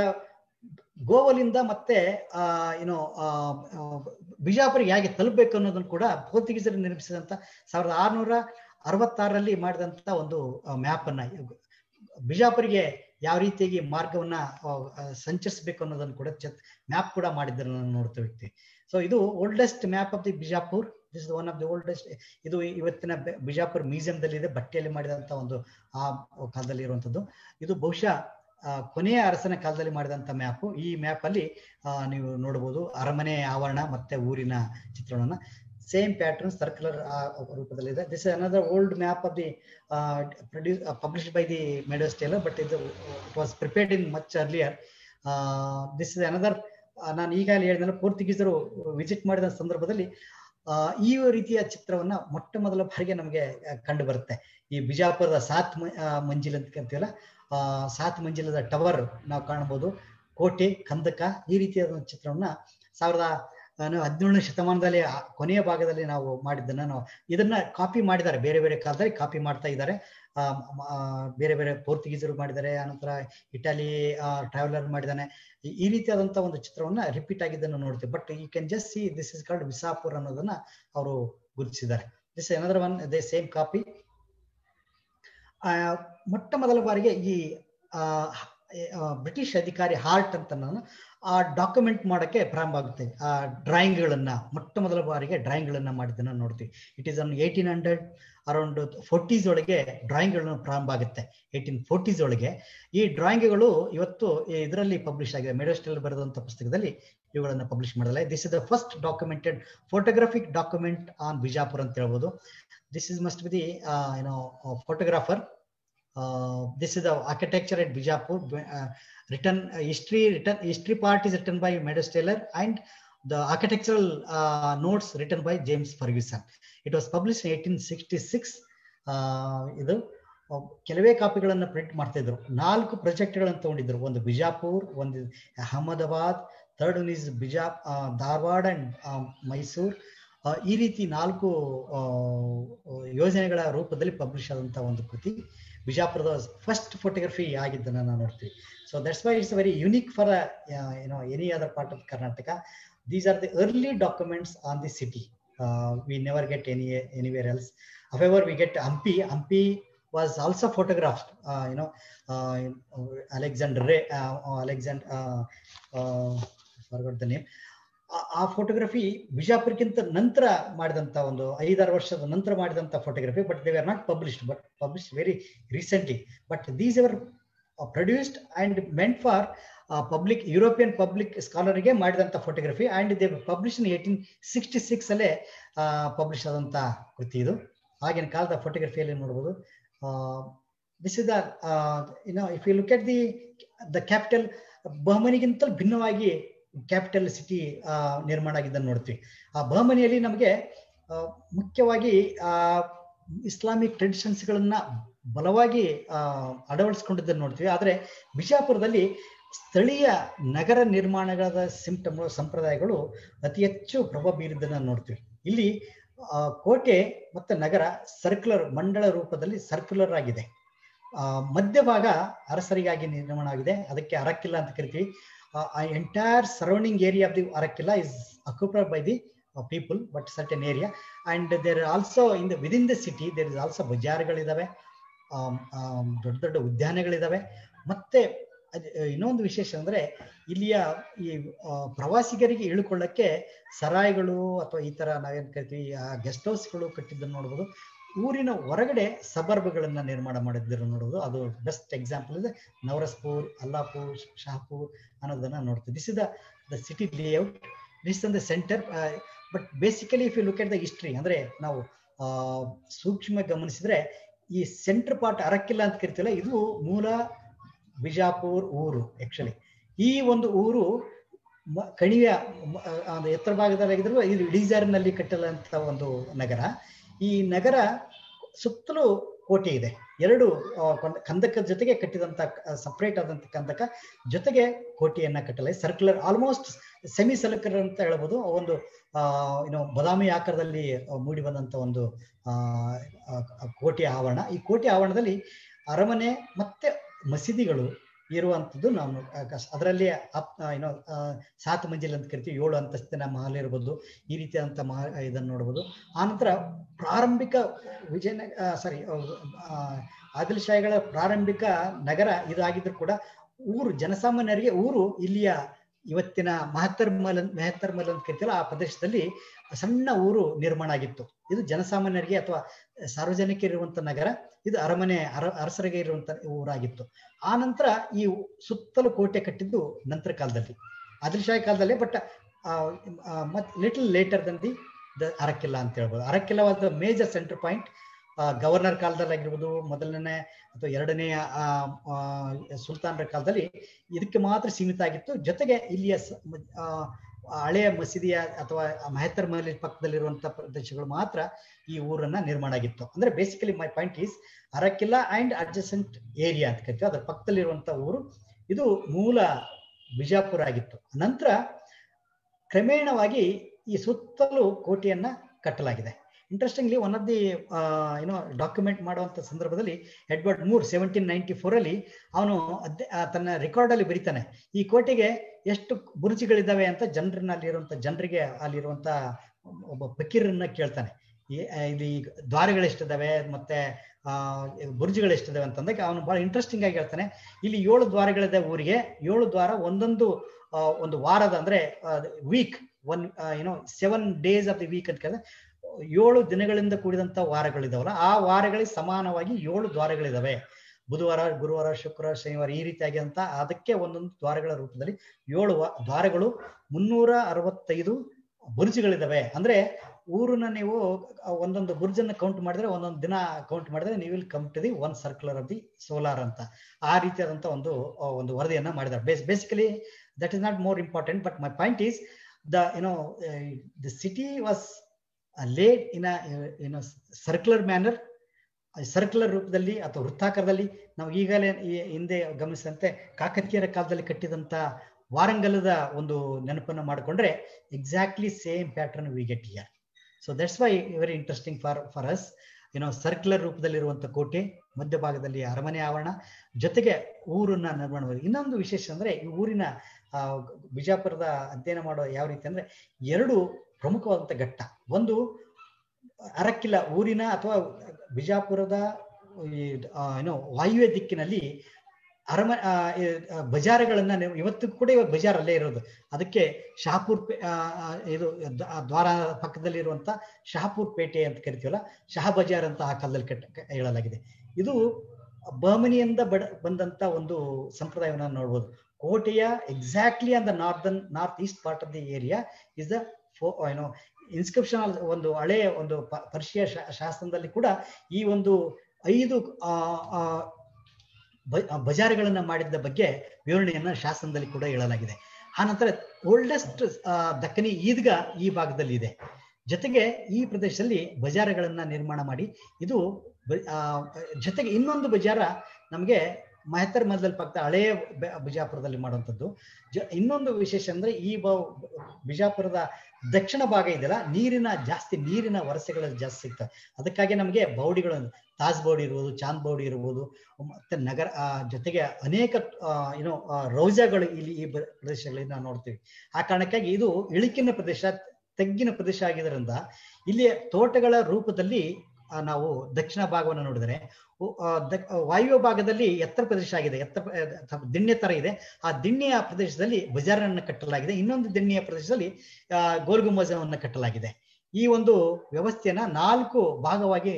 ಗೋವಲಿಂದ ಮತ್ತೆ ಆ ಏನೋ ಬಿಜಾಪುರಿಗೆ ಹೇಗೆ ತಲುಪಬೇಕು ಅನ್ನೋದನ್ನು ಕೂಡ ಪೋರ್ಚುಗೀಸರು ನಿರ್ಮಿಸಿದಂತ ಸಾವಿರದ ಆರ್ನೂರ ಅರವತ್ತಾರರಲ್ಲಿ ಮಾಡಿದಂತ ಒಂದು ಮ್ಯಾಪ್ ಅನ್ನ ಬಿಜಾಪುರಿಗೆ ಯಾವ ರೀತಿಯಾಗಿ ಮಾರ್ಗವನ್ನ ಸಂಚರಿಸಬೇಕು ಅನ್ನೋದನ್ನು ಕೂಡ ಮ್ಯಾಪ್ ಕೂಡ ಮಾಡಿದ್ದನ್ನು ನಾನು ನೋಡ್ತಾ ಹೋಗ್ತೀವಿ. ಸೊ ಇದು oldest map of the Bijapur. This is one of the oldest. ಇದು ಇವತ್ತಿನ ಬಿಜಾಪುರ್ ಮ್ಯೂಸಿಯಂದಲ್ಲಿ ಇದೆ, ಬಟ್ಟೆಯಲ್ಲಿ ಮಾಡಿದಂತ ಒಂದು ಆ ಕಾಲದಲ್ಲಿ ಇರುವಂತದ್ದು. ಇದು ಬಹುಶಃ ಕೊನೆಯ ಅರಸನ ಕಾಲದಲ್ಲಿ ಮಾಡಿದಂತ ಮ್ಯಾಪ್. ಈ ಮ್ಯಾಪ್ ಅಲ್ಲಿ ನೀವು ನೋಡಬಹುದು ಅರಮನೆ ಆವರಣ ಮತ್ತೆ ಊರಿನ ಚಿತ್ರಣವನ್ನ. ಸೇಮ್ ಪ್ಯಾಟರ್ನ್ ಸರ್ಕ್ಯುಲರ್ ರೂಪದಲ್ಲಿ ಇದೆ. This is another old map of the produce published by the Meadows Taylor but ಇದು it was prepared in much earlier. This is another ನಾನು ಈಗಾಗಲೇ ಹೇಳಿದ ಪೋರ್ಚುಗೀಸರು ವಿಸಿಟ್ ಮಾಡಿದ ಸಂದರ್ಭದಲ್ಲಿ ಈ ರೀತಿಯ ಚಿತ್ರವನ್ನ ಮೊಟ್ಟ ಮೊದಲ ಬಾರಿಗೆ ನಮಗೆ ಕಂಡು ಬರುತ್ತೆ. ಈ ಬಿಜಾಪುರದ ಸಾತ್ ಮಂಜಿಲ್ ಅಂತ ಕರಿತೀವಲ್ಲ, ಆ ಸಾತ್ ಮಂಜಿಲದ ಟವರ್ ನಾವು ಕಾಣಬಹುದು, ಕೋಟೆ, ಕಂದಕ, ಈ ರೀತಿಯಾದ ಚಿತ್ರವನ್ನ ಸಾವಿರದ ಹದಿನೇಳನೇ ಶತಮಾನದಲ್ಲಿ ಕೊನೆಯ ಭಾಗದಲ್ಲಿ ನಾವು ಮಾಡಿದ್ದನ್ನ ನಾವು ಇದನ್ನ ಕಾಪಿ ಮಾಡಿದ್ದಾರೆ, ಬೇರೆ ಬೇರೆ ಕಾಲದಲ್ಲಿ ಕಾಪಿ ಮಾಡ್ತಾ ಇದ್ದಾರೆ. ಬೇರೆ ಬೇರೆ ಪೋರ್ಚುಗೀಸರು ಮಾಡಿದ್ದಾರೆ, ಆನಂತರ ಇಟಾಲಿ ಟ್ರಾವೆಲರ್ ಮಾಡಿದ್ದಾನೆ. ಈ ರೀತಿಯಾದಂತಹ ಒಂದು ಚಿತ್ರವನ್ನ ರಿಪೀಟ್ ಆಗಿದ್ದನ್ನು ನೋಡ್ತೀವಿ. But you can just see this is called Visapur ಅನ್ನೋದನ್ನ ಅವರು ಗುರುತಿಸಿದ್ದಾರೆ. This another one they same copy. ಮೊಟ್ಟ ಮೊದಲ ಬಾರಿಗೆ ಈ ಬ್ರಿಟಿಷ್ ಅಧಿಕಾರಿ ಹಾರ್ಟ್ ಅಂತ ನಾನು ಆ ಡಾಕ್ಯುಮೆಂಟ್ ಮಾಡಕ್ಕೆ ಪ್ರಾರಂಭ ಆಗುತ್ತೆ. ಆ ಡ್ರಾಯಿಂಗ್ಗಳನ್ನ ಮೊಟ್ಟ ಮೊದಲ ಬಾರಿಗೆ ಡ್ರಾಯಿಂಗ್ಗಳನ್ನ ಮಾಡಿದ್ದನ್ನ ನೋಡ್ತೀವಿ. It is in eighteen hundred around forties ಒಳಗೆ ಡ್ರಾಯಿಂಗ್ಗಳನ್ನ ಪ್ರಾರಂಭ ಆಗುತ್ತೆ. ಏಯ್ಟೀನ್ ಫೋರ್ಟೀಸ್ ಒಳಗೆ ಈ ಡ್ರಾಯಿಂಗ್ಗಳು ಇವತ್ತು ಇದರಲ್ಲಿ ಪಬ್ಲಿಷ್ ಆಗಿದೆ. ಮೆಡೋಸ್ಟೆಲ್ ಬರೆದಂತ ಪುಸ್ತಕದಲ್ಲಿ ಇವುಗಳನ್ನ ಪಬ್ಲಿಷ್ ಮಾಡಲ್ಲ. This is the first documented photographic document on Bijapur ಅಂತ ಹೇಳ್ಬೋದು. This is must be the you know photographer. Uh, this is the architecture at Bijapur. Uh, written uh, history. Written history part is written by Meadows Taylor, and the architectural uh, notes written by James Ferguson. It was published in eighteen sixty-six. ಇದು ಕೆಲವೇ ಕಾಪಿಗಳನ್ನ print ಮಾಡ್ತಾ ಇದ್ರು. ನಾಲ್ಕು ಪ್ರಾಜೆಕ್ಟ್ಗಳನ್ನು ತಗೊಂಡಿದ್ರು. ಒಂದು ಬಿಜಾಪುರ್, ಒಂದು Ahmedabad, third one is Bija Dharwad and Mysuru. ಈ ರೀತಿ ನಾಲ್ಕು ಯೋಜನೆಗಳ ರೂಪದಲ್ಲಿ ಪಬ್ಲಿಷ್ ಆದಂತಹ ಒಂದು ಕೃತಿ ಬಿಜಾಪುರದ ಫಸ್ಟ್ ಫೋಟೋಗ್ರಫಿ ಆಗಿದ್ದನ್ನ ನಾವು ನೋಡ್ತೀವಿ. So that's why it's very unique for you know any other part of Karnataka. These are the early documents on the city. Uh, we never get any anywhere else. However, we get Hampi. Hampi was also photographed. Uh, you know, uh, Alexander Ray, uh, Alexander, uh, uh, forgot the name. ಆ photography ಬಿಜಾಪುರಕ್ಕಿಂತ ನಂತರ ಮಾಡಿದಂತ ಒಂದು ಐದಾರು ವರ್ಷದ ನಂತರ ಮಾಡಿದಂತ photography. But they are not published, but published very recently. But these are produced and meant for public European public ಸ್ಕಾಲರ್ಗೆ ಮಾಡಿದಂತ photography. And they publish in eighteen sixty six ಅಲ್ಲೇ ಪಬ್ಲಿಷ್ ಆದಂತ ಕೃತಿ ಇದು. ಆಗಿನ ಕಾಲದ ಫೋಟೋಗ್ರಫಿಯಲ್ಲಿ ನೋಡ್ಬೋದು. This is the you know if you look at the the capital, ಬಹಮನಿಗಿಂತ ಭಿನ್ನವಾಗಿ ಕ್ಯಾಪಿಟಲ್ ಸಿಟಿ ನಿರ್ಮಾಣ ಆಗಿದ್ದನ್ನು ನೋಡ್ತೀವಿ. ಆ ಬಹಮನಿಯಲ್ಲಿ ನಮಗೆ ಮುಖ್ಯವಾಗಿ ಆ ಇಸ್ಲಾಮಿಕ್ ಟ್ರೆಡಿಷನ್ಸ್ಗಳನ್ನ ಬಲವಾಗಿ ಆ ಅಳವಡಿಸ್ಕೊಂಡಿದ್ದನ್ನು ನೋಡ್ತೀವಿ. ಆದರೆ ಬಿಜಾಪುರದಲ್ಲಿ ಸ್ಥಳೀಯ ನಗರ ನಿರ್ಮಾಣಗಳ ಸಿಂಪ್ಟಮ್ ಸಂಪ್ರದಾಯಗಳು ಅತಿ ಹೆಚ್ಚು ಪ್ರಭಾವ ಬೀರಿದ್ದನ್ನು ನೋಡ್ತೀವಿ. ಇಲ್ಲಿ ಕೋಟೆ ಮತ್ತು ನಗರ ಸರ್ಕ್ಯುಲರ್ ಮಂಡಳ ರೂಪದಲ್ಲಿ ಸರ್ಕ್ಯುಲರ್ ಆಗಿದೆ. ಆ ಮಧ್ಯಭಾಗ ಅರಸರಿಗಾಗಿ ನಿರ್ಮಾಣ ಆಗಿದೆ. ಅದಕ್ಕೆ ಅರಕ್ಕಿಲ್ಲ ಅಂತ ಕರಿತೀವಿ. Uh, entire surrounding area of the Arakilla is occupied by the uh, people, but certain area. And there are also in the within the city there is also ಬಜಾರ್ಗಳಿದಾವೆ, ದೊಡ್ಡ ದೊಡ್ಡ ಉದ್ಯಾನಗಳಿದಾವೆ. ಮತ್ತೆ ಇನ್ನೊಂದು ವಿಶೇಷ ಅಂದ್ರೆ ಇಲ್ಲಿಯ ಈ ಪ್ರವಾಸಿಗರಿಗೆ ಇಳ್ಕೊಳ್ಳಕ್ಕೆ ಸರಾಯಿಗಳು ಅಥವಾ ಈ ತರ ನಾವೇನ್ ಕರಿತೀವಿ ಗೆಸ್ಟ್ ಹೌಸ್ಗಳು ಕಟ್ಟಿದ್ದನ್ನು ನೋಡ್ಬೋದು. ಊರಿನ ಹೊರಗಡೆ ಸಬರ್ಬ್ಗಳನ್ನ ನಿರ್ಮಾಣ ಮಾಡಿದ್ರು ನೋಡೋದು. ಅದು ಬೆಸ್ಟ್ ಎಕ್ಸಾಂಪಲ್ ಇದೆ ನವರಸ್ಪುರ್, ಅಲ್ಲಾಪುರ್, ಶಹಾಪುರ್ ಅನ್ನೋದನ್ನ ನೋಡ್ತೀವಿ. This is the city layout. This is the centre. But basically if you look at the history, ಅಂದ್ರೆ ನಾವು ಆ ಸೂಕ್ಷ್ಮ ಗಮನಿಸಿದ್ರೆ ಈ ಸೆಂಟರ್ ಪಾರ್ಟ್ ಅರಕ್ಕಿಲ್ಲ ಅಂತ ಕರಿತೀವಲ್ಲ, ಇದು ಮೂಲ ಬಿಜಾಪುರ್ ಊರು. ಆಕ್ಚುಲಿ ಈ ಒಂದು ಊರು ಕಣಿವೆಯ ಎತ್ತರ ಭಾಗದಲ್ಲಾಗಿದ್ರು ಇದು ಇಳಿಜಾರಿನಲ್ಲಿ ಕಟ್ಟಲಂತ ಒಂದು ನಗರ. ಈ ನಗರ ಸುತ್ತಲೂ ಕೋಟೆ ಇದೆ. ಎರಡು ಕಂದಕದ ಜೊತೆಗೆ ಕಟ್ಟಿದಂತ ಸಪರೇಟ್ ಆದಂತ ಕಂದಕ ಜೊತೆಗೆ ಕೋಟೆಯನ್ನ ಕಟ್ಟಲಾಗಿದೆ. ಸರ್ಕ್ಯುಲರ್, ಆಲ್ಮೋಸ್ಟ್ ಸೆಮಿ ಸರ್ಕ್ಯುಲರ್ ಅಂತ ಹೇಳ್ಬೋದು. ಒಂದು ಆ ಏನೋ ಬದಾಮಿ ಆಕಾರದಲ್ಲಿ ಮೂಡಿ ಬಂದಂತ ಒಂದು ಆ ಕೋಟೆಯ ಆವರಣ. ಈ ಕೋಟೆ ಆವರಣದಲ್ಲಿ ಅರಮನೆ ಮತ್ತೆ ಮಸೀದಿಗಳು ಇರುವಂಥದ್ದು ನಾವು ಅದರಲ್ಲಿ ಏನೋ ಸಾತ್ ಮಂಜಿಲ್ ಅಂತ ಕರಿತೀವಿ, ಏಳು ಅಂತಸ್ತಿನ ಮಹಲ್ ಇರ್ಬೋದು. ಈ ರೀತಿಯಾದಂಥ ಮಹ ಇದನ್ನು ನೋಡ್ಬೋದು. ಆನಂತರ ಪ್ರಾರಂಭಿಕ ವಿಜಯನ ಸಾರಿ ಆದಿಲ್ ಶಾಹಿಗಳ ಪ್ರಾರಂಭಿಕ ನಗರ ಇದಾಗಿದ್ರು ಕೂಡ ಊರು ಜನಸಾಮಾನ್ಯರಿಗೆ ಊರು ಇಲ್ಲಿಯ ಇವತ್ತಿನ ಮಹತ್ತರ್ ಮಲ್ ಮೆಹತ್ತರ್ ಮಲ್ ಅಂತ ಕರಿತೀವಲ್ಲ ಆ ಪ್ರದೇಶದಲ್ಲಿ ಸಣ್ಣ ಊರು ನಿರ್ಮಾಣ ಆಗಿತ್ತು. ಇದು ಜನಸಾಮಾನ್ಯರಿಗೆ ಅಥವಾ ಸಾರ್ವಜನಿಕರಿರುವಂತ ನಗರ. ಇದು ಅರಮನೆ ಅರ ಅರಸರಿಗೆ ಇರುವಂತ ಊರಾಗಿತ್ತು. ಆ ನಂತರ ಈ ಸುತ್ತಲೂ ಕೋಟೆ ಕಟ್ಟಿದ್ದು ನಂತರ ಕಾಲದಲ್ಲಿ, ಆದಿಲ್ ಶಾಹಿ ಕಾಲದಲ್ಲಿ. But much little later then the the Arakilla ಅಂತ ಹೇಳ್ಬೋದು. Arakilla was the major centre point. Governor ಕಾಲದಲ್ಲಿ ಆಗಿರ್ಬೋದು, ಮೊದಲನೇ ಅಥವಾ ಎರಡನೆಯ ಸುಲ್ತಾನರ ಕಾಲದಲ್ಲಿ ಇದಕ್ಕೆ ಮಾತ್ರ ಸೀಮಿತ ಆಗಿತ್ತು. ಜೊತೆಗೆ ಇಲ್ಲಿಯ ಹಳೆಯ ಮಸೀದಿಯ ಅಥವಾ ಮೆಹತ್ತರ್ ಮಹಲ್ ಪಕ್ಕದಲ್ಲಿರುವಂತಹ ಪ್ರದೇಶಗಳು ಮಾತ್ರ ಈ ಊರನ್ನ ನಿರ್ಮಾಣ ಆಗಿತ್ತು. ಅಂದ್ರೆ basically my point is Arakilla and adjacent area ಅಂತ ಕರಿತೀವಿ, ಅದರ ಪಕ್ಕದಲ್ಲಿರುವಂತಹ ಊರು ಇದು ಮೂಲ ಬಿಜಾಪುರ ಆಗಿತ್ತು. ನಂತರ ಕ್ರಮೇಣವಾಗಿ ಈ ಸುತ್ತಲೂ ಕೋಟೆಯನ್ನ ಕಟ್ಟಲಾಗಿದೆ. ಇಂಟ್ರೆಸ್ಟಿಂಗ್ಲಿ ಒನ್ ಆಫ್ ದಿ ಏನೋ ಡಾಕ್ಯುಮೆಂಟ್ ಮಾಡುವಂತ ಸಂದರ್ಭದಲ್ಲಿ Edward Moor seventeen ninety four ಅಲ್ಲಿ ಅವನು ತನ್ನ ರೆಕಾರ್ಡ್ ಅಲ್ಲಿ ಬರೀತಾನೆ, ಈ ಕೋಟೆಗೆ ಎಷ್ಟು ಬುರ್ಜಿಗಳಿದ್ದಾವೆ ಅಂತ ಜನರನ್ನ ಅಲ್ಲಿರುವಂತ ಜನರಿಗೆ ಅಲ್ಲಿರುವಂತ ಒಬ್ಬ ಫಕೀರನ್ನ ಕೇಳ್ತಾನೆ, ಇಲ್ಲಿ ದ್ವಾರಗಳು ಎಷ್ಟಿದಾವೆ ಮತ್ತೆ ಆ ಬುರ್ಜಿಗಳು ಎಷ್ಟಿದಾವೆ ಅಂತಂದಾಗ ಅವನು ಬಹಳ ಇಂಟ್ರೆಸ್ಟಿಂಗ್ ಆಗಿ ಹೇಳ್ತಾನೆ, ಇಲ್ಲಿ ಏಳು ದ್ವಾರಗಳಿದೆ ಊರಿಗೆ, ಏಳು ದ್ವಾರ ಒಂದೊಂದು ಒಂದು ವಾರದ ಅಂದ್ರೆ ವೀಕ್ ಒನ್ ಏನೋ seven days of the week ಅಂತ ಕೇಳಿದ್ರೆ ಏಳು ದಿನಗಳಿಂದ ಕೂಡಿದಂತ ವಾರಗಳಿದಾವಲ್ಲ ಆ ವಾರಗಳಿಗೆ ಸಮಾನವಾಗಿ ಏಳು ದ್ವಾರಗಳಿದಾವೆ. ಬುಧವಾರ, ಗುರುವಾರ, ಶುಕ್ರವಾರ, ಶನಿವಾರ ಈ ರೀತಿಯಾಗಿ ಅಂತ ಅದಕ್ಕೆ ಒಂದೊಂದು ದ್ವಾರಗಳ ರೂಪದಲ್ಲಿ ಏಳು ದ್ವಾರಗಳು, ಮುನ್ನೂರ ಅರವತ್ತೈದು ಬುರ್ಜಿಗಳಿದಾವೆ. ಅಂದ್ರೆ ಊರನ್ನ ನೀವು ಒಂದೊಂದು ಬುರ್ಜನ್ನ ಕೌಂಟ್ ಮಾಡಿದ್ರೆ ಒಂದೊಂದು ದಿನ ಕೌಂಟ್ ಮಾಡಿದ್ರೆ ನೀವು will come to the one circular of the solar ಅಂತ ಆ ರೀತಿಯಾದಂತ ಒಂದು ಒಂದು ವರದಿಯನ್ನ ಮಾಡಿದ್ದಾರೆ. Base basically that is not more important, but my point is the you know the city was laid in ಏನೋ ಸರ್ಕ್ಯುಲರ್ ಮ್ಯಾನರ್, ಸರ್ಕ್ಯುಲರ್ ರೂಪದಲ್ಲಿ ಅಥವಾ ವೃತ್ತಾಕಾರದಲ್ಲಿ. ನಾವು ಈಗಲೇ ಹಿಂದೆ ಗಮನಿಸಿದಂತೆ ಕಾಕತೀಯರ ಕಾಲದಲ್ಲಿ ಕಟ್ಟಿದಂತ ವಾರಂಗಲದ ಒಂದು ನೆನಪನ್ನು ಮಾಡಿಕೊಂಡ್ರೆ exactly same pattern we get here. So that's why very interesting for for us. ಏನೋ ಸರ್ಕ್ಯುಲರ್ ರೂಪದಲ್ಲಿರುವಂತ ಕೋಟೆ, ಮಧ್ಯಭಾಗದಲ್ಲಿ ಅರಮನೆ ಆವರಣ, ಜೊತೆಗೆ ಊರನ್ನ ನಿರ್ಮಾಣ ಮಾಡಿ. ಇನ್ನೊಂದು ವಿಶೇಷ ಅಂದ್ರೆ ಈ ಊರಿನ ಆ ಬಿಜಾಪುರದ ಅಧ್ಯಯನ ಮಾಡೋ ಯಾವ ರೀತಿ ಅಂದ್ರೆ ಎರಡು ಪ್ರಮುಖವಾದಂತ ಘಟ್ಟ. ಒಂದು ಅರಕ್ಕಿಲ ಊರಿನ ಅಥವಾ ಬಿಜಾಪುರದ ಏನೋ ವಾಯುವ್ಯ ದಿಕ್ಕಿನಲ್ಲಿ ಅರಮ ಬಜಾರ್ಗಳನ್ನ ಇವತ್ತು ಕೂಡ ಇವತ್ತು ಬಜಾರ್ ಅಲ್ಲೇ ಇರೋದು. ಅದಕ್ಕೆ ಶಹಾಪುರ್ ಇದು ದ್ವಾರ ಪಕ್ಕದಲ್ಲಿ ಇರುವಂತ ಶಹಾಪುರ್ ಪೇಟೆ ಅಂತ ಕರಿತೀವಲ್ಲ, ಶಹಾ ಬಜಾರ್ ಅಂತ ಆ ಕಾಲದಲ್ಲಿ ಕಟ್ಟ ಹೇಳಲಾಗಿದೆ. ಇದು ಬಹಮನಿಯಿಂದ ಬಡ ಬಂದಂತ ಒಂದು ಸಂಪ್ರದಾಯವನ್ನ ನೋಡ್ಬೋದು. ಕೋಟೆಯ exactly on the northern north east part of the area is the ಏನೋ ಇನ್ಸ್ಕ್ರಿಪ್ಷನ್, ಒಂದು ಹಳೆಯ ಒಂದು ಪರ್ಷಿಯ ಶಾಸನದಲ್ಲಿ ಕೂಡ ಈ ಒಂದು ಐದು ಆ ಬಜಾರ್ಗಳನ್ನ ಮಾಡಿದ ಬಗ್ಗೆ ವಿವರಣೆಯನ್ನ ಶಾಸನದಲ್ಲಿ ಕೂಡ ಹೇಳಲಾಗಿದೆ. ಆನಂತರ ಓಲ್ಡೆಸ್ಟ್ ದಕ್ಕನಿ ಈದ್ಗಾ ಈ ಭಾಗದಲ್ಲಿ ಇದೆ. ಜೊತೆಗೆ ಈ ಪ್ರದೇಶದಲ್ಲಿ ಬಜಾರ್ಗಳನ್ನ ನಿರ್ಮಾಣ ಮಾಡಿ ಇದು ಜೊತೆಗೆ ಇನ್ನೊಂದು ಬಜಾರ ನಮಗೆ ಮಹತ್ತರ್ ಮದಲ್ ಪಕ್ಕ ಹಳೆಯ ಬಿಜಾಪುರದಲ್ಲಿ ಮಾಡುವಂಥದ್ದು. ಜ ಇನ್ನೊಂದು ವಿಶೇಷ ಅಂದ್ರೆ ಈ ಬಿಜಾಪುರದ ದಕ್ಷಿಣ ಭಾಗ ಇದೆಯಲ್ಲ, ನೀರಿನ ಜಾಸ್ತಿ ನೀರಿನ ವರಸೆಗಳು ಜಾಸ್ತಿ ಸಿಗ್ತವೆ. ಅದಕ್ಕಾಗಿ ನಮಗೆ ಬೌಡಿಗಳು, ತಾಜ್ ಬೌಡಿ ಇರ್ಬೋದು, ಚಾಂದ್ ಬೌಡಿ ಇರ್ಬೋದು, ಮತ್ತೆ ನಗರ ಜೊತೆಗೆ ಅನೇಕ ಏನೋ ರೌಜಾಗಳು ಇಲ್ಲಿ ಈ ಪ್ರದೇಶಗಳಲ್ಲಿ ನಾವು ನೋಡ್ತೀವಿ. ಆ ಕಾರಣಕ್ಕಾಗಿ ಇದು ಇಳಿಕಿನ ಪ್ರದೇಶ, ತಗ್ಗಿನ ಪ್ರದೇಶ ಆಗಿದ್ದರಿಂದ ಇಲ್ಲಿ ತೋಟಗಳ ರೂಪದಲ್ಲಿ ನಾವು ದಕ್ಷಿಣ ಭಾಗವನ್ನು ನೋಡಿದರೆ ವಾಯುವ್ಯ ಭಾಗದಲ್ಲಿ ಎತ್ತರ ಪ್ರದೇಶ ಆಗಿದೆ, ಎತ್ತರ ದಿಣ್ಣೆ ತರ ಇದೆ. ಆ ದಿಣ್ಣೆಯ ಪ್ರದೇಶದಲ್ಲಿ ಬಜಾರನ್ನು ಕಟ್ಟಲಾಗಿದೆ, ಇನ್ನೊಂದು ದಿಣ್ಣೆಯ ಪ್ರದೇಶದಲ್ಲಿ ಆ ಗೋಲ್ ಗುಂಬಜವನ್ನು ಕಟ್ಟಲಾಗಿದೆ. ಈ ಒಂದು ವ್ಯವಸ್ಥೆಯನ್ನ ನಾಲ್ಕು ಭಾಗವಾಗಿ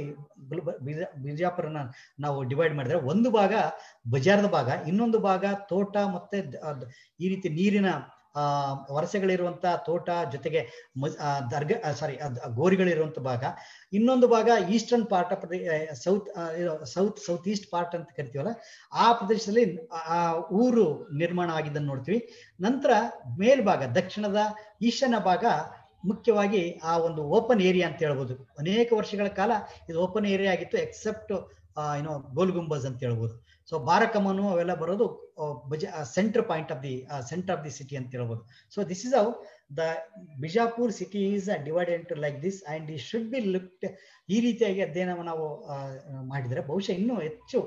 ಬಿಜಾಪುರನ ನಾವು ಡಿವೈಡ್ ಮಾಡಿದ್ರೆ, ಒಂದು ಭಾಗ ಬಜಾರದ ಭಾಗ, ಇನ್ನೊಂದು ಭಾಗ ತೋಟ ಮತ್ತೆ ಈ ರೀತಿ ನೀರಿನ ಆ ವರಸೆಗಳಿರುವಂತ ತೋಟ, ಜೊತೆಗೆ ದರ್ಗ ಸಾರಿ ಗೋರಿಗಳಿರುವಂತ ಭಾಗ, ಇನ್ನೊಂದು ಭಾಗ eastern part of south south south east part ಅಂತ ಕರಿತೀವಲ್ಲ, ಆ ಪ್ರದೇಶದಲ್ಲಿ ಆ ಊರು ನಿರ್ಮಾಣ ಆಗಿದ್ದನ್ನು ನೋಡ್ತೀವಿ. ನಂತರ ಮೇಲ್ಭಾಗ ದಕ್ಷಿಣದ ಈಶಾನ್ಯ ಭಾಗ ಮುಖ್ಯವಾಗಿ ಆ ಒಂದು ಓಪನ್ ಏರಿಯಾ ಅಂತ ಹೇಳ್ಬೋದು. ಅನೇಕ ವರ್ಷಗಳ ಕಾಲ ಇದು ಓಪನ್ ಏರಿಯಾ ಆಗಿತ್ತು, ಎಕ್ಸೆಪ್ಟ್ ಏನೋ ಗೋಲ್ ಗುಂಬಜ್ ಅಂತ ಹೇಳ್ಬೋದು. ಸೊ ಬಾರಕಮನು ಅವೆಲ್ಲ ಬರೋದು ಬಜ centre point of the centre of the city ಅಂತ ಹೇಳ್ಬೋದು. So this is how the Bijapur city is divided into like this and ಈ ಶುಡ್ ಬಿ ಲುಕ್ಡ್. ಈ ರೀತಿಯಾಗಿ ಅಧ್ಯಯನ ನಾವು ಮಾಡಿದರೆ ಬಹುಶಃ ಇನ್ನೂ ಹೆಚ್ಚು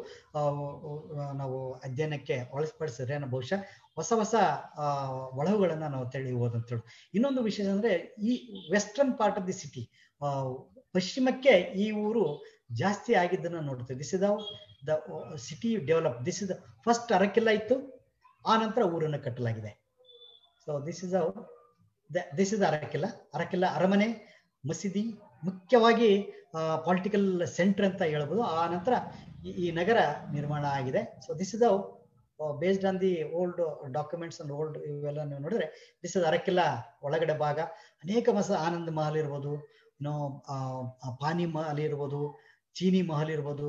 ನಾವು ಅಧ್ಯಯನಕ್ಕೆ ಒಳಪಡಿಸಿದ್ರೆ ಬಹುಶಃ ಹೊಸ ಹೊಸ ಒಳವುಗಳನ್ನ ನಾವು ತಿಳಿಯಬಹುದು ಅಂತ ಹೇಳಿ. ಇನ್ನೊಂದು ವಿಶೇಷ ಅಂದ್ರೆ ಈ western part of the city, ಪಶ್ಚಿಮಕ್ಕೆ ಈ ಊರು ಜಾಸ್ತಿ ಆಗಿದ್ದನ್ನ ನೋಡ್ತೀವಿ. This is how the city develop. This is first Arakilla ಇತ್ತು, ಆ ನಂತರ ಊರನ್ನು ಕಟ್ಟಲಾಗಿದೆ. So this is how this is Arakilla. Arakilla ಅರಮನೆ, ಮಸೀದಿ, ಮುಖ್ಯವಾಗಿ ಪೊಲಿಟಿಕಲ್ ಸೆಂಟರ್ ಅಂತ ಹೇಳ್ಬೋದು. ಆ ನಂತರ ಈ ನಗರ ನಿರ್ಮಾಣ ಆಗಿದೆ. So this is how based on the old documents and old ಇವೆಲ್ಲ ನೀವು ನೋಡಿದ್ರೆ ದಿಸ್ ಇಸ್ ಅರಕೆಲ್ಲ ಒಳಗಡೆ ಭಾಗ. ಅನೇಕ ಮಸ ಆನಂದ್ ಮಹಲ್ ಇರ್ಬೋದು, ಏನೋ ಪಾನಿ ಮಹಲ್ ಇರ್ಬೋದು, ಚೀನಿ ಮಹಲ್ ಇರ್ಬೋದು,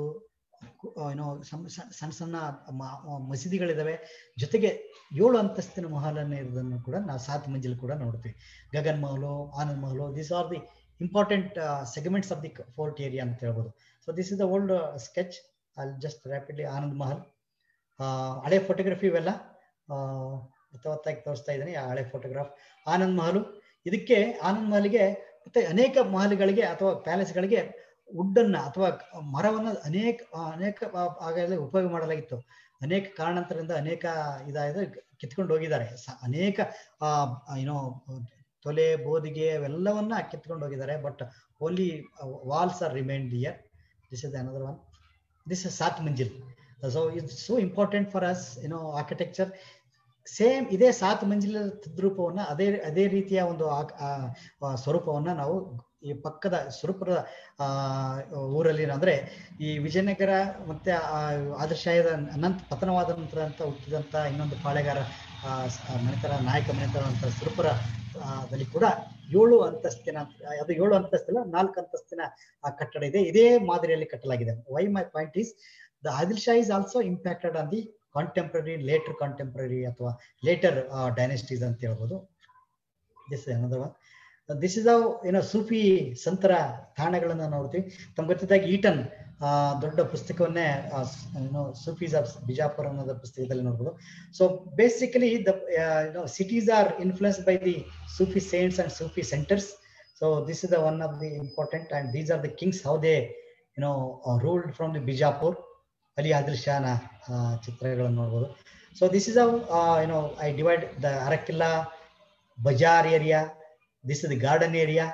ಏನೋ ಸಣ್ಣ ಸಣ್ಣ ಮಸೀದಿಗಳಿದಾವೆ. ಜೊತೆಗೆ ಏಳು ಅಂತಸ್ತಿನ ಮಹಲನ್ನು ಇರೋದನ್ನು ಕೂಡ ನಾವು ಸಾತ್ ಮಂಜಿಲ್ ಕೂಡ ನೋಡ್ತೀವಿ. Gagan Mahal, Anand Mahal, these are the important segments of the fort area ಅಂತ ಹೇಳ್ಬೋದು. So this is the old sketch. I just rapidly Anand Mahal, ಹಳೆ ಫೋಟೋಗ್ರಫಿ ಇವೆಲ್ಲ ಯಥಾವತ್ತಾಗಿ ತೋರಿಸ್ತಾ ಇದ್ದೀನಿ. ಆ ಹಳೆ ಫೋಟೋಗ್ರಾಫ್ ಆನಂದ್ ಮಹಲು. ಇದಕ್ಕೆ ಆನಂದ್ ಮಹಲ್ಗೆ ಮತ್ತೆ ಅನೇಕ ಮಹಲ್ಗಳಿಗೆ ಅಥವಾ ಪ್ಯಾಲೇಸ್ಗಳಿಗೆ ವುಡ್ಡನ್ನ ಅಥವಾ ಮರವನ್ನ ಅನೇಕ ಅನೇಕ ಆಗಲೇ ಉಪಯೋಗ ಮಾಡಲಾಗಿತ್ತು. ಅನೇಕ ಕಾರಣಾಂತರದಿಂದ ಅನೇಕ ಇದಾದ ಕಿತ್ಕೊಂಡು ಹೋಗಿದ್ದಾರೆ. ಅನೇಕ ಏನೋ ತೊಲೆ ಬೋದಿಗೆ ಅವೆಲ್ಲವನ್ನ ಕಿತ್ಕೊಂಡು ಹೋಗಿದ್ದಾರೆ. But only walls are remained here. This is another one. This is Sat Manzil. So it's so important for us ಏನೋ ಆರ್ಕಿಟೆಕ್ಚರ್. ಸೇಮ್ ಇದೇ ಸಾತ್ ಮಂಜಿಲ ತದ್ರೂಪವನ್ನ ಅದೇ ಅದೇ ರೀತಿಯ ಒಂದು ಸ್ವರೂಪವನ್ನ ನಾವು ಈ ಪಕ್ಕದ ಸುರಪುರದ ಆ ಊರಲ್ಲಿ ಅಂದ್ರೆ ಈ ವಿಜಯನಗರ ಮತ್ತೆ ಆದಿಲ್ಶಾಹಿದ ಅನಂತ ಪತನವಾದ ನಂತರ ಅಂತ ಹುಟ್ಟಿದಂತ ಇನ್ನೊಂದು ಪಾಳೆಗಾರ ಮನೆತರ ನಾಯಕ ಮನೆತರ ಅಂತ ಸುರಪುರ ದಲ್ಲಿ ಕೂಡ ಏಳು ಅಂತಸ್ತಿನ ಅದು ಏಳು ಅಂತಸ್ತಿನ ನಾಲ್ಕು ಅಂತಸ್ತಿನ ಕಟ್ಟಡ ಇದೆ. ಇದೇ ಮಾದರಿಯಲ್ಲಿ ಕಟ್ಟಲಾಗಿದೆ. Why my point is the ಆದಿಲ್ಶಾ is also impacted on the contemporary litre contemporary ಅಥವಾ ಲೇಟರ್ ಡೈನೆಸ್ಟೀಸ್ ಅಂತ ಹೇಳ್ಬೋದು. This another one. This is ಅವ್ ಏನೋ ಸೂಫಿ ಸಂತರ ತಾಣಗಳನ್ನ ನೋಡ್ತೀವಿ. ತಮ್ಗೆ ಗೊತ್ತಿದ್ದಾಗ ಈಟನ್ ಆ ದೊಡ್ಡ ಪುಸ್ತಕವನ್ನೇ ಏನೋ ಸೂಫೀಸ್ ಆಫ್ ಬಿಜಾಪುರ ಅನ್ನೋದ ಪುಸ್ತಕದಲ್ಲಿ ನೋಡ್ಬೋದು. So basically the cities are influenced by the Sufi saints and Sufi centres. So this is the one of the important and these are the kings how they you know ruled from the Bijapur. ಅಲ್ಲಿ ಆದಿಲ್ ಶಾನ ಚಿತ್ರಗಳನ್ನು ನೋಡ್ಬೋದು. So this is of you know I divide the Arakilla bazaar area. This is the garden area.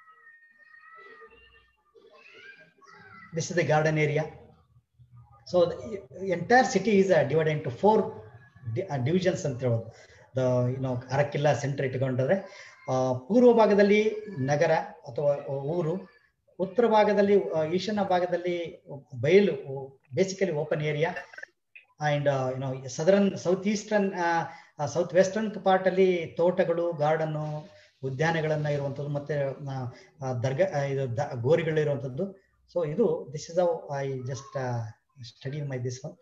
This is the garden area. So the entire city is uh, divided into four di uh, divisions ಅಂತ ಹೇಳೋದು. The you know Arakilla centre ಇಟ್ಕೊಂಡ್ರೆ ಪೂರ್ವ ಭಾಗದಲ್ಲಿ ನಗರ ಅಥವಾ ಊರು, ಉತ್ತರ ಭಾಗದಲ್ಲಿ ಈಶಾನ್ಯ ಭಾಗದಲ್ಲಿ ಬಯಲು basically open area, and you know southern south eastern south western part ಅಲ್ಲಿ ತೋಟಗಳು, ಗಾರ್ಡನ್ನು, ಉದ್ಯಾನಗಳನ್ನ ಇರುವಂಥದ್ದು, ಮತ್ತೆ ದರ್ಗಾ ಇದು ಗೋರಿಗಳಿರುವಂಥದ್ದು. ಸೊ ಇದು this is how I just study my this one.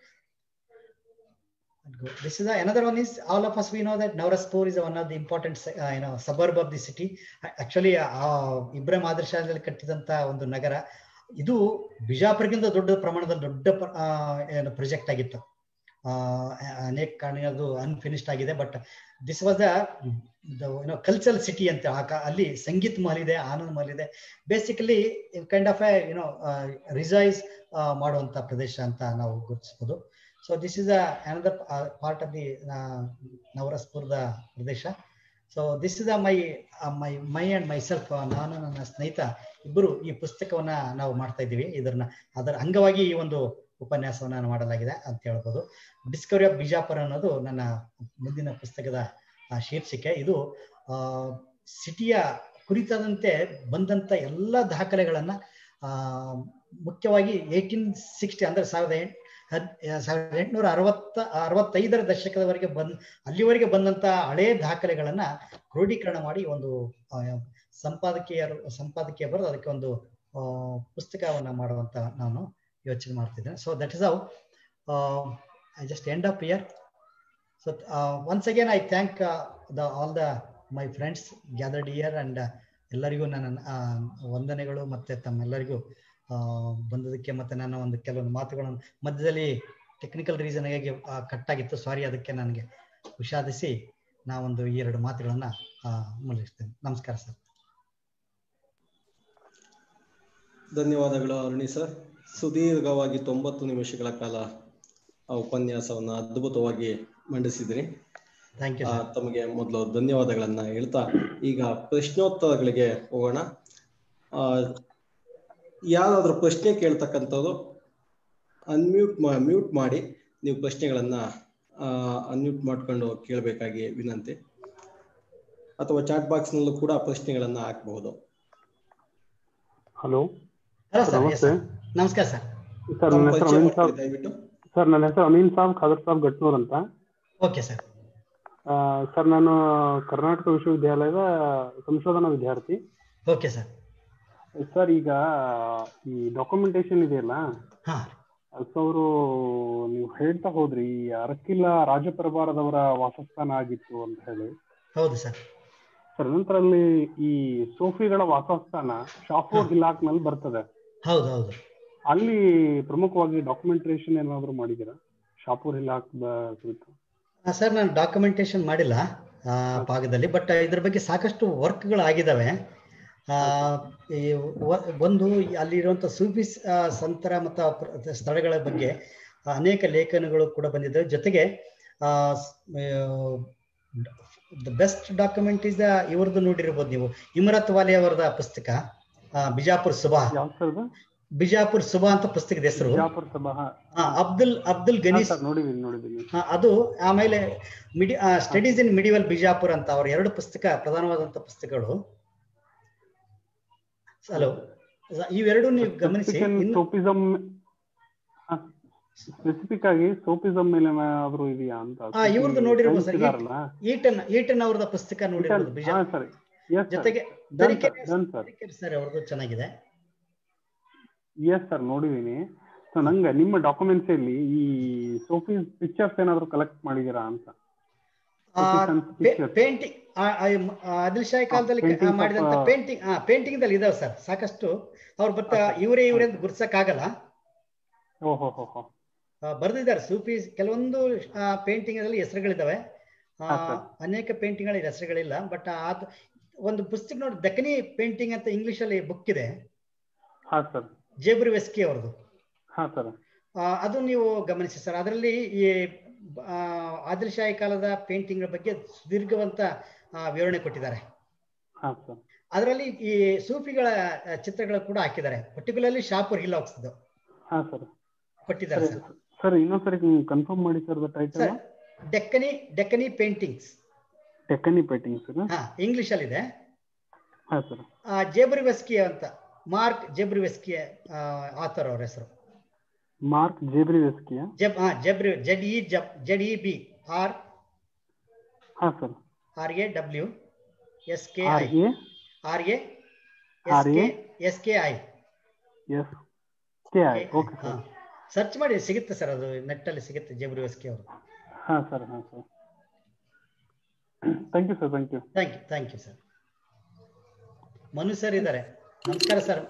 This is another one is all of us we know that Navrazpur is one of the important uh, you know suburb of the city. Actually Ibrahim Adil Shah ನಲ್ಲಿ ಕಟ್ಟಿದಂತ ಒಂದು ನಗರ ಇದು ಬಿಜಾಪುರಕ್ಕಿಂತ ದೊಡ್ಡ ಪ್ರಮಾಣದಲ್ಲಿ ದೊಡ್ಡ ಏನು project ಆಗಿತ್ತು. ಅನೇಕ ಕಾರಣಗಳು ಅನ್ಫಿನಿಶ್ಡ್ ಆಗಿದೆ. ಬಟ್ ದಿಸ್ ವಾಸ್ ದ ಏನೋ ಕಲ್ಚರಲ್ ಸಿಟಿ ಅಂತ. ಅಲ್ಲಿ ಸಂಗೀತ್ ಮಹಲ್ ಇದೆ, ಆನಂದ್ ಮಹಲ್ ಇದೆ. Basically kind of a you know ರಿಸೈಸ್ ಮಾಡುವಂತ ಪ್ರದೇಶ ಅಂತ ನಾವು ಗುರುತಿಸಬಹುದು. So this is another part of the ನವರಸ್ಪುರದ ಪ್ರದೇಶ. So this is my my my and myself, ನಾನು ನನ್ನ ಸ್ನೇಹಿತ ಇಬ್ಬರು ಈ ಪುಸ್ತಕವನ್ನ ನಾವು ಮಾಡ್ತಾ ಇದ್ದೀವಿ. ಇದನ್ನ ಅದರ ಅಂಗವಾಗಿ ಈ ಒಂದು ಉಪನ್ಯಾಸವನ್ನ ಮಾಡಲಾಗಿದೆ ಅಂತ ಹೇಳ್ಬೋದು. ಡಿಸ್ಕವರಿ ಆಫ್ ಬಿಜಾಪುರ ಅನ್ನೋದು ನನ್ನ ಮುಂದಿನ ಪುಸ್ತಕದ ಶೀರ್ಷಿಕೆ. ಇದು ಆ ಸಿಟಿಯ ಕುರಿತಾದಂತೆ ಬಂದಂತ ಎಲ್ಲ ದಾಖಲೆಗಳನ್ನ ಆ ಮುಖ್ಯವಾಗಿ ಏಟೀನ್ ಸಿಕ್ಸ್ಟಿ ಅಂದ್ರೆ ಸಾವಿರದ ಎಂಟು ಸಾವಿರದ ಎಂಟುನೂರ ಅರವತ್ತ ಅರವತ್ತೈದರ ದಶಕದವರೆಗೆ ಬಂದ್ ಅಲ್ಲಿವರೆಗೆ ಬಂದಂತ ಹಳೇ ದಾಖಲೆಗಳನ್ನ ಕ್ರೋಢೀಕರಣ ಮಾಡಿ ಒಂದು ಸಂಪಾದಕೀಯರು ಸಂಪಾದಕೀಯ ಬರೆದು ಅದಕ್ಕೆ ಒಂದು ಪುಸ್ತಕವನ್ನ ಮಾಡುವಂತ ನಾನು ಯೋಚನೆ ಮಾಡ್ತಿದ್ದೇನೆ. So that is how I just end up here. So uh, once again I thank uh, the all the my friends gathered here and ಎಲ್ಲರಿಗೂ ನನ್ನ ವಂದನೆಗಳು ಮತ್ತೆ ತಮ್ಮೆಲ್ಲರಿಗೂ ಬಂದದಕ್ಕೆ. ಮತ್ತೆ ನನ್ನ ಒಂದು ಕೆಲವೊಂದು ಮಾತುಗಳನ್ನು ಮಧ್ಯದಲ್ಲಿ ಟೆಕ್ನಿಕಲ್ ರೀಸನ್ ಆಗಿ ಕಟ್ ಆಗಿತ್ತು, ಸಾರಿ. ಅದಕ್ಕೆ ನನಗೆ ವಿಷಾದಿಸಿ ನಾವೊಂದು ಈ ಎರಡು ಮಾತುಗಳನ್ನ ಮುಗಿಸ್ತೇನೆ. ನಮಸ್ಕಾರ ಸರ್. ಧನ್ಯವಾದಗಳು ಅರುಣಿ ಸರ್. ಸುದೀರ್ಘವಾಗಿ ತೊಂಬತ್ತು ನಿಮಿಷಗಳ ಕಾಲ ಆ ಉಪನ್ಯಾಸವನ್ನ ಅದ್ಭುತವಾಗಿ ಮಂಡಿಸಿದ್ರಿ. ತಮಗೆ ಮೊದಲು ಧನ್ಯವಾದಗಳನ್ನ ಹೇಳ್ತಾ ಈಗ ಪ್ರಶ್ನೋತ್ತರಗಳಿಗೆ ಹೋಗೋಣ. ಆ ಯಾರಾದ್ರೂ ಪ್ರಶ್ನೆ ಕೇಳ್ತಕ್ಕಂಥದ್ದು ಅನ್ಮ್ಯೂಟ್ ಮ್ಯೂಟ್ ಮಾಡಿ ನೀವು ಪ್ರಶ್ನೆಗಳನ್ನ ಅನ್ಮ್ಯೂಟ್ ಮಾಡ್ಕೊಂಡು ಕೇಳಬೇಕಾಗಿ ವಿನಂತಿ. ಅಥವಾ ಚಾಟ್ ಬಾಕ್ಸ್ ನಲ್ಲೂ ಕೂಡ ಪ್ರಶ್ನೆಗಳನ್ನ ಹಾಕಬಹುದು. ಹಲೋ, ನಮಸ್ತೆ. ನಮಸ್ಕಾರ ಸರ್. ಸರ್ ನನ್ನ ಹೆಸರು ಅಮೀನ್ ಸಾಬ್ ದಯವಿಟ್ಟು ಸರ್ ನನ್ನ ಹೆಸರು ಅಮೀನ್ ಸಾಬ್ ಖಾದರ್ ಸಾಬ್ ಗಟ್ನೂರ್ ಅಂತ. Okay sir. ಸರ್ ನಾನು ಕರ್ನಾಟಕ ವಿಶ್ವವಿದ್ಯಾಲಯದ ಸಂಶೋಧನಾ ವಿದ್ಯಾರ್ಥಿ. Okay sir. ಸರ್ ಈಗ ಈ ಡಾಕ್ಯುಮೆಂಟೇಶನ್ ಇದೆಯಲ್ಲ, ಸೊ ಅವರು ನೀವು ಹೇಳ್ತಾ ಹೋದ್ರಿ ಈ ಅರಕಿಲ್ಲಾ ರಾಜಪರಿವಾರದವರ ವಾಸಸ್ಥಾನ ಆಗಿತ್ತು ಅಂತ ಹೇಳಿ. ಹೌದು ಸರ್. ಸರ್ ನಂತರ ಅಲ್ಲಿ ಈ ಸೋಫಿಗಳ ವಾಸಸ್ಥಾನ ಶಾಫೋರ್ ಹಿಲಾಕ್ ನಲ್ಲಿ ಬರ್ತದೆ. ಹೌದು ಹೌದು. ಅಲ್ಲಿ ಪ್ರಮುಖವಾಗಿ ಡಾಕ್ಯುಮೆಂಟೇಶನ್ ಏನಾದ್ರು ಮಾಡಿದ್ದೀರಾ ಶಾಪೂರ್ ಹಿಲಾಕ್ ಕುರಿತು? ಸರ್ ನಾನು ಡಾಕ್ಯುಮೆಂಟೇಶನ್ ಮಾಡಿಲ್ಲ. ಭಾಗದಲ್ಲಿ. ಬಟ್ ಇದ್ರ ಬಗ್ಗೆ ಸಾಕಷ್ಟು ವರ್ಕ್ಗಳು ಆಗಿದ್ದಾವೆ. ಈ ಒಂದು ಅಲ್ಲಿರುವಂಥ ಸೂಫಿ ಸಂತರ ಮತ್ತು ಸ್ಥಳಗಳ ಬಗ್ಗೆ ಅನೇಕ ಲೇಖನಗಳು ಕೂಡ ಬಂದಿದ್ದಾವೆ. ಜೊತೆಗೆ ದ ಬೆಸ್ಟ್ ಡಾಕ್ಯುಮೆಂಟ್ ಇಸ್ ಇವ್ರದ್ದು ನೋಡಿರ್ಬೋದು ನೀವು, ಇಮ್ರತ್ ವಾಲಿ ಅವರದ ಪುಸ್ತಕ ಬಿಜಾಪುರ್ ಸುಬಾ. ಬಿಜಾಪುರ್ ಸುಬಾ ಅಂತ ಪುಸ್ತಕದ ಹೆಸರು. ಅಬ್ದುಲ್ ಅಬ್ದುಲ್ ಗನೀಸ್ ಅದು. ಆಮೇಲೆ ಮಿಡಿ ಸ್ಟಡೀಸ್ ಇನ್ ಮಿಡಿವಲ್ ಬಿಜಾಪುರ್ ಅಂತ ಅವ್ರ ಎರಡು ಪುಸ್ತಕ ಪ್ರಧಾನವಾದಂತ ಪುಸ್ತಕಗಳು. ಹಲೋ, ಇವೆರಡು ನೀವು ಗಮನಿಸಿ. ಸ್ಪೆಸಿಫಿಕ್ ಆಗಿ ಸೋಪಿಸಂ ಮೇಲೆ ಆದ್ರೂ ಇದೆಯಾ ಅಂತ ಇವ್ರದ್ದು ನೋಡಿರ್ಬೋದು ಸರ್. ಈಟನ್ ಈಟನ್ ಅವ್ರದ ಪುಸ್ತಕ ನೋಡಿರ್ಬೋದು ಬಿಜಾಪುರ್. ಜೊತೆಗೆ ಸರ್ ಅವ್ರದ್ದು ಚೆನ್ನಾಗಿದೆ. ಎಸ್ ಸರ್, ನೋಡಿದೀನಿ. ಸೊ ನಂಗೆ ನಿಮ್ಮ ಡಾಕ್ಯುಮೆಂಟ್ಸ್ ಅಲ್ಲಿ ಈ ಸೋಫಿ ಪಿಕ್ಚರ್ಸ್ ಏನಾದ್ರು ಕಲೆಕ್ಟ್ ಮಾಡಿದೀರಾ ಅಂತ? ಪೇಂಟಿಂಗ್ ಆದಿಲ್ ಶಾಹಿ ಕಾಲದಲ್ಲಿ ಮಾಡಿದಂತ ಪೇಂಟಿಂಗ್ ಪೇಂಟಿಂಗ್ ದಲ್ಲಿ ಇದಾವೆ ಸರ್ ಸಾಕಷ್ಟು. ಅವ್ರು ಬಟ್ ಇವರೇ ಇವರೇ ಅಂತ ಗುರ್ಸಕ್ ಆಗಲ್ಲ. ಓಹೋ, ಬರ್ದಿದ್ದಾರೆ ಸೂಫಿ ಕೆಲವೊಂದು ಪೇಂಟಿಂಗ್ ಅಲ್ಲಿ ಹೆಸರುಗಳಿದಾವೆ, ಅನೇಕ ಪೇಂಟಿಂಗ್ ಗಳಲ್ಲಿ ಹೆಸರುಗಳಿಲ್ಲ. ಬಟ್ ಅದು ಒಂದು ಪುಸ್ತಕ ನೋಡಿ, ದಕ್ಕನಿ ಪೇಂಟಿಂಗ್ ಅಂತ ಇಂಗ್ಲಿಷ್ ಅಲ್ಲಿ ಬುಕ್ ಇದೆ, ಜೇಬ್ರಿ ವೆಸ್ಕಿ ಅವ್ರದ್ದು. ಅದು ನೀವು ಗಮನಿಸಿ ಸರ್. ಅದರಲ್ಲಿ ಈ ಆದಿಲ್ ಶಾಹಿ ಕಾಲದ ಪೇಂಟಿಂಗ್ ಬಗ್ಗೆ ಸುದೀರ್ಘವಂತ ವಿವರಣೆ ಕೊಟ್ಟಿದ್ದಾರೆ. ಅದರಲ್ಲಿ ಈ ಸೂಫಿಗಳ ಚಿತ್ರಗಳು ಕೂಡ ಹಾಕಿದ್ದಾರೆ, ಪರ್ಟಿಕ್ಯುಲರ್ಲಿ ಶಾಪುರ್ ಹಿಲ್ ಹಾಕ್ಸ್ ಕೊಟ್ಟಿದ್ದಾರೆ ಸರ್. ಇನ್ನೊಂದ್ಸರಿ ಕನ್ಫರ್ಮ್ ಮಾಡಿ sir title. Deccani Deccani paintings. Deccani paintings ಹಾ, ಇಂಗ್ಲಿಷ್ ಅಲ್ಲಿ ಇದೆ. ಹಾ ಸರ್. ಜೇಬ್ರಿ ವೆಸ್ಕಿ ಅಂತ, ಮಾರ್ಕ್ ಜೇಬ್ರಿ ವೆಸ್ಕಿ ಆಥರ್ ಅವ್ರ ಹೆಸರು. ಮಾರ್ಕ್ ಜೇಬ್ರಿ ವೆಸ್ಕಿ ಜೆಬ್ ಹಾ ಜೆಬ್ರಿ Z E Z E B R ಹಾ sir R A W S K I R A S K I S K I. Okay sir, search ಮಾಡಿ ಸಿಗುತ್ತೆ ಸರ್, ಅದು ನೆಟ್ ಅಲ್ಲಿ ಸಿಗುತ್ತೆ. ಜೇಬ್ರಿ ವೆಸ್ಕಿ ಅವರು. ಹಾ ಸರ್, ಹಾ sir. Thank you sir. Thank you thank you thank you sir. Manu sir ಇದ್ದಾರೆ. ನಮಸ್ಕಾರ ಸರ್.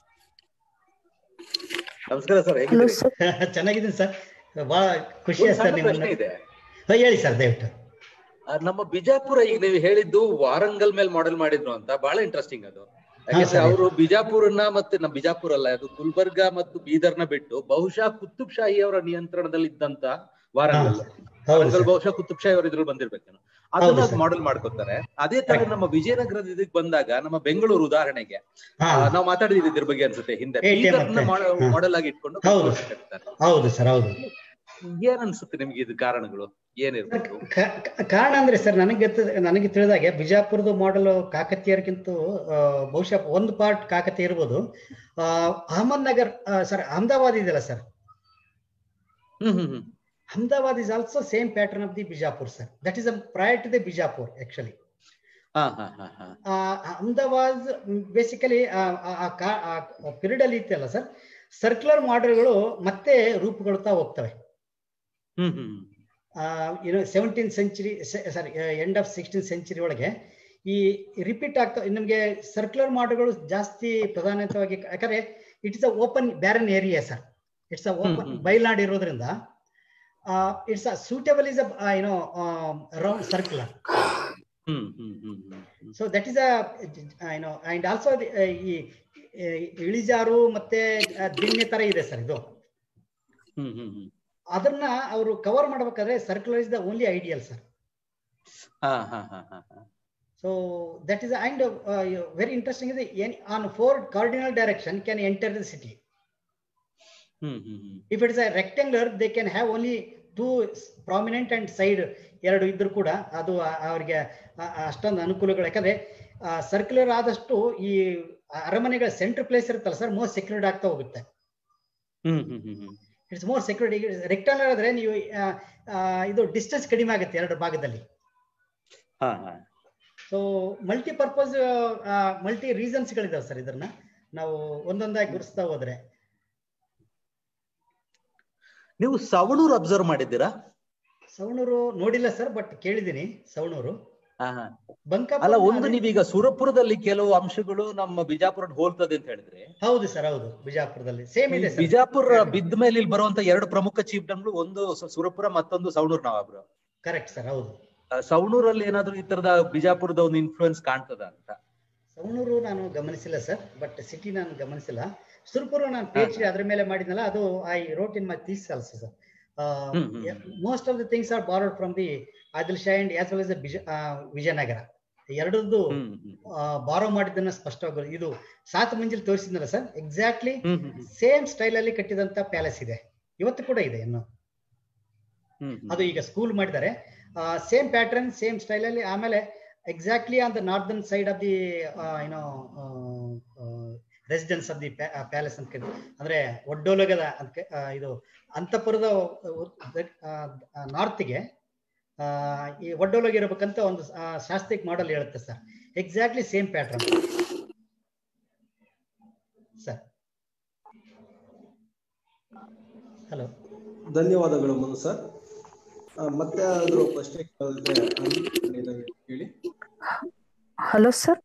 ನಮಸ್ಕಾರ ಸರ್, ಚೆನ್ನಾಗಿದ್ದೀನಿ ಸರ್, ಬಹಳ ಖುಷಿ ಆಯ್ತು ಸರ್. ನಿಮ್ಮ ಹೇಳಿ ಸರ್ ದಯವಿಟ್ಟು. ನಮ್ಮ ಬಿಜಾಪುರ ಈಗ ನೀವು ಹೇಳಿದ್ದು ವಾರಂಗಲ್ ಮೇಲೆ ಮಾಡೆಲ್ ಮಾಡಿದ್ರು ಅಂತ, ಬಹಳ ಇಂಟ್ರೆಸ್ಟಿಂಗ್ ಅದು. ಯಾಕಂದ್ರೆ ಅವರು ಬಿಜಾಪುರನ್ನ ಮತ್ತೆ ನಮ್ಮ ಬಿಜಾಪುರ ಅಲ್ಲ, ಅದು ಗುಲ್ಬರ್ಗ ಮತ್ತು ಬೀದರ್ನ ಬಿಟ್ಟು ಬಹುಶಃ ಕುತುಬ್ ಶಾಹಿ ಅವರ ನಿಯಂತ್ರಣದಲ್ಲಿ ಇದ್ದಂತ ವಾರಂಗಲ್ ವಾರಂಗಲ್ ಬಹುಶಃ ಕುತುಬ್ ಶಾಹಿ ಅವರು ಇದ್ರಲ್ಲಿ ಬಂದಿರ್ಬೇಕೇನೋ, ಅದನ್ನ ಮಾಡೆಲ್ ಮಾಡ್ಕೊತಾರೆ. ಅದೇ ತರ ನಮ್ಮ ವಿಜಯನಗರದ ಇದಕ್ಕೆ ಬಂದಾಗ ನಮ್ಮ ಬೆಂಗಳೂರು ಉದಾಹರಣೆಗೆ ನಾವು ಮಾತಾಡಿದೀವಿ ಇದ್ರ ಬಗ್ಗೆ ಅನ್ಸುತ್ತೆ ಹಿಂದೆ, ಬೀದರ್ನ ಮಾಡೆಲ್ ಆಗಿ ಇಟ್ಕೊಂಡು ಹೌದು ಸರ್. ಹೌದು, ಏನ್ ಅನ್ಸುತ್ತೆ ನಿಮ್ಗೆ ಇದು ಕಾರಣಗಳು ಏನಿರ್ಬೇಕು? ಕಾರಣ ಅಂದ್ರೆ ಸರ್, ನನಗೆ ನನಗೆ ತಿಳಿದಾಗೆ ಬಿಜಾಪುರದ ಮಾಡೆಲ್ ಕಾಕತೀಯರ್ಗಿಂತ ಬಹುಶಃ ಒಂದು ಪಾರ್ಟ್ ಕಾಕತೀಯ ಇರ್ಬೋದು. ಅಹಮದ್ ನಗರ್ ಸರ್, ಅಹಮದಾಬಾದ್ ಇದೆಯಲ್ಲ sir, hmm hmm hmm Ahmedabad is also same pattern of the Bijapur, sir. That is a prior to the Bijapur, actually. Ah, ah, ah, ah. Uh, Ahmedabad basically period ಅಲ್ಲಿ ಇತ್ತಲ್ಲ sir, circular ಮಾಡೆಲ್ಗಳು ಮತ್ತೆ ರೂಪುಗೊಳ್ತಾ ಹೋಗ್ತವೆ. ಹ್ಮ್ ಹ್ಮ್ ಏನು seventeen century sorry end of sixteen century ಒಳಗೆ ಈ repeat ಆಗ್ತಾ ನಿಮ್ಗೆ ಸರ್ಕ್ಯುಲರ್ ಮಾಡೆಲ್ಗಳು ಜಾಸ್ತಿ ಪ್ರಧಾನವಾಗಿ, ಯಾಕಂದ್ರೆ it is a open barren area sir. It's a open ಬಯಲಾಡ್ ಇರೋದ್ರಿಂದ Uh, it's a suitable is a uh, you know um, round circular. Hmm, hmm, hmm, hmm. So that is a uh, you know and also the ಇಳಿಜಾರು ಮತ್ತೆ ದಿಣ್ಣೆ ತರ ಇದೆ sir ಇದು. ಹ್ಮ್ hmm ಹ್ಮ್ ಅದನ್ನ ಅವರು cover ಮಾಡಬೇಕಾದ್ರೆ circular is the only ideal sir. ಹಾ ಹಾ ಹಾ ಹಾ So that is and uh, very interesting is any on four cardinal direction can enter the city. Hmm, hmm, hmm. If it is a rectangular, they can have only two prominent and side ಎರಡು ಇದ್ರು ಕೂಡ ಅದು ಅವರಿಗೆ ಅಷ್ಟೊಂದು ಅನುಕೂಲಗಳು. ಯಾಕಂದ್ರೆ circular ಆದಷ್ಟು ಈ ಅರಮನೆಗಳ ಸೆಂಟ್ರಲ್ ಪ್ಲೇಸ್ ಇರುತ್ತಲ್ಲ ಸರ್, ಮೋಸ್ಟ್ ಸೆಕ್ಯೂರ್ಡ್ ಆಗ್ತಾ ಹೋಗುತ್ತೆ. It's more secured. ರೆಕ್ಟಾಂಗುಲರ್ ಆದ್ರೆ ನೀವು ಇದು ಡಿಸ್ಟೆನ್ಸ್ ಕಡಿಮೆ ಆಗುತ್ತೆ ಎರಡು ಭಾಗದಲ್ಲಿ. ಸೊ ಮಲ್ಟಿಪರ್ಪಸ್ ಮಲ್ಟಿ ರೀಸನ್ಸ್ ಗಳಿದಾವೆ ಸರ್. ಇದನ್ನ ನಾವು ಒಂದೊಂದಾಗಿ ಗುರುಸ್ತಾ ಹೋದ್ರೆ. ನೀವು ಸವಣೂರು ಅಬ್ಸರ್ವ್ ಮಾಡಿದ್ದೀರಾ? ಸವಣೂರು ನೋಡಿಲ್ಲ ಸರ್, ಬಟ್ ಕೇಳಿದೀನಿ ಸವಣೂರು. ಅಲ್ಲ, ಒಂದು ನೀವೀಗ ಸುರಪುರದಲ್ಲಿ ಕೆಲವು ಅಂಶಗಳು ನಮ್ಮ ಬಿಜಾಪುರ ಹೋಲ್ತದೆ ಅಂತ ಹೇಳಿದ್ರೆ. ಹೌದು ಸರ್, ಹೌದು, ಬಿಜಾಪುರದಲ್ಲಿ ಸೇಮ್ ಇದೆ. ಬಿಜಾಪುರ ಬಿದ್ದ ಮೇಲೆ ಇಲ್ಲಿ ಬರುವಂತ ಎರಡು ಪ್ರಮುಖ ಚೀಫ್ಡನ್ಗಳು, ಒಂದು ಸುರಪುರ, ಮತ್ತೊಂದು ಸವಣೂರು ನವಾಬ್ರು. ಕರೆಕ್ಟ್ ಸರ್, ಹೌದು. ಸವಣೂರಲ್ಲಿ ಏನಾದ್ರು ಈ ತರದ ಬಿಜಾಪುರದ ಒಂದು ಇನ್ಫ್ಲೂಯೆನ್ಸ್ ಕಾಣ್ತದ ಅಂತ? ಸವಣೂರು ನಾನು ಗಮನಿಸಿಲ್ಲ ಸರ್, ಬಟ್ ಸಿಟಿ ನಾನು ಗಮನಿಸಿಲ್ಲ. ಸುರ್ಪುರ ನಾನು ಪಿ ಎಚ್ ಡಿ ಅದ್ರ ಮೇಲೆ ಮಾಡಿದ್ನಲ್ಲ, ಅದು I wrote in my thesis also sir. Most of the things are borrowed from the Adil Shah and as well as Vijayanagara. ಎರಡದ್ದು ಬಾರೋ ಮಾಡಿದ್ದನ್ನ ಸ್ಪಷ್ಟವಾಗಿ, ಇದು ಸಾತ್ ಮಂಜಿಲ್ ತೋರಿಸಿದ್ನಲ್ಲ ಸರ್, ಎಕ್ಸಾಕ್ಟ್ಲಿ ಸೇಮ್ ಸ್ಟೈಲ್ ಅಲ್ಲಿ ಕಟ್ಟಿದಂತ ಪ್ಯಾಲೇಸ್ ಇದೆ, ಇವತ್ತು ಕೂಡ ಇದೆ ಇನ್ನು. ಅದು ಈಗ ಸ್ಕೂಲ್ ಮಾಡಿದ್ದಾರೆ, ಸೇಮ್ ಪ್ಯಾಟರ್ನ್ ಸೇಮ್ ಸ್ಟೈಲ್ ಅಲ್ಲಿ. ಆಮೇಲೆ exactly on the northern side of the ಏನೋ ರೆಸಿಡೆನ್ಸ್ ಆಫ್ ದಿ ಪ್ಯಾಲೇಸ್ ಅಂತ ಕೇಳಿ, ಅಂದ್ರೆ ಒಡ್ಡೋಲಗದ ಅಂತ ಇದು ಅಂತಪುರದ ನಾರ್ತ್ಗೆ ಈ ಒಡ್ಡೋಲಗೆ ಇರಬೇಕಂತ ಒಂದು ಶಾಸ್ತ್ರಿಕ್ ಮಾಡೆಲ್ ಹೇಳುತ್ತೆ sir. Exactly same pattern sir. Hello, ಧನ್ಯವಾದಗಳು ಮನು ಸರ್. ಮತ್ತೆ ಆದ್ರೂ ಪ್ರಶ್ನೆ ಹೇಳಿ. Hello sir.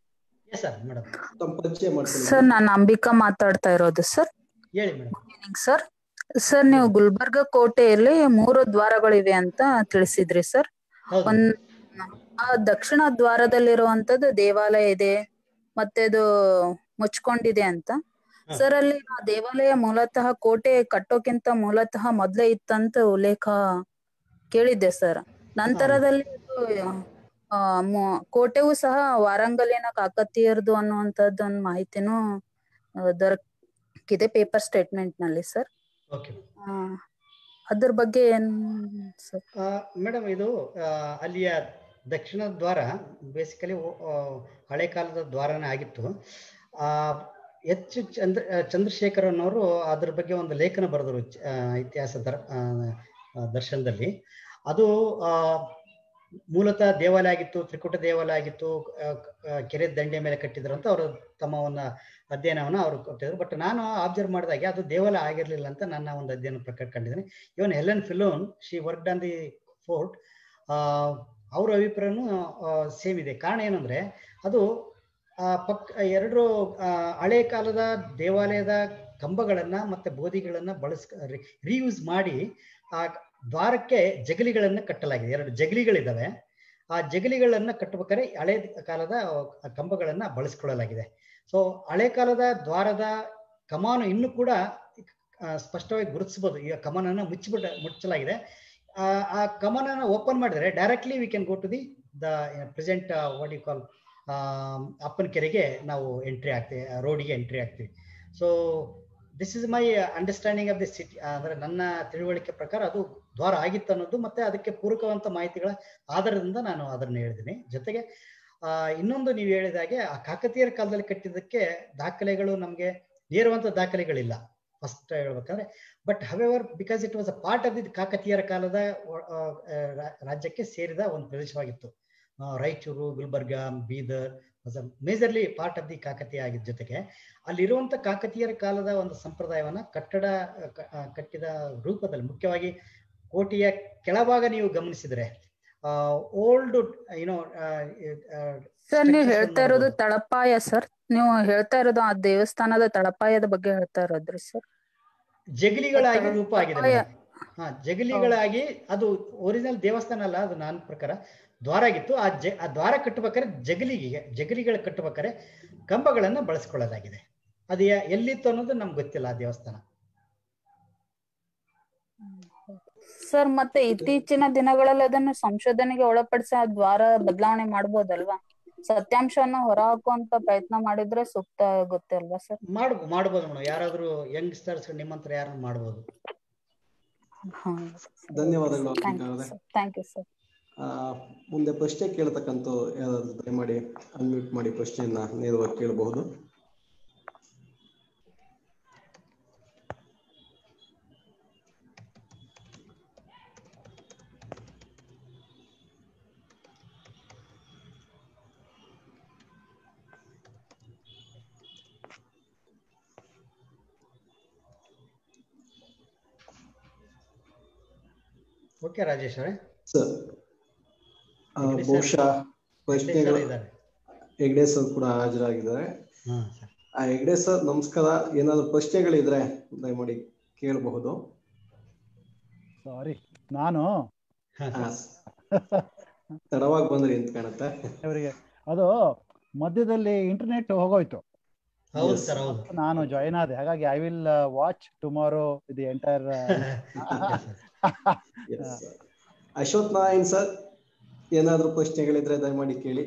ಸರ್, ನಾನು ಅಂಬಿಕಾ ಮಾತಾಡ್ತಾ ಇರೋದು ಸರ್. ಹೇಳಿ ಮೇಡಮ್. ಸರ್ ಸರ್ ನೀವು ಗುಲ್ಬರ್ಗ ಕೋಟೆಯಲ್ಲಿ ಮೂರು ದ್ವಾರಗಳಿವೆ ಅಂತ ತಿಳಿಸಿದ್ರಿ ಸರ್. ಒಂದ್ ಆ ದಕ್ಷಿಣ ದ್ವಾರದಲ್ಲಿರುವಂತದ್ದು ದೇವಾಲಯ ಇದೆ, ಮತ್ತೆ ಅದು ಮುಚ್ಕೊಂಡಿದೆ ಅಂತ ಸರ್. ಅಲ್ಲಿ ಆ ದೇವಾಲಯ ಮೂಲತಃ ಕೋಟೆ ಕಟ್ಟೋಕ್ಕಿಂತ ಮೂಲತಃ ಮೊದ್ಲೇ ಇತ್ತಂತ ಉಲ್ಲೇಖ ಕೇಳಿದ್ದೆ ಸರ್. ನಂತರದಲ್ಲಿ ಆ ಕೋಟೆಗೂ ಸಹ ವಾರಂಗಲಿನ ಕಾಕತೀಯರದು ಅನ್ನುವಂಥದ್ದು ಒಂದು ಮಾಹಿತಿನೂ ದೊರಕಿದೆ ಪೇಪರ್ ಸ್ಟೇಟ್ಮೆಂಟ್ ನಲ್ಲಿ ಸರ್. ಅದ್ರ ಬಗ್ಗೆ ಏನ್ ಸರ್? ಮೇಡಮ್, ಇದು ಅಲ್ಲಿಯ ದಕ್ಷಿಣ ದ್ವಾರ ಬೇಸಿಕಲಿ ಹಳೆ ಕಾಲದ ದ್ವಾರನೇ ಆಗಿತ್ತು. ಆ ಎಚ್ ಚಂದ್ರ ಚಂದ್ರಶೇಖರನ್ ಅದ್ರ ಬಗ್ಗೆ ಒಂದು ಲೇಖನ ಬರೆದರು ಇತಿಹಾಸ ದರ್ ದರ್ಶನದಲ್ಲಿ. ಅದು ಆ ಮೂಲತಃ ದೇವಾಲಯ ಆಗಿತ್ತು, ತ್ರಿಕೂಟ ದೇವಾಲಯ ಆಗಿತ್ತು, ಕೆರೆ ದಂಡೆ ಮೇಲೆ ಕಟ್ಟಿದ್ರು ಅಂತ ಅವರು ತಮ್ಮ ಒಂದು ಅಧ್ಯಯನವನ್ನು ಅವರು ಕೊಟ್ಟಿದ್ರು. ಬಟ್ ನಾನು ಅಬ್ಸರ್ವ್ ಮಾಡಿದಾಗೆ ಅದು ದೇವಾಲಯ ಆಗಿರ್ಲಿಲ್ಲ ಅಂತ ನನ್ನ ಒಂದು ಅಧ್ಯಯನ ಪ್ರಕಾರ ಕಂಡಿದ್ದೀನಿ. Even Helen Philon, she worked on the fort, ಅವ್ರ ಅಭಿಪ್ರಾಯನೂ ಸೇಮ್ ಇದೆ. ಕಾರಣ ಏನಂದ್ರೆ ಅದು ಪಕ್ ಎರಡು ಹಳೆ ಕಾಲದ ದೇವಾಲಯದ ಕಂಬಗಳನ್ನ ಮತ್ತೆ ಬೋಧಿಗಳನ್ನ ಬಳಸ್ ರೀಯೂಸ್ ಮಾಡಿ ಆ ದ್ವಾರಕ್ಕೆ ಜಗಲಿಗಳನ್ನ ಕಟ್ಟಲಾಗಿದೆ. ಎರಡು ಜಗಲಿಗಳಿದ್ದಾವೆ. ಆ ಜಗಲಿಗಳನ್ನ ಕಟ್ಟಬೇಕಾದ್ರೆ ಹಳೆ ಕಾಲದ ಕಂಬಗಳನ್ನ ಬಳಸ್ಕೊಳ್ಳಲಾಗಿದೆ. ಸೊ ಹಳೆ ಕಾಲದ ದ್ವಾರದ ಕಮಾನು ಇನ್ನೂ ಕೂಡ ಸ್ಪಷ್ಟವಾಗಿ ಗುರುತಿಸಬಹುದು. ಈಗ ಕಮಾನನ್ನ ಮುಚ್ಚಿಬಿಟ್ಟ ಮುಚ್ಚಲಾಗಿದೆ. ಆ ಕಮಾನನ್ನ ಓಪನ್ ಮಾಡಿದ್ರೆ directly we can go to the the present what you call ಅಪ್ಪನ ಕೆರೆಗೆ ನಾವು ಎಂಟ್ರಿ ಆಗ್ತೀವಿ, ರೋಡಿಗೆ ಎಂಟ್ರಿ ಆಗ್ತೀವಿ. So this is my understanding of the city. ಅಂದ್ರೆ ನನ್ನ ತಿಳುವಳಿಕೆ ಪ್ರಕಾರ ಅದು ದ್ವಾರ ಆಗಿತ್ತು ಅನ್ನೋದು, ಮತ್ತೆ ಅದಕ್ಕೆ ಪೂರಕವಂತ ಮಾಹಿತಿಗಳ ಆಧಾರದಿಂದ ನಾನು ಅದನ್ನ ಹೇಳಿದ್ದೀನಿ. ಜೊತೆಗೆ ಆ ಇನ್ನೊಂದು ನೀವು ಹೇಳಿದಾಗೆ ಆ ಕಾಕತೀಯರ ಕಾಲದಲ್ಲಿ ಕಟ್ಟಿದ್ದಕ್ಕೆ ದಾಖಲೆಗಳು ನಮಗೆ ನೇರವಂತ ದಾಖಲೆಗಳಿಲ್ಲ ಫಸ್ಟ್ ಹೇಳ್ಬೇಕಂದ್ರೆ. But however because it was a part of the ಕಾಕತೀಯರ ಕಾಲದ ರಾಜ್ಯಕ್ಕೆ ಸೇರಿದ ಒಂದು ಪ್ರದೇಶವಾಗಿತ್ತು. Raichur, Gulbarga, Bidar was a majorly part of the Kakatiya ಆಗಿದ್ದ ಜೊತೆಗೆ ಅಲ್ಲಿರುವಂತ ಕಾಕತೀಯರ ಕಾಲದ ಒಂದು ಸಂಪ್ರದಾಯವನ್ನ ಕಟ್ಟಡ ಕಟ್ಟಿದ ರೂಪದಲ್ಲಿ, ಮುಖ್ಯವಾಗಿ ಕೋಟೆಯ ಕೆಳಭಾಗ ನೀವು ಗಮನಿಸಿದ್ರೆ ಓಲ್ಡ್ ಯುನೋ ಸರ್, ನೀವು ಹೇಳ್ತಾ ಇರೋದು ತಳಪಾಯ ಸರ್. ನೀವು ಹೇಳ್ತಾ ಇರೋದು ಆ ದೇವಸ್ಥಾನದ ತಳಪಾಯದ ಬಗ್ಗೆ ಹೇಳ್ತಾ ಇರೋದ್ರಿ ಸರ್? ಜಗಲಿಗಳಾಗಿ ರೂಪ ಆಗಿದೆ. ಹಾ, ಜಗಲಿಗಳಾಗಿ ಅದು ಒರಿಜಿನಲ್ ದೇವಸ್ಥಾನ ಅಲ್ಲ, ಅದು ನನ್ನ ಪ್ರಕಾರ ದ್ವಾರ ಆಗಿತ್ತು. ಆ ಜ ಆ ದ್ವಾರ ಕಟ್ಟಬೇಕಾದ್ರೆ ಜಗಲಿಗೆ ಜಗಲಿಗಳು ಕಟ್ಟಬೇಕಾದ್ರೆ ಕಂಬಗಳನ್ನ ಬಳಸ್ಕೊಳ್ಳಲಾಗಿದೆ. ಅದು ಎಲ್ಲಿತ್ತು ಅನ್ನೋದು ನಮ್ಗೆ ಗೊತ್ತಿಲ್ಲ ಆ ದೇವಸ್ಥಾನ. ಸರ್, ಮತ್ತೆ ಇತ್ತೀಚಿನ ದಿನಗಳಲ್ಲಿ ಅದನ್ನು ಸಂಶೋಧನೆಗೆ ಒಳಪಡಿಸಿ ಆ ದ್ವಾರ ಬದಲಾವಣೆ ಮಾಡ್ಬೋದಲ್ವಾ? ಸತ್ಯಾಂಶವನ್ನು ಹೊರಹಾಕುವಂತ ಪ್ರಯತ್ನ ಮಾಡಿದ್ರೆ ಸೂಕ್ತ ಆಗುತ್ತೆ ಅಲ್ವಾ ಸರ್? ಮಾಡ್ಬೋದು ಮಾಡ್ಬೋದು ಮೇಡಮ್. ಯಾರಾದ್ರೂ ಯಂಗ್ಸ್ಟರ್ಸ್ ನಿಮ್ಮಂತರ ಯಾರು ಮಾಡ್ಬೋದು. ಧನ್ಯವಾದಗಳು. Thank you sir. ಮುಂದೆ ಪ್ರಶ್ನೆ ಕೇಳತಕ್ಕಂಥ ಯಾರಾದ್ರೂ ದಯಮಾಡಿ ಅನ್ಮ್ಯೂಟ್ ಮಾಡಿ ಪ್ರಶ್ನೆಯನ್ನ ನೇರವಾಗಿ ಕೇಳಬಹುದು. ಓಕೆ ರಾಜೇಶ್ ಅವರೇ. ಸರ್, ಬಹುಶಃ ಪ್ರಶ್ನೆಗಳು ಹೆಗ್ಡೆ ಸರ್ ಕೂಡ ಹಾಜರಾಗಿದ್ದಾರೆ. ಆ ಹೆಗ್ಡೆ ಸರ್ ನಮಸ್ಕಾರ. ಏನಾದ್ರು ಪ್ರಶ್ನೆಗಳಿದ್ರೆ ದಯಮಾಡಿ ಕೇಳಬಹುದು. ಸಾರಿ, ನಾನು ತಡವಾಗಿ ಬಂದ್ರಿ ಅಂತ ಕಾಣುತ್ತೆ ಅವರಿಗೆ. ಅದು ಮಧ್ಯದಲ್ಲಿ ಇಂಟರ್ನೆಟ್ ಹೋಗೋಯ್ತು. ಹೌದು ಸರ್, ಹೌದು. ನಾನು ಜಾಯಿನ್ ಆದೆ, ಹಾಗಾಗಿ I will watch tomorrow the entire. Ashwath Narayan sir, ಏನಾದ್ರೂ ಪ್ರಶ್ನೆಗಳಿದ್ರೆ ದಯಮಾಡಿ ಕೇಳಿ.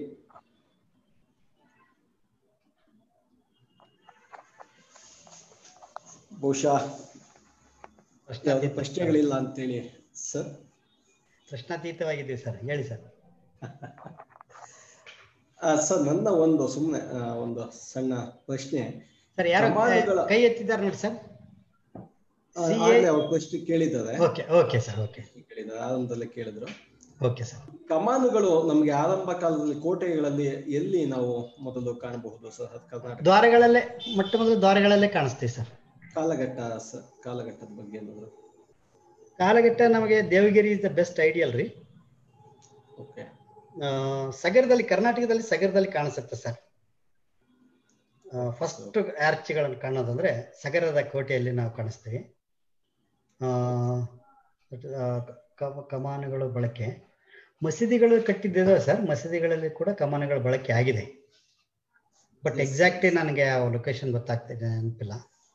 ಬಹುಶಃ ಯಾವುದೇ ಪ್ರಶ್ನೆಗಳಿಲ್ಲ ಅಂತೇಳಿ ಸರ್. ಪ್ರಶ್ನಾತೀತವಾಗಿದ್ದೀವಿ ಸರ್, ಹೇಳಿ ಸರ್. ಸರ್, ನನ್ನ ಒಂದು ಸುಮ್ಮನೆ ಒಂದು ಸಣ್ಣ ಪ್ರಶ್ನೆ ಸರ್. ಯಾರು ಕೈ ಎತ್ತಿದ್ದಾರೆ ನೋಡಿ ಸರ್? ಅವ್ರ ಪ್ರಶ್ನೆ ಕೇಳಿದ್ದಾರೆ. ಓಕೆ ಓಕೆ ಸರ್, ಓಕೆ ಕೇಳಿದ್ದಾರೆ, ಆರಂಭದಲ್ಲೇ ಕೇಳಿದ್ರು. Okay sir. ಕಮಾನುಗಳು ನಮ್ಗೆ ಆರಂಭ ಕಾಲದಲ್ಲಿ ಕೋಟೆಗಳಲ್ಲಿ ಎಲ್ಲಿ ನಾವು ಮೊದಲು ಕಾಣಬಹುದು ಸರ್? ಕರ್ನಾಟಕ ದ್ವಾರಗಳಲ್ಲೇ, ಮೊಟ್ಟ ಮೊದಲು ದ್ವಾರಗಳಲ್ಲೇ ಕಾಣಿಸ್ತೀವಿ ಸರ್. ಕಾಲಘಟ್ಟ ಸರ್, ಕಾಲಘಟ್ಟದ ಬಗ್ಗೆ ಏನಾದ್ರು? ಕಾಲಘಟ್ಟ ನಮಗೆ Devagiri is the best ideal ರೀ. ಓಕೆ. ಸಗರದಲ್ಲಿ, ಕರ್ನಾಟಕದಲ್ಲಿ ಸಗರದಲ್ಲಿ ಕಾಣಿಸುತ್ತೆ ಸರ್. ಫಸ್ಟ್ ಆರ್ಚ್ಗಳನ್ನು ಕಾಣೋದಂದ್ರೆ ಸಗರದ ಕೋಟೆಯಲ್ಲಿ ನಾವು ಕಾಣಿಸ್ತೀವಿ. ಕಮಾನುಗಳು ಬಳಕೆ, ಮಸೀದಿಗಳು ಕಟ್ಟಿದ್ದೇವೆ ಸರ್. ಮಸೀದಿಗಳಲ್ಲಿ ಕೂಡ ಕಮಾನುಗಳ ಬಳಕೆ ಆಗಿದೆ. ಬಟ್ ಎಕ್ಸಾಕ್ಟ್ಲಿ ನನಗೆ ಆ ಲೊಕೇಶನ್ ಗೊತ್ತಾಗ್ತಿದೆ, ನೆನಪಿಲ್ಲ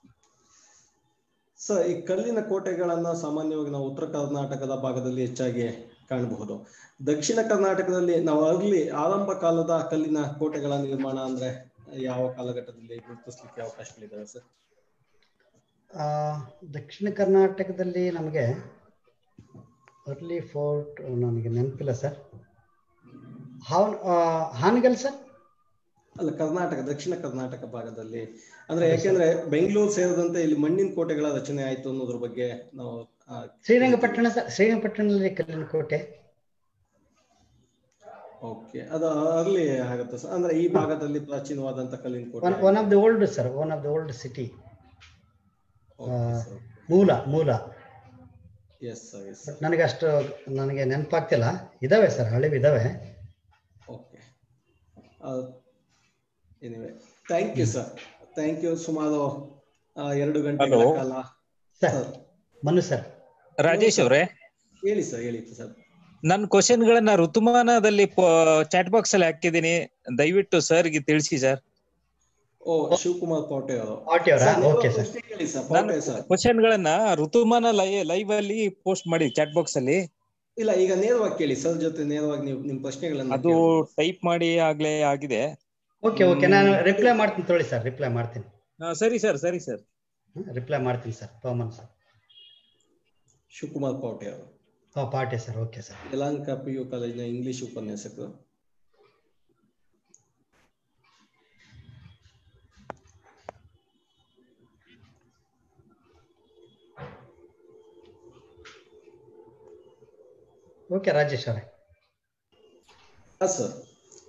ಸರ್. ಈ ಕಲ್ಲಿನ ಕೋಟೆಗಳನ್ನ ಸಾಮಾನ್ಯವಾಗಿ ನಾವು ಉತ್ತರ ಕರ್ನಾಟಕದ ಭಾಗದಲ್ಲಿ ಹೆಚ್ಚಾಗಿ ಕಾಣಬಹುದು. ದಕ್ಷಿಣ ಕರ್ನಾಟಕದಲ್ಲಿ ನಾವು ಅಲ್ಲಿ ಆರಂಭ ಕಾಲದ ಕಲ್ಲಿನ ಕೋಟೆಗಳ ನಿರ್ಮಾಣ ಅಂದ್ರೆ ಯಾವ ಕಾಲಘಟ್ಟದಲ್ಲಿ ಗುರುತಿಸ್ಲಿಕ್ಕೆ ಅವಕಾಶಗಳಿದಾವೆ ಸರ್? ಆ ದಕ್ಷಿಣ ಕರ್ನಾಟಕದಲ್ಲಿ ನಮಗೆ ಅರ್ಲಿ ಫೋರ್ಟ್ ನನಗೆ ನೆನಪಿಲ್ಲ ಸರ್. ಹಾನ್ ಹಾನಗಲ್ ಸರ್? ಅಲ್ಲ, ಕರ್ನಾಟಕ, ದಕ್ಷಿಣ ಕರ್ನಾಟಕ ಭಾಗದಲ್ಲಿ ಅಂದ್ರೆ ಯಾಕೆಂದ್ರೆ ಬೆಂಗಳೂರು ಸೇರಿದಂತೆ ಇಲ್ಲಿ ಮಣ್ಣಿನ ಕೋಟೆಗಳ ರಚನೆ ಆಯ್ತು ಅನ್ನೋದ್ರ ಬಗ್ಗೆ ನಾವು. ಶ್ರೀರಂಗಪಟ್ಟಣ ಸರ್, ಶ್ರೀರಂಗಪಟ್ಟಣದಲ್ಲಿ ಕಲ್ಲಿನ ಕೋಟೆ. ಓಕೆ, ಅದು ಅರ್ಲಿ ಆಗುತ್ತೆ ಸರ್. ಅಂದ್ರೆ ಈ ಭಾಗದಲ್ಲಿ ಪ್ರಾಚೀನವಾದಂತ ಕಲ್ಲಿನ ಕೋಟೆ, one of the old sir, one of the old city. ಮೂಲ ಮೂಲ ಎಸ್ ಸರ್, ಎಸ್. ನನಗೆ ಅಷ್ಟು ನನಗೆ ನೆನಪಾಗ್ತಿಲ್ಲ. ಇದಾವೆ ಸರ್, ಹಳಿವು ಇದಾವೆ. Okay, anyway thank you sir, thank you. ಸುಮಾರು ಎರಡು ಗಂಟೆಗಳ ಕಾಲ ಸರ್. ಮನು ಸರ್. ರಾಜೇಶ್ ಅವರೇ ಹೇಳಿ ಸರ್. ಹೇಳಿ ಸರ್. ನನ್ನ ಕ್ವಶನ್ ಗಳನ್ನ ಋತುಮಾನದಲ್ಲಿ ಚಾಟ್ ಬಾಕ್ಸ್ ಅಲ್ಲಿ ಹಾಕಿದ್ದೀನಿ, ದಯವಿಟ್ಟು ಸರ್ ಗೆ ತಿಳಿಸಿ ಸರ್. ಓ, ಶಿವಕುಮಾರ್ ಪೌಟೆ ಅವರು. ಕ್ವಶನ್ ಗಳನ್ನ ಋತುಮಾನ ಲೈವ್ ಅಲ್ಲಿ ಪೋಸ್ಟ್ ಮಾಡಿ ಚಾಟ್ ಬಾಕ್ಸ್ ಅಲ್ಲಿ. ಇಲ್ಲ, ಈಗ ನೇರವಾಗಿ ಕೇಳಿ ಸರ್ ಜೊತೆ, ನೇರವಾಗಿ ನೀವು ನಿಮ್ಮ ಪ್ರಶ್ನೆಗಳನ್ನ. ಅದು ಟೈಪ್ ಮಾಡಿ ಆಗ್ಲೇ ಆಗಿದೆ. ಓಕೆ ಓಕೆ, ನಾನು ರಿಪ್ಲೈ ಮಾಡ್ತೀನಿ ತೊಳಿ ಸರ್, ರಿಪ್ಲೈ ಮಾಡ್ತೀನಿ. ಸರಿ ಸರ್, ಸರಿ ಸರ್, ರಿಪ್ಲೈ ಮಾಡ್ತೀನಿ ಸರ್. ಪವನ್ ಸರ್. ಶಿವಕುಮಾರ್ ಪೌಟೆ ಅವರು. ಹಾ, Pate sir. Okay sir. Yelahanka P U ಕಾಲೇಜಿನ ಇಂಗ್ಲಿಷ್ ಉಪನ್ಯಾಸಕರು. ಓಕೆ ರಾಜೇಶ್ ಅವರೇ. ಸರ್,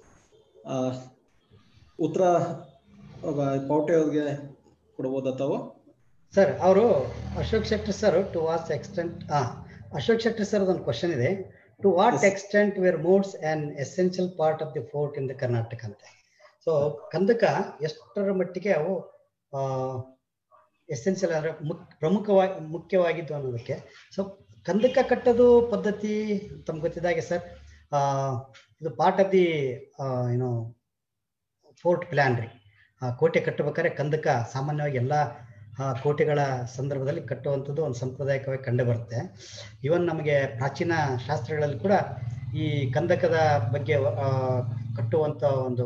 ಉತ್ತರ ಪೌಟೆ ಅವ್ರಿಗೆ ಕೊಡ್ಬೋದ ತಾವು? ಸರ್, ಅವರು Ashok Shetty sir, to what extent ಹಾ ಅಶೋಕ್ ಶೆಟ್ಟಿ ಸರ್ ಒಂದು ಕ್ವಶನ್ ಇದೆ. To what extent were moats an essential part of the fort in the Karnataka ಅಂತ. ಸೊ ಕಂದಕ ಎಷ್ಟರ ಮಟ್ಟಿಗೆ ಅವು ಎಸೆನ್ಷಿಯಲ್ ಅಂದ್ರೆ ಮುಕ್ ಪ್ರಮುಖವಾಗಿ ಮುಖ್ಯವಾಗಿದ್ದು ಅನ್ನೋದಕ್ಕೆ. ಸೊ ಕಂದಕ ಕಟ್ಟೋದು ಪದ್ಧತಿ ತಮ್ಗೆ ಗೊತ್ತಿದ್ದಾಗೆ ಸರ್, ಇದು ಪಾರ್ಟ್ ಆಫ್ ದಿ ಏನೋ ಫೋರ್ಟ್ ಪ್ಲಾನ್ ರೀ. ಕೋಟೆ ಕಟ್ಟಬೇಕಾದ್ರೆ ಕಂದಕ ಸಾಮಾನ್ಯವಾಗಿ ಎಲ್ಲ ಕೋಟೆಗಳ ಸಂದರ್ಭದಲ್ಲಿ ಕಟ್ಟುವಂಥದ್ದು ಒಂದು ಸಂಪ್ರದಾಯಿಕವಾಗಿ ಕಂಡು ಬರುತ್ತೆ. ಇವನ್ ನಮಗೆ ಪ್ರಾಚೀನ ಶಾಸ್ತ್ರಗಳಲ್ಲಿ ಕೂಡ ಈ ಕಂದಕದ ಬಗ್ಗೆ ಕಟ್ಟುವಂಥ ಒಂದು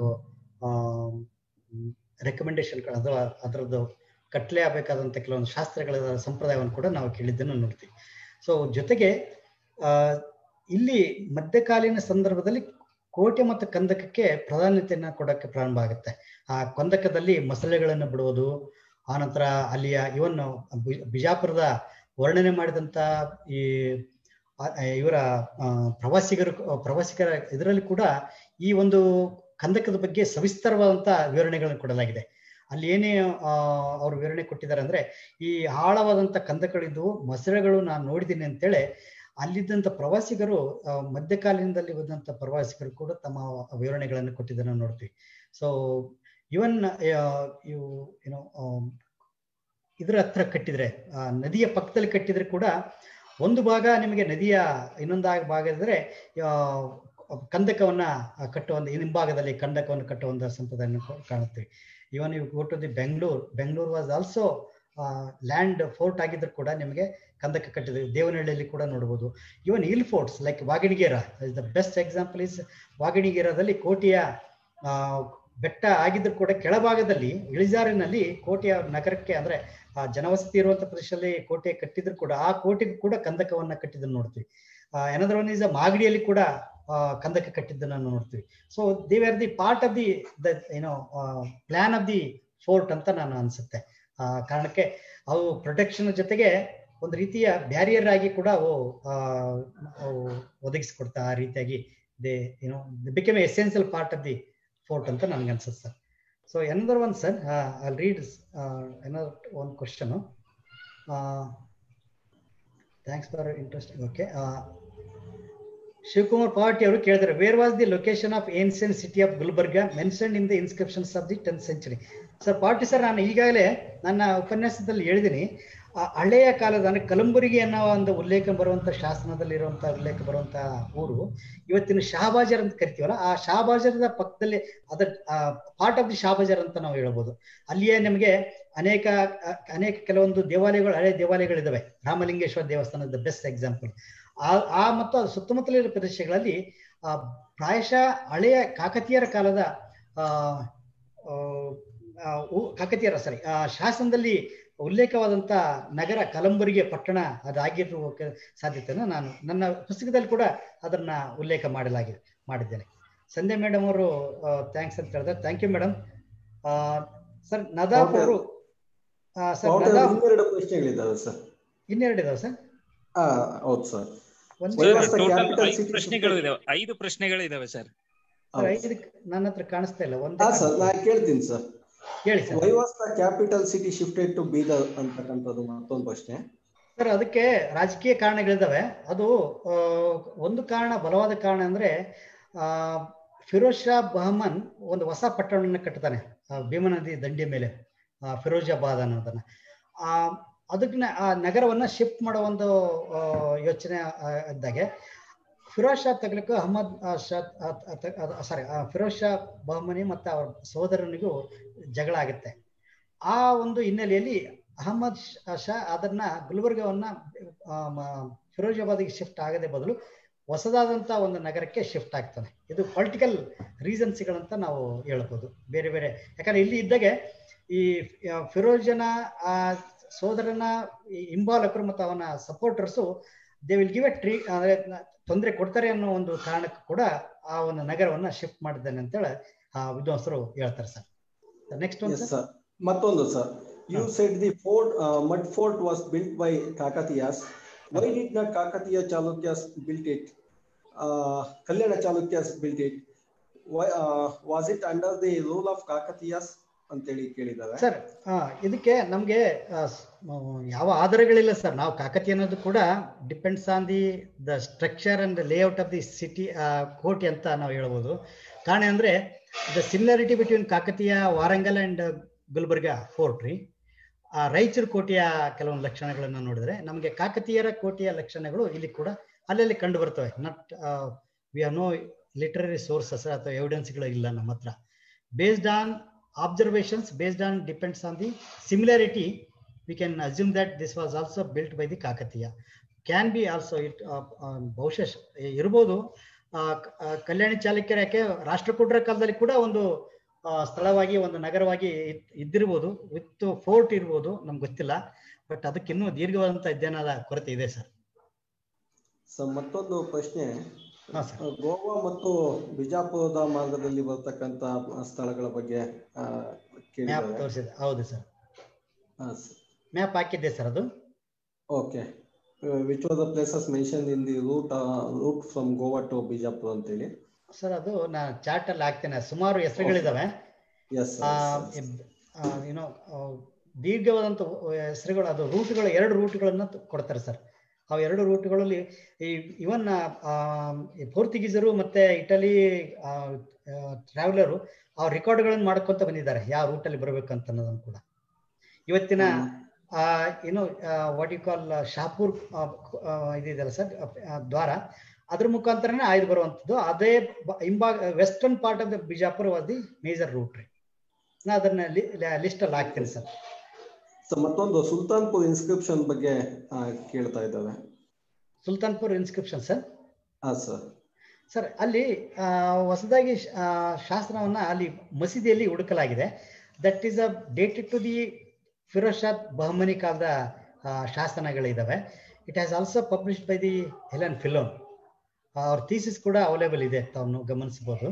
ರೆಕಮೆಂಡೇಶನ್ಗಳು, ಅದು ಅದರದ್ದು ಕಟ್ಟಲೇ ಆಗಬೇಕಾದಂಥ ಕೆಲವೊಂದು ಶಾಸ್ತ್ರಗಳ ಸಂಪ್ರದಾಯವನ್ನು ಕೂಡ ನಾವು ಕೇಳಿದ್ದನ್ನು ನೋಡ್ತೀವಿ. ಸೊ ಜೊತೆಗೆ ಇಲ್ಲಿ ಮಧ್ಯಕಾಲೀನ ಸಂದರ್ಭದಲ್ಲಿ ಕೋಟೆ ಮತ್ತು ಕಂದಕಕ್ಕೆ ಪ್ರಾಧಾನ್ಯತೆಯನ್ನು ಕೊಡೋಕ್ಕೆ ಪ್ರಾರಂಭ ಆಗುತ್ತೆ. ಆ ಕಂದಕದಲ್ಲಿ ಮಸಳೆಗಳನ್ನು ಬಿಡುವುದು, ಆನಂತರ ಅಲ್ಲಿಯ ಇವನ್ ಬಿಜಾಪುರದ ವರ್ಣನೆ ಮಾಡಿದಂಥ ಈ ಇವರ ಪ್ರವಾಸಿಗರು ಪ್ರವಾಸಿಗರ ಇದರಲ್ಲಿ ಕೂಡ ಈ ಒಂದು ಕಂದಕದ ಬಗ್ಗೆ ಸವಿಸ್ತರವಾದಂಥ ವಿವರಣೆಗಳನ್ನು ಕೊಡಲಾಗಿದೆ. ಅಲ್ಲಿ ಏನೇ ಅವ್ರು ವಿವರಣೆ ಕೊಟ್ಟಿದ್ದಾರೆ ಅಂದ್ರೆ, ಈ ಆಳವಾದಂಥ ಕಂದಕಗಳಿದ್ದು ಮೊಸಳೆಗಳು ನಾನು ನೋಡಿದ್ದೀನಿ ಅಂತೇಳಿ ಅಲ್ಲಿದ್ದಂಥ ಪ್ರವಾಸಿಗರು, ಮಧ್ಯಕಾಲೀನದಲ್ಲಿ ಹೋದಂಥ ಪ್ರವಾಸಿಗರು ಕೂಡ ತಮ್ಮ ವಿವರಣೆಗಳನ್ನು ಕೊಟ್ಟಿದ್ದನ್ನು ನೋಡ್ತೀವಿ. ಸೊ ಇವನ್ ಇವು ಏನೋ ಇದ್ರ ಹತ್ರ ಕಟ್ಟಿದ್ರೆ, ನದಿಯ ಪಕ್ಕದಲ್ಲಿ ಕಟ್ಟಿದ್ರೆ ಕೂಡ ಒಂದು ಭಾಗ ನಿಮಗೆ ನದಿಯ ಇನ್ನೊಂದು ಭಾಗ ಇದ್ರೆ ಕಂದಕವನ್ನ ಕಟ್ಟುವ ಒಂದು ಹಿಂಭಾಗದಲ್ಲಿ ಕಂದಕವನ್ನು ಕಟ್ಟುವ ಒಂದು ಸಂಪ್ರದಾಯವನ್ನು ಕಾಣುತ್ತೀವಿ. Even you go to the Bengaluru, Bengaluru was also land fort ಆಗಿದ್ರು ಕೂಡ ನಿಮಗೆ ಕಂದಕ ಕಟ್ಟಿದ್ರು. ದೇವನಹಳ್ಳಿಯಲ್ಲಿ ಕೂಡ ನೋಡ್ಬೋದು. Even hill forts like Vaganigere is the best example is ವಾಗಣಿಗೆರದಲ್ಲಿ ಕೋಟೆಯ ಬೆಟ್ಟ ಆಗಿದ್ರು ಕೂಡ ಕೆಳಭಾಗದಲ್ಲಿ ಇಳಿಜಾರಿನಲ್ಲಿ ಕೋಟೆಯ ನಗರಕ್ಕೆ ಅಂದ್ರೆ ಆ ಜನವಸತಿ ಇರುವಂತ ಪ್ರದೇಶದಲ್ಲಿ ಕೋಟೆ ಕಟ್ಟಿದ್ರು ಕೂಡ ಆ ಕೋಟೆಗೂ ಕೂಡ ಕಂದಕವನ್ನ ಕಟ್ಟಿದ್ದನ್ನು ನೋಡ್ತೀವಿ. ಎನದರ್ ಒನ್ ಇಸ್ ಮಾಗಡಿಯಲ್ಲಿ ಕೂಡ ಕಂದಕ ಕಟ್ಟಿದ್ದನ್ನು ನೋಡ್ತೀವಿ. So they are the part of the the ಏನೋ ಪ್ಲಾನ್ ಆಫ್ ದಿ ಫೋರ್ಟ್ ಅಂತ ನಾನು ಅನ್ಸುತ್ತೆ. ಆ ಕಾರಣಕ್ಕೆ ಅವು ಪ್ರೊಟೆಕ್ಷನ್ ಜೊತೆಗೆ ಒಂದು ರೀತಿಯ ಬ್ಯಾರಿಯರ್ ಆಗಿ ಕೂಡ ಅವು ಒದಗಿಸಿಕೊಡ್ತಾ ಆ ರೀತಿಯಾಗಿ ದೇ ಏನೋ become essential part of the fort ಅಂತ ನನ್ಗೆ ಅನ್ಸುತ್ತೆ sir. So another one sir I read another one question. Thanks for interesting. Okay, Shivakumar Pavati ಅವರು ಕೇಳಿದರೆ, where was the location of ancient city of Gulbarga mentioned in the inscriptions of the tenth century? Sir Pavati sir, ನಾನು ಈಗಾಗಲೇ ನನ್ನ ಉಪನ್ಯಾಸದಲ್ಲಿ ಹೇಳಿದ್ದೀನಿ, ಹಳೆಯ ಕಾಲದ ಅಂದ್ರೆ ಕಲಂಬುರ್ಗಿ ಅನ್ನೋ ಒಂದು ಉಲ್ಲೇಖ ಬರುವಂತ ಶಾಸನದಲ್ಲಿರುವಂತ ಉಲ್ಲೇಖ ಬರುವಂತ ಊರು ಇವತ್ತಿನ ಶಹಾಬಾಜರ್ ಅಂತ ಕರಿತೀವಲ್ಲ, ಆ ಶಹಾಬಾಜರದ ಪಕ್ಕದಲ್ಲಿ ಅದರ ಪಾರ್ಟ್ ಆಫ್ ದಿ ಶಹಾಬಾಜರ್ ಅಂತ ನಾವು ಹೇಳ್ಬೋದು. ಅಲ್ಲಿಯೇ ನಮಗೆ ಅನೇಕ ಅನೇಕ ಕೆಲವೊಂದು ದೇವಾಲಯಗಳು, ಹಳೆ ದೇವಾಲಯಗಳಿದಾವೆ. ರಾಮಲಿಂಗೇಶ್ವರ ದೇವಸ್ಥಾನದ ಬೆಸ್ಟ್ ಎಕ್ಸಾಂಪಲ್. ಆ ಆ ಮತ್ತು ಅದು ಸುತ್ತಮುತ್ತಲಿನ ಪ್ರದೇಶಗಳಲ್ಲಿ ಆ ಪ್ರಾಯಶಃ ಹಳೆಯ ಕಾಕತೀಯರ ಕಾಲದ ಆ ಕಾಕತೀಯರ ಸರಿ ಆ ಶಾಸನದಲ್ಲಿ ಉಲ್ಲೇಖವಾದಂತ ನಗರ ಕಲಂಬುರ್ಗಿ ಪಟ್ಟಣ ಅದಾಗಿರುವ ಸಾಧ್ಯತೆಯನ್ನು ನಾನು ನನ್ನ ಪುಸ್ತಕದಲ್ಲಿ ಕೂಡ ಅದನ್ನ ಉಲ್ಲೇಖ ಮಾಡಲಾಗಿದೆ ಮಾಡಿದ್ದೇನೆ. ಸಂಧ್ಯಾ ಮೇಡಮ್ ಅವರು ಥ್ಯಾಂಕ್ಸ್ ಅಂತ ಹೇಳಿದ್ರೆ, thank you madam. Sir Nadaf ಅವರು ಇನ್ನೆರಡು ಸರ್ ಇನ್ನೆರಡು ಇದಾವೆ ಸರ್. ಹೌದು ಸರ್, ಪ್ರಶ್ನೆಗಳು ಇದಾವೆ, ಐದು ಪ್ರಶ್ನೆಗಳು ಇದಾವೆ ಸರ್. ಐದು ನನ್ನ ಹತ್ರ ಕಾಣಿಸ್ತಾ ಇಲ್ಲ. ಒಂದೇ ಸರ್ ನಾನು ಕೇಳ್ತೀನಿ ಸರ್. ಹೇಳಿ sir. Why was the capital city shifted to Bidar ಅಂತಕ್ಕಂಥದ್ದು ಮತ್ತೊಂದು ಪ್ರಶ್ನೆ ಸರ್. ಅದಕ್ಕೆ ರಾಜಕೀಯ ಕಾರಣಗಳಿದಾವೆ. ಅದು ಒಂದು ಕಾರಣ, ಬಲವಾದ ಕಾರಣ ಅಂದ್ರೆ ಆ ಫಿರೋಜ್ ಶಾ ಬಹಮನ್ ಒಂದು ಹೊಸ ಪಟ್ಟಣವನ್ನು ಕಟ್ತಾನೆ ಭೀಮಾ ನದಿ ದಂಡೆಯ ಮೇಲೆ, ಫಿರೋಜಾಬಾದ್ ಅನ್ನೋದನ್ನ. ಆ ಅದಕ್ಕೆ ಆ ನಗರವನ್ನ ಶಿಫ್ಟ್ ಮಾಡೋ ಒಂದು ಯೋಚನೆ ಇದ್ದಾಗೆ ಫಿರೋಜ್ ಶಾ ತಗಲಿಕ್ಕೆ ಅಹಮದ್ ಶಾ ಸಾರಿ ಫಿರೋಜ್ ಶಾ ಬಹಮನಿ ಮತ್ತು ಅವರ ಸಹೋದರನಿಗೂ ಜಗಳ ಆಗುತ್ತೆ. ಆ ಒಂದು ಹಿನ್ನೆಲೆಯಲ್ಲಿ ಅಹಮದ್ ಶಾ ಅದನ್ನ ಗುಲ್ಬರ್ಗವನ್ನ ಫಿರೋಜಾಬಾದ್ಗೆ ಶಿಫ್ಟ್ ಆಗದೆ ಬದಲು ಹೊಸದಾದಂಥ ಒಂದು ನಗರಕ್ಕೆ ಶಿಫ್ಟ್ ಆಗ್ತಾನೆ. ಇದು ಪೊಲಿಟಿಕಲ್ ರೀಸನ್ಸ್ಗಳಂತ ನಾವು ಹೇಳ್ಬೋದು, ಬೇರೆ ಬೇರೆ. ಯಾಕಂದ್ರೆ ಇಲ್ಲಿ ಇದ್ದಾಗೆ ಈ ಫಿರೋಜನ ಆ ಸೋದರನ ಹಿಂಬಾಲಕರು ಮತ್ತು ಅವನ supporters they will give a tree ಅಂದ್ರೆ ತೊಂದರೆ ಕೊಡ್ತಾರೆ ಅನ್ನೋ ಒಂದು ಕಾರಣಕ್ಕೂ ಕೂಡ ಆ ಒಂದು ನಗರವನ್ನ ಶಿಫ್ಟ್ ಮಾಡಿದ್ದಾನೆ ಅಂತೇಳಿ ಆ ವಿದ್ವಾಂಸರು ಹೇಳ್ತಾರೆ ಸರ್. ನೆಕ್ಸ್ಟ್ ಒಂದು ಸರ್, ಮತ್ತೊಂದು sir, you said the fort mud fort was built by Kakatiyas. Why did not Kakatiya Chalukyas built it? Kalyana Chalukyas built it. Was it under the rule of Kakatiyas ಅಂತೇಳಿ ಕೇಳಿದ್ದಾರೆ ಸರ್. ಇದಕ್ಕೆ ನಮ್ಗೆ ಯಾವ ಆಧಾರಗಳಿಲ್ಲ ಸರ್. ನಾವು ಕಾಕತೀಯ ಅನ್ನೋದು ಕೂಡ depends on the the structure and layout of the city ಕೋಟೆ ಅಂತ ನಾವು ಹೇಳ್ಬೋದು. ಕಾರಣ ಅಂದ್ರೆ the similarity between Kakatiya, Warangal and Gulbarga fort ರೀ. ಆ ರಾಯಚೂರು ಕೋಟೆಯ ಕೆಲವೊಂದು ಲಕ್ಷಣಗಳನ್ನು ನೋಡಿದ್ರೆ ನಮಗೆ ಕಾಕತೀಯರ ಕೋಟೆಯ ಲಕ್ಷಣಗಳು ಇಲ್ಲಿ ಕೂಡ ಅಲ್ಲಲ್ಲಿ ಕಂಡು ಬರ್ತವೆ. Not we have no literary sources ಅಥವಾ ಎವಿಡೆನ್ಸ್ಗಳು ಇಲ್ಲ ನಮ್ಮ ಹತ್ರ. Based on observations, based on depends on the similarity, we can assume that this was also built by the Kakatiya. Can be also it ಬಹುಶಃ ಇರಬಹುದು. ಕಲ್ಯಾಣಿ ಚಾಲುಕ್ಯರ ಯಾಕೆ ರಾಷ್ಟ್ರಕೂಟರ ಕಾಲದಲ್ಲಿ ಕೂಡ ಒಂದು ಸ್ಥಳವಾಗಿ ಒಂದು ನಗರವಾಗಿ ಇದ್ದಿರ್ಬೋದು, ವಿತ್ ಫೋರ್ಟ್ ಇರ್ಬೋದು, ನಮ್ಗೆ ಗೊತ್ತಿಲ್ಲ. ಬಟ್ ಅದಕ್ಕೆ ಇನ್ನೂ ದೀರ್ಘವಾದಂತ ಅಧ್ಯಯನದ ಕೊರತೆ ಇದೆ ಸರ್. ಸರ್ ಮತ್ತೊಂದು ಪ್ರಶ್ನೆ, ಗೋವಾ ಮತ್ತು ಬಿಜಾಪುರದ ಮಾರ್ಗದಲ್ಲಿ ಬರ್ತಕ್ಕಂತ ಸ್ಥಳಗಳ ಬಗ್ಗೆ ತೋರಿಸಿದೆ. ಹೌದು ಸರ್, ಮ್ಯಾಪ್ ಹಾಕಿದ್ದೆ ಸರ್ ಅದು. Okay, which was the places mention in the route route from Goa to Bijapur ಅಂತೇಳಿ ಸರ್. ಅದು ನಾ ಚಾರ್ಟ್ ಅಲ್ಲಿ ಹಾಕ್ತೇನೆ. ಸುಮಾರು ಹೆಸರುಗಳಿದಾವೆ. ಏನೋ ದೀರ್ಘವಾದಂತ ಹೆಸರುಗಳು, ಅದು ರೂಟ್ಗಳು, ಎರಡು ರೂಟ್ಗಳನ್ನ ಕೊಡ್ತಾರೆ ಸರ್. ಅವು ಎರಡು ರೂಟ್ಗಳಲ್ಲಿ ಇವನ್ ಪೋರ್ಚುಗೀಸರು ಮತ್ತೆ ಇಟಲಿ ಟ್ರಾವೆಲರು ಅವ್ರ ರೆಕಾರ್ಡ್ಗಳನ್ನು ಮಾಡ್ಕೊಂತ ಬಂದಿದ್ದಾರೆ, ಯಾವ ರೂಟಲ್ಲಿ ಬರ್ಬೇಕಂತ ಅನ್ನೋದನ್ನು ಕೂಡ. ಇವತ್ತಿನ ಏನು ವಾಟ್ ಯು ಕಾಲ್ ಶಾಪುರ್ ಇದಿದೆಯಲ್ಲ ಸರ್ ದ್ವಾರ, ಅದ್ರ ಮುಖಾಂತರನೇ ಆಯ್ದು ಬರುವಂಥದ್ದು. ಅದೇ ಹಿಂಭಾಗ western part of the Bijapur was the major route ರೀ. ನಾ ಅದನ್ನ ಲಿಸ್ಟ್ ಅಲ್ಲಿ ಹಾಕ್ತೀನಿ ಸರ್. ಸೊ ಮತ್ತೊಂದು ಸುಲ್ತಾನ್ಪುರ್ ಇನ್ಸ್ಕ್ರಿಪ್ಷನ್ ಬಗ್ಗೆ ಕೇಳ್ತಾ ಇದ್ದಾವೆ. Sultanpur inscription sir. ಹಾ ಸರ್. ಸರ್ ಅಲ್ಲಿ ಹೊಸದಾಗಿ ಶಾಸನವನ್ನ ಅಲ್ಲಿ ಮಸೀದಿಯಲ್ಲಿ ಹುಡುಕಲಾಗಿದೆ. That is a dated to the Firoz Shah Bahmani ಕಾಲದ ಶಾಸನಗಳಿದಾವೆ. It has also published by the Helen Philon. ಅವ್ರ ಥೀಸಿಸ್ ಕೂಡ ಅವೈಲೇಬಲ್ ಇದೆ, ತಾವು ಗಮನಿಸಬಹುದು.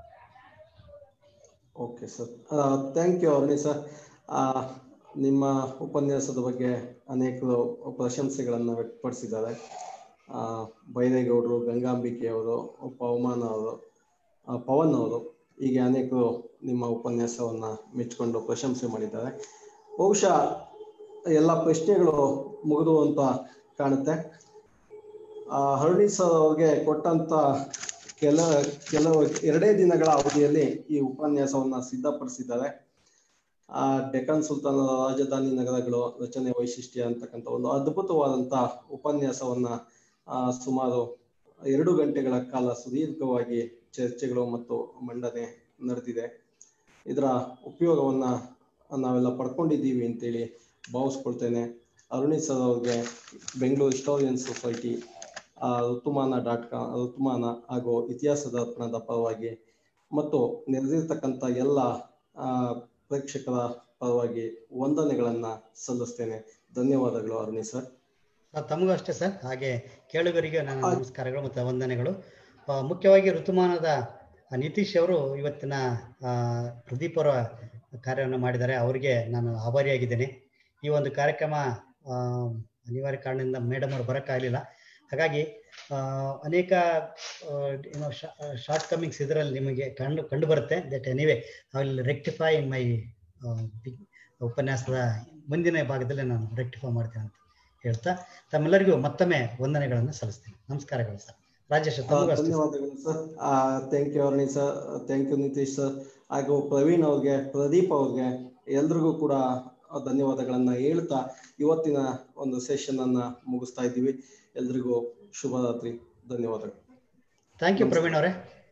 Okay sir, thank you Aruni sir. ನಿಮ್ಮ ಉಪನ್ಯಾಸದ ಬಗ್ಗೆ ಅನೇಕರು ಪ್ರಶಂಸೆಗಳನ್ನು ವ್ಯಕ್ತಪಡಿಸಿದ್ದಾರೆ. ಬೈರೇಗೌಡರು, ಗಂಗಾಂಬಿಕೆಯವರು, ಪವಮಾನ ಅವರು, ಪವನ್ ಅವರು, ಹೀಗೆ ಅನೇಕರು ನಿಮ್ಮ ಉಪನ್ಯಾಸವನ್ನು ಮೆಚ್ಚಿಕೊಂಡು ಪ್ರಶಂಸೆ ಮಾಡಿದ್ದಾರೆ. ಬಹುಶಃ ಎಲ್ಲ ಪ್ರಶ್ನೆಗಳು ಮುಗಿದು ಅಂತ ಕಾಣುತ್ತೆ. ಅರುಣಿ ಸರ್ ಅವ್ರಿಗೆ ಕೊಟ್ಟಂತ ಕೆಲ ಕೆಲವು ಎರಡೇ ದಿನಗಳ ಅವಧಿಯಲ್ಲಿ ಈ ಉಪನ್ಯಾಸವನ್ನ ಸಿದ್ಧಪಡಿಸಿದ್ದಾರೆ. ಆ ಡೆಕ್ಕನ್ ಸುಲ್ತಾನರ ರಾಜಧಾನಿ ನಗರಗಳು ರಚನೆ ವೈಶಿಷ್ಟ್ಯ ಅಂತಕ್ಕಂಥ ಒಂದು ಅದ್ಭುತವಾದಂತ ಉಪನ್ಯಾಸವನ್ನ ಆ ಸುಮಾರು ಎರಡು ಗಂಟೆಗಳ ಕಾಲ ಸುದೀರ್ಘವಾಗಿ ಚರ್ಚೆಗಳು ಮತ್ತು ಮಂಡನೆ ನಡೆದಿದೆ. ಇದರ ಉಪಯೋಗವನ್ನ ನಾವೆಲ್ಲ ಪಡ್ಕೊಂಡಿದ್ದೀವಿ ಅಂತೇಳಿ ಭಾವಿಸ್ಕೊಳ್ತೇನೆ. ಅರುಣಿ ಸರ್ ಅವ್ರಿಗೆ Bengaluru historian society, Rutumana dot com, Rutumana ಹಾಗೂ ಇತಿಹಾಸ ದರ್ಪಣದ ಪರವಾಗಿ ಮತ್ತು ನೆರೆದಿರ್ತಕ್ಕಂಥ ಎಲ್ಲ ಪ್ರೇಕ್ಷಕರ ಪರವಾಗಿ ವಂದನೆಗಳನ್ನ ಸಲ್ಲಿಸ್ತೇನೆ. ಧನ್ಯವಾದಗಳು ಅರುಣಿ ಸರ್. ತಮಗೂ ಅಷ್ಟೇ ಸರ್. ಹಾಗೆ ಕೇಳುಗರಿಗೆ ನನ್ನ ನಮಸ್ಕಾರಗಳು ಮತ್ತು ವಂದನೆಗಳು. ಮುಖ್ಯವಾಗಿ ಋತುಮಾನದ ನಿತೀಶ್ ಅವರು ಇವತ್ತಿನ ಪ್ರದೀಪ್ ಅವರ ಕಾರ್ಯವನ್ನು ಮಾಡಿದ್ದಾರೆ. ಅವರಿಗೆ ನಾನು ಆಭಾರಿಯಾಗಿದ್ದೇನೆ. ಈ ಒಂದು ಕಾರ್ಯಕ್ರಮ ಅನಿವಾರ್ಯ ಕಾರಣದಿಂದ ಮೇಡಮ್ ಅವರು ಬರೋಕ್ಕಾಗಲಿಲ್ಲ. ಹಾಗಾಗಿ ಅನೇಕ ಏನೋ ಶಾರ್ಟ್ ಕಮಿಂಗ್ಸ್ ಇದರಲ್ಲಿ ನಿಮಗೆ ಕಂಡು ಕಂಡು ಬರುತ್ತೆ. That anyway I will rectify in my ಉಪನ್ಯಾಸದ ಮುಂದಿನ ಭಾಗದಲ್ಲಿ ನಾನು ರೆಕ್ಟಿಫೈ ಮಾಡ್ತೇನೆ ಅಂತ ಹೇಳ್ತಾ ತಮ್ಮೆಲ್ಲರಿಗೂ ಮತ್ತೊಮ್ಮೆ ವಂದನೆಗಳನ್ನು ಸಲ್ಲಿಸ್ತೀನಿ. ನಮಸ್ಕಾರಗಳು ಸರ್. ರಾಜೇಶ್ ಧನ್ಯವಾದಗಳು sir. Thank you Aruni sir, thank you Nitish sir, ಹಾಗೂ ಪ್ರವೀಣ್ ಅವ್ರಿಗೆ, ಪ್ರದೀಪ್ ಅವ್ರಿಗೆ ಎಲ್ರಿಗೂ ಕೂಡ ಧನ್ಯವಾದಗಳನ್ನ ಹೇಳ್ತಾ ಇವತ್ತಿನ ಒಂದು ಸೆಷನ್ ಅನ್ನ ಮುಗಿಸ್ತಾ ಇದ್ದೀವಿ. ಎಲ್ರಿಗೂ ಶುಭರಾತ್ರಿ. ಧನ್ಯವಾದಗಳು. ಥ್ಯಾಂಕ್ ಯು ಪ್ರವೀಣ್ ಅವರೇ.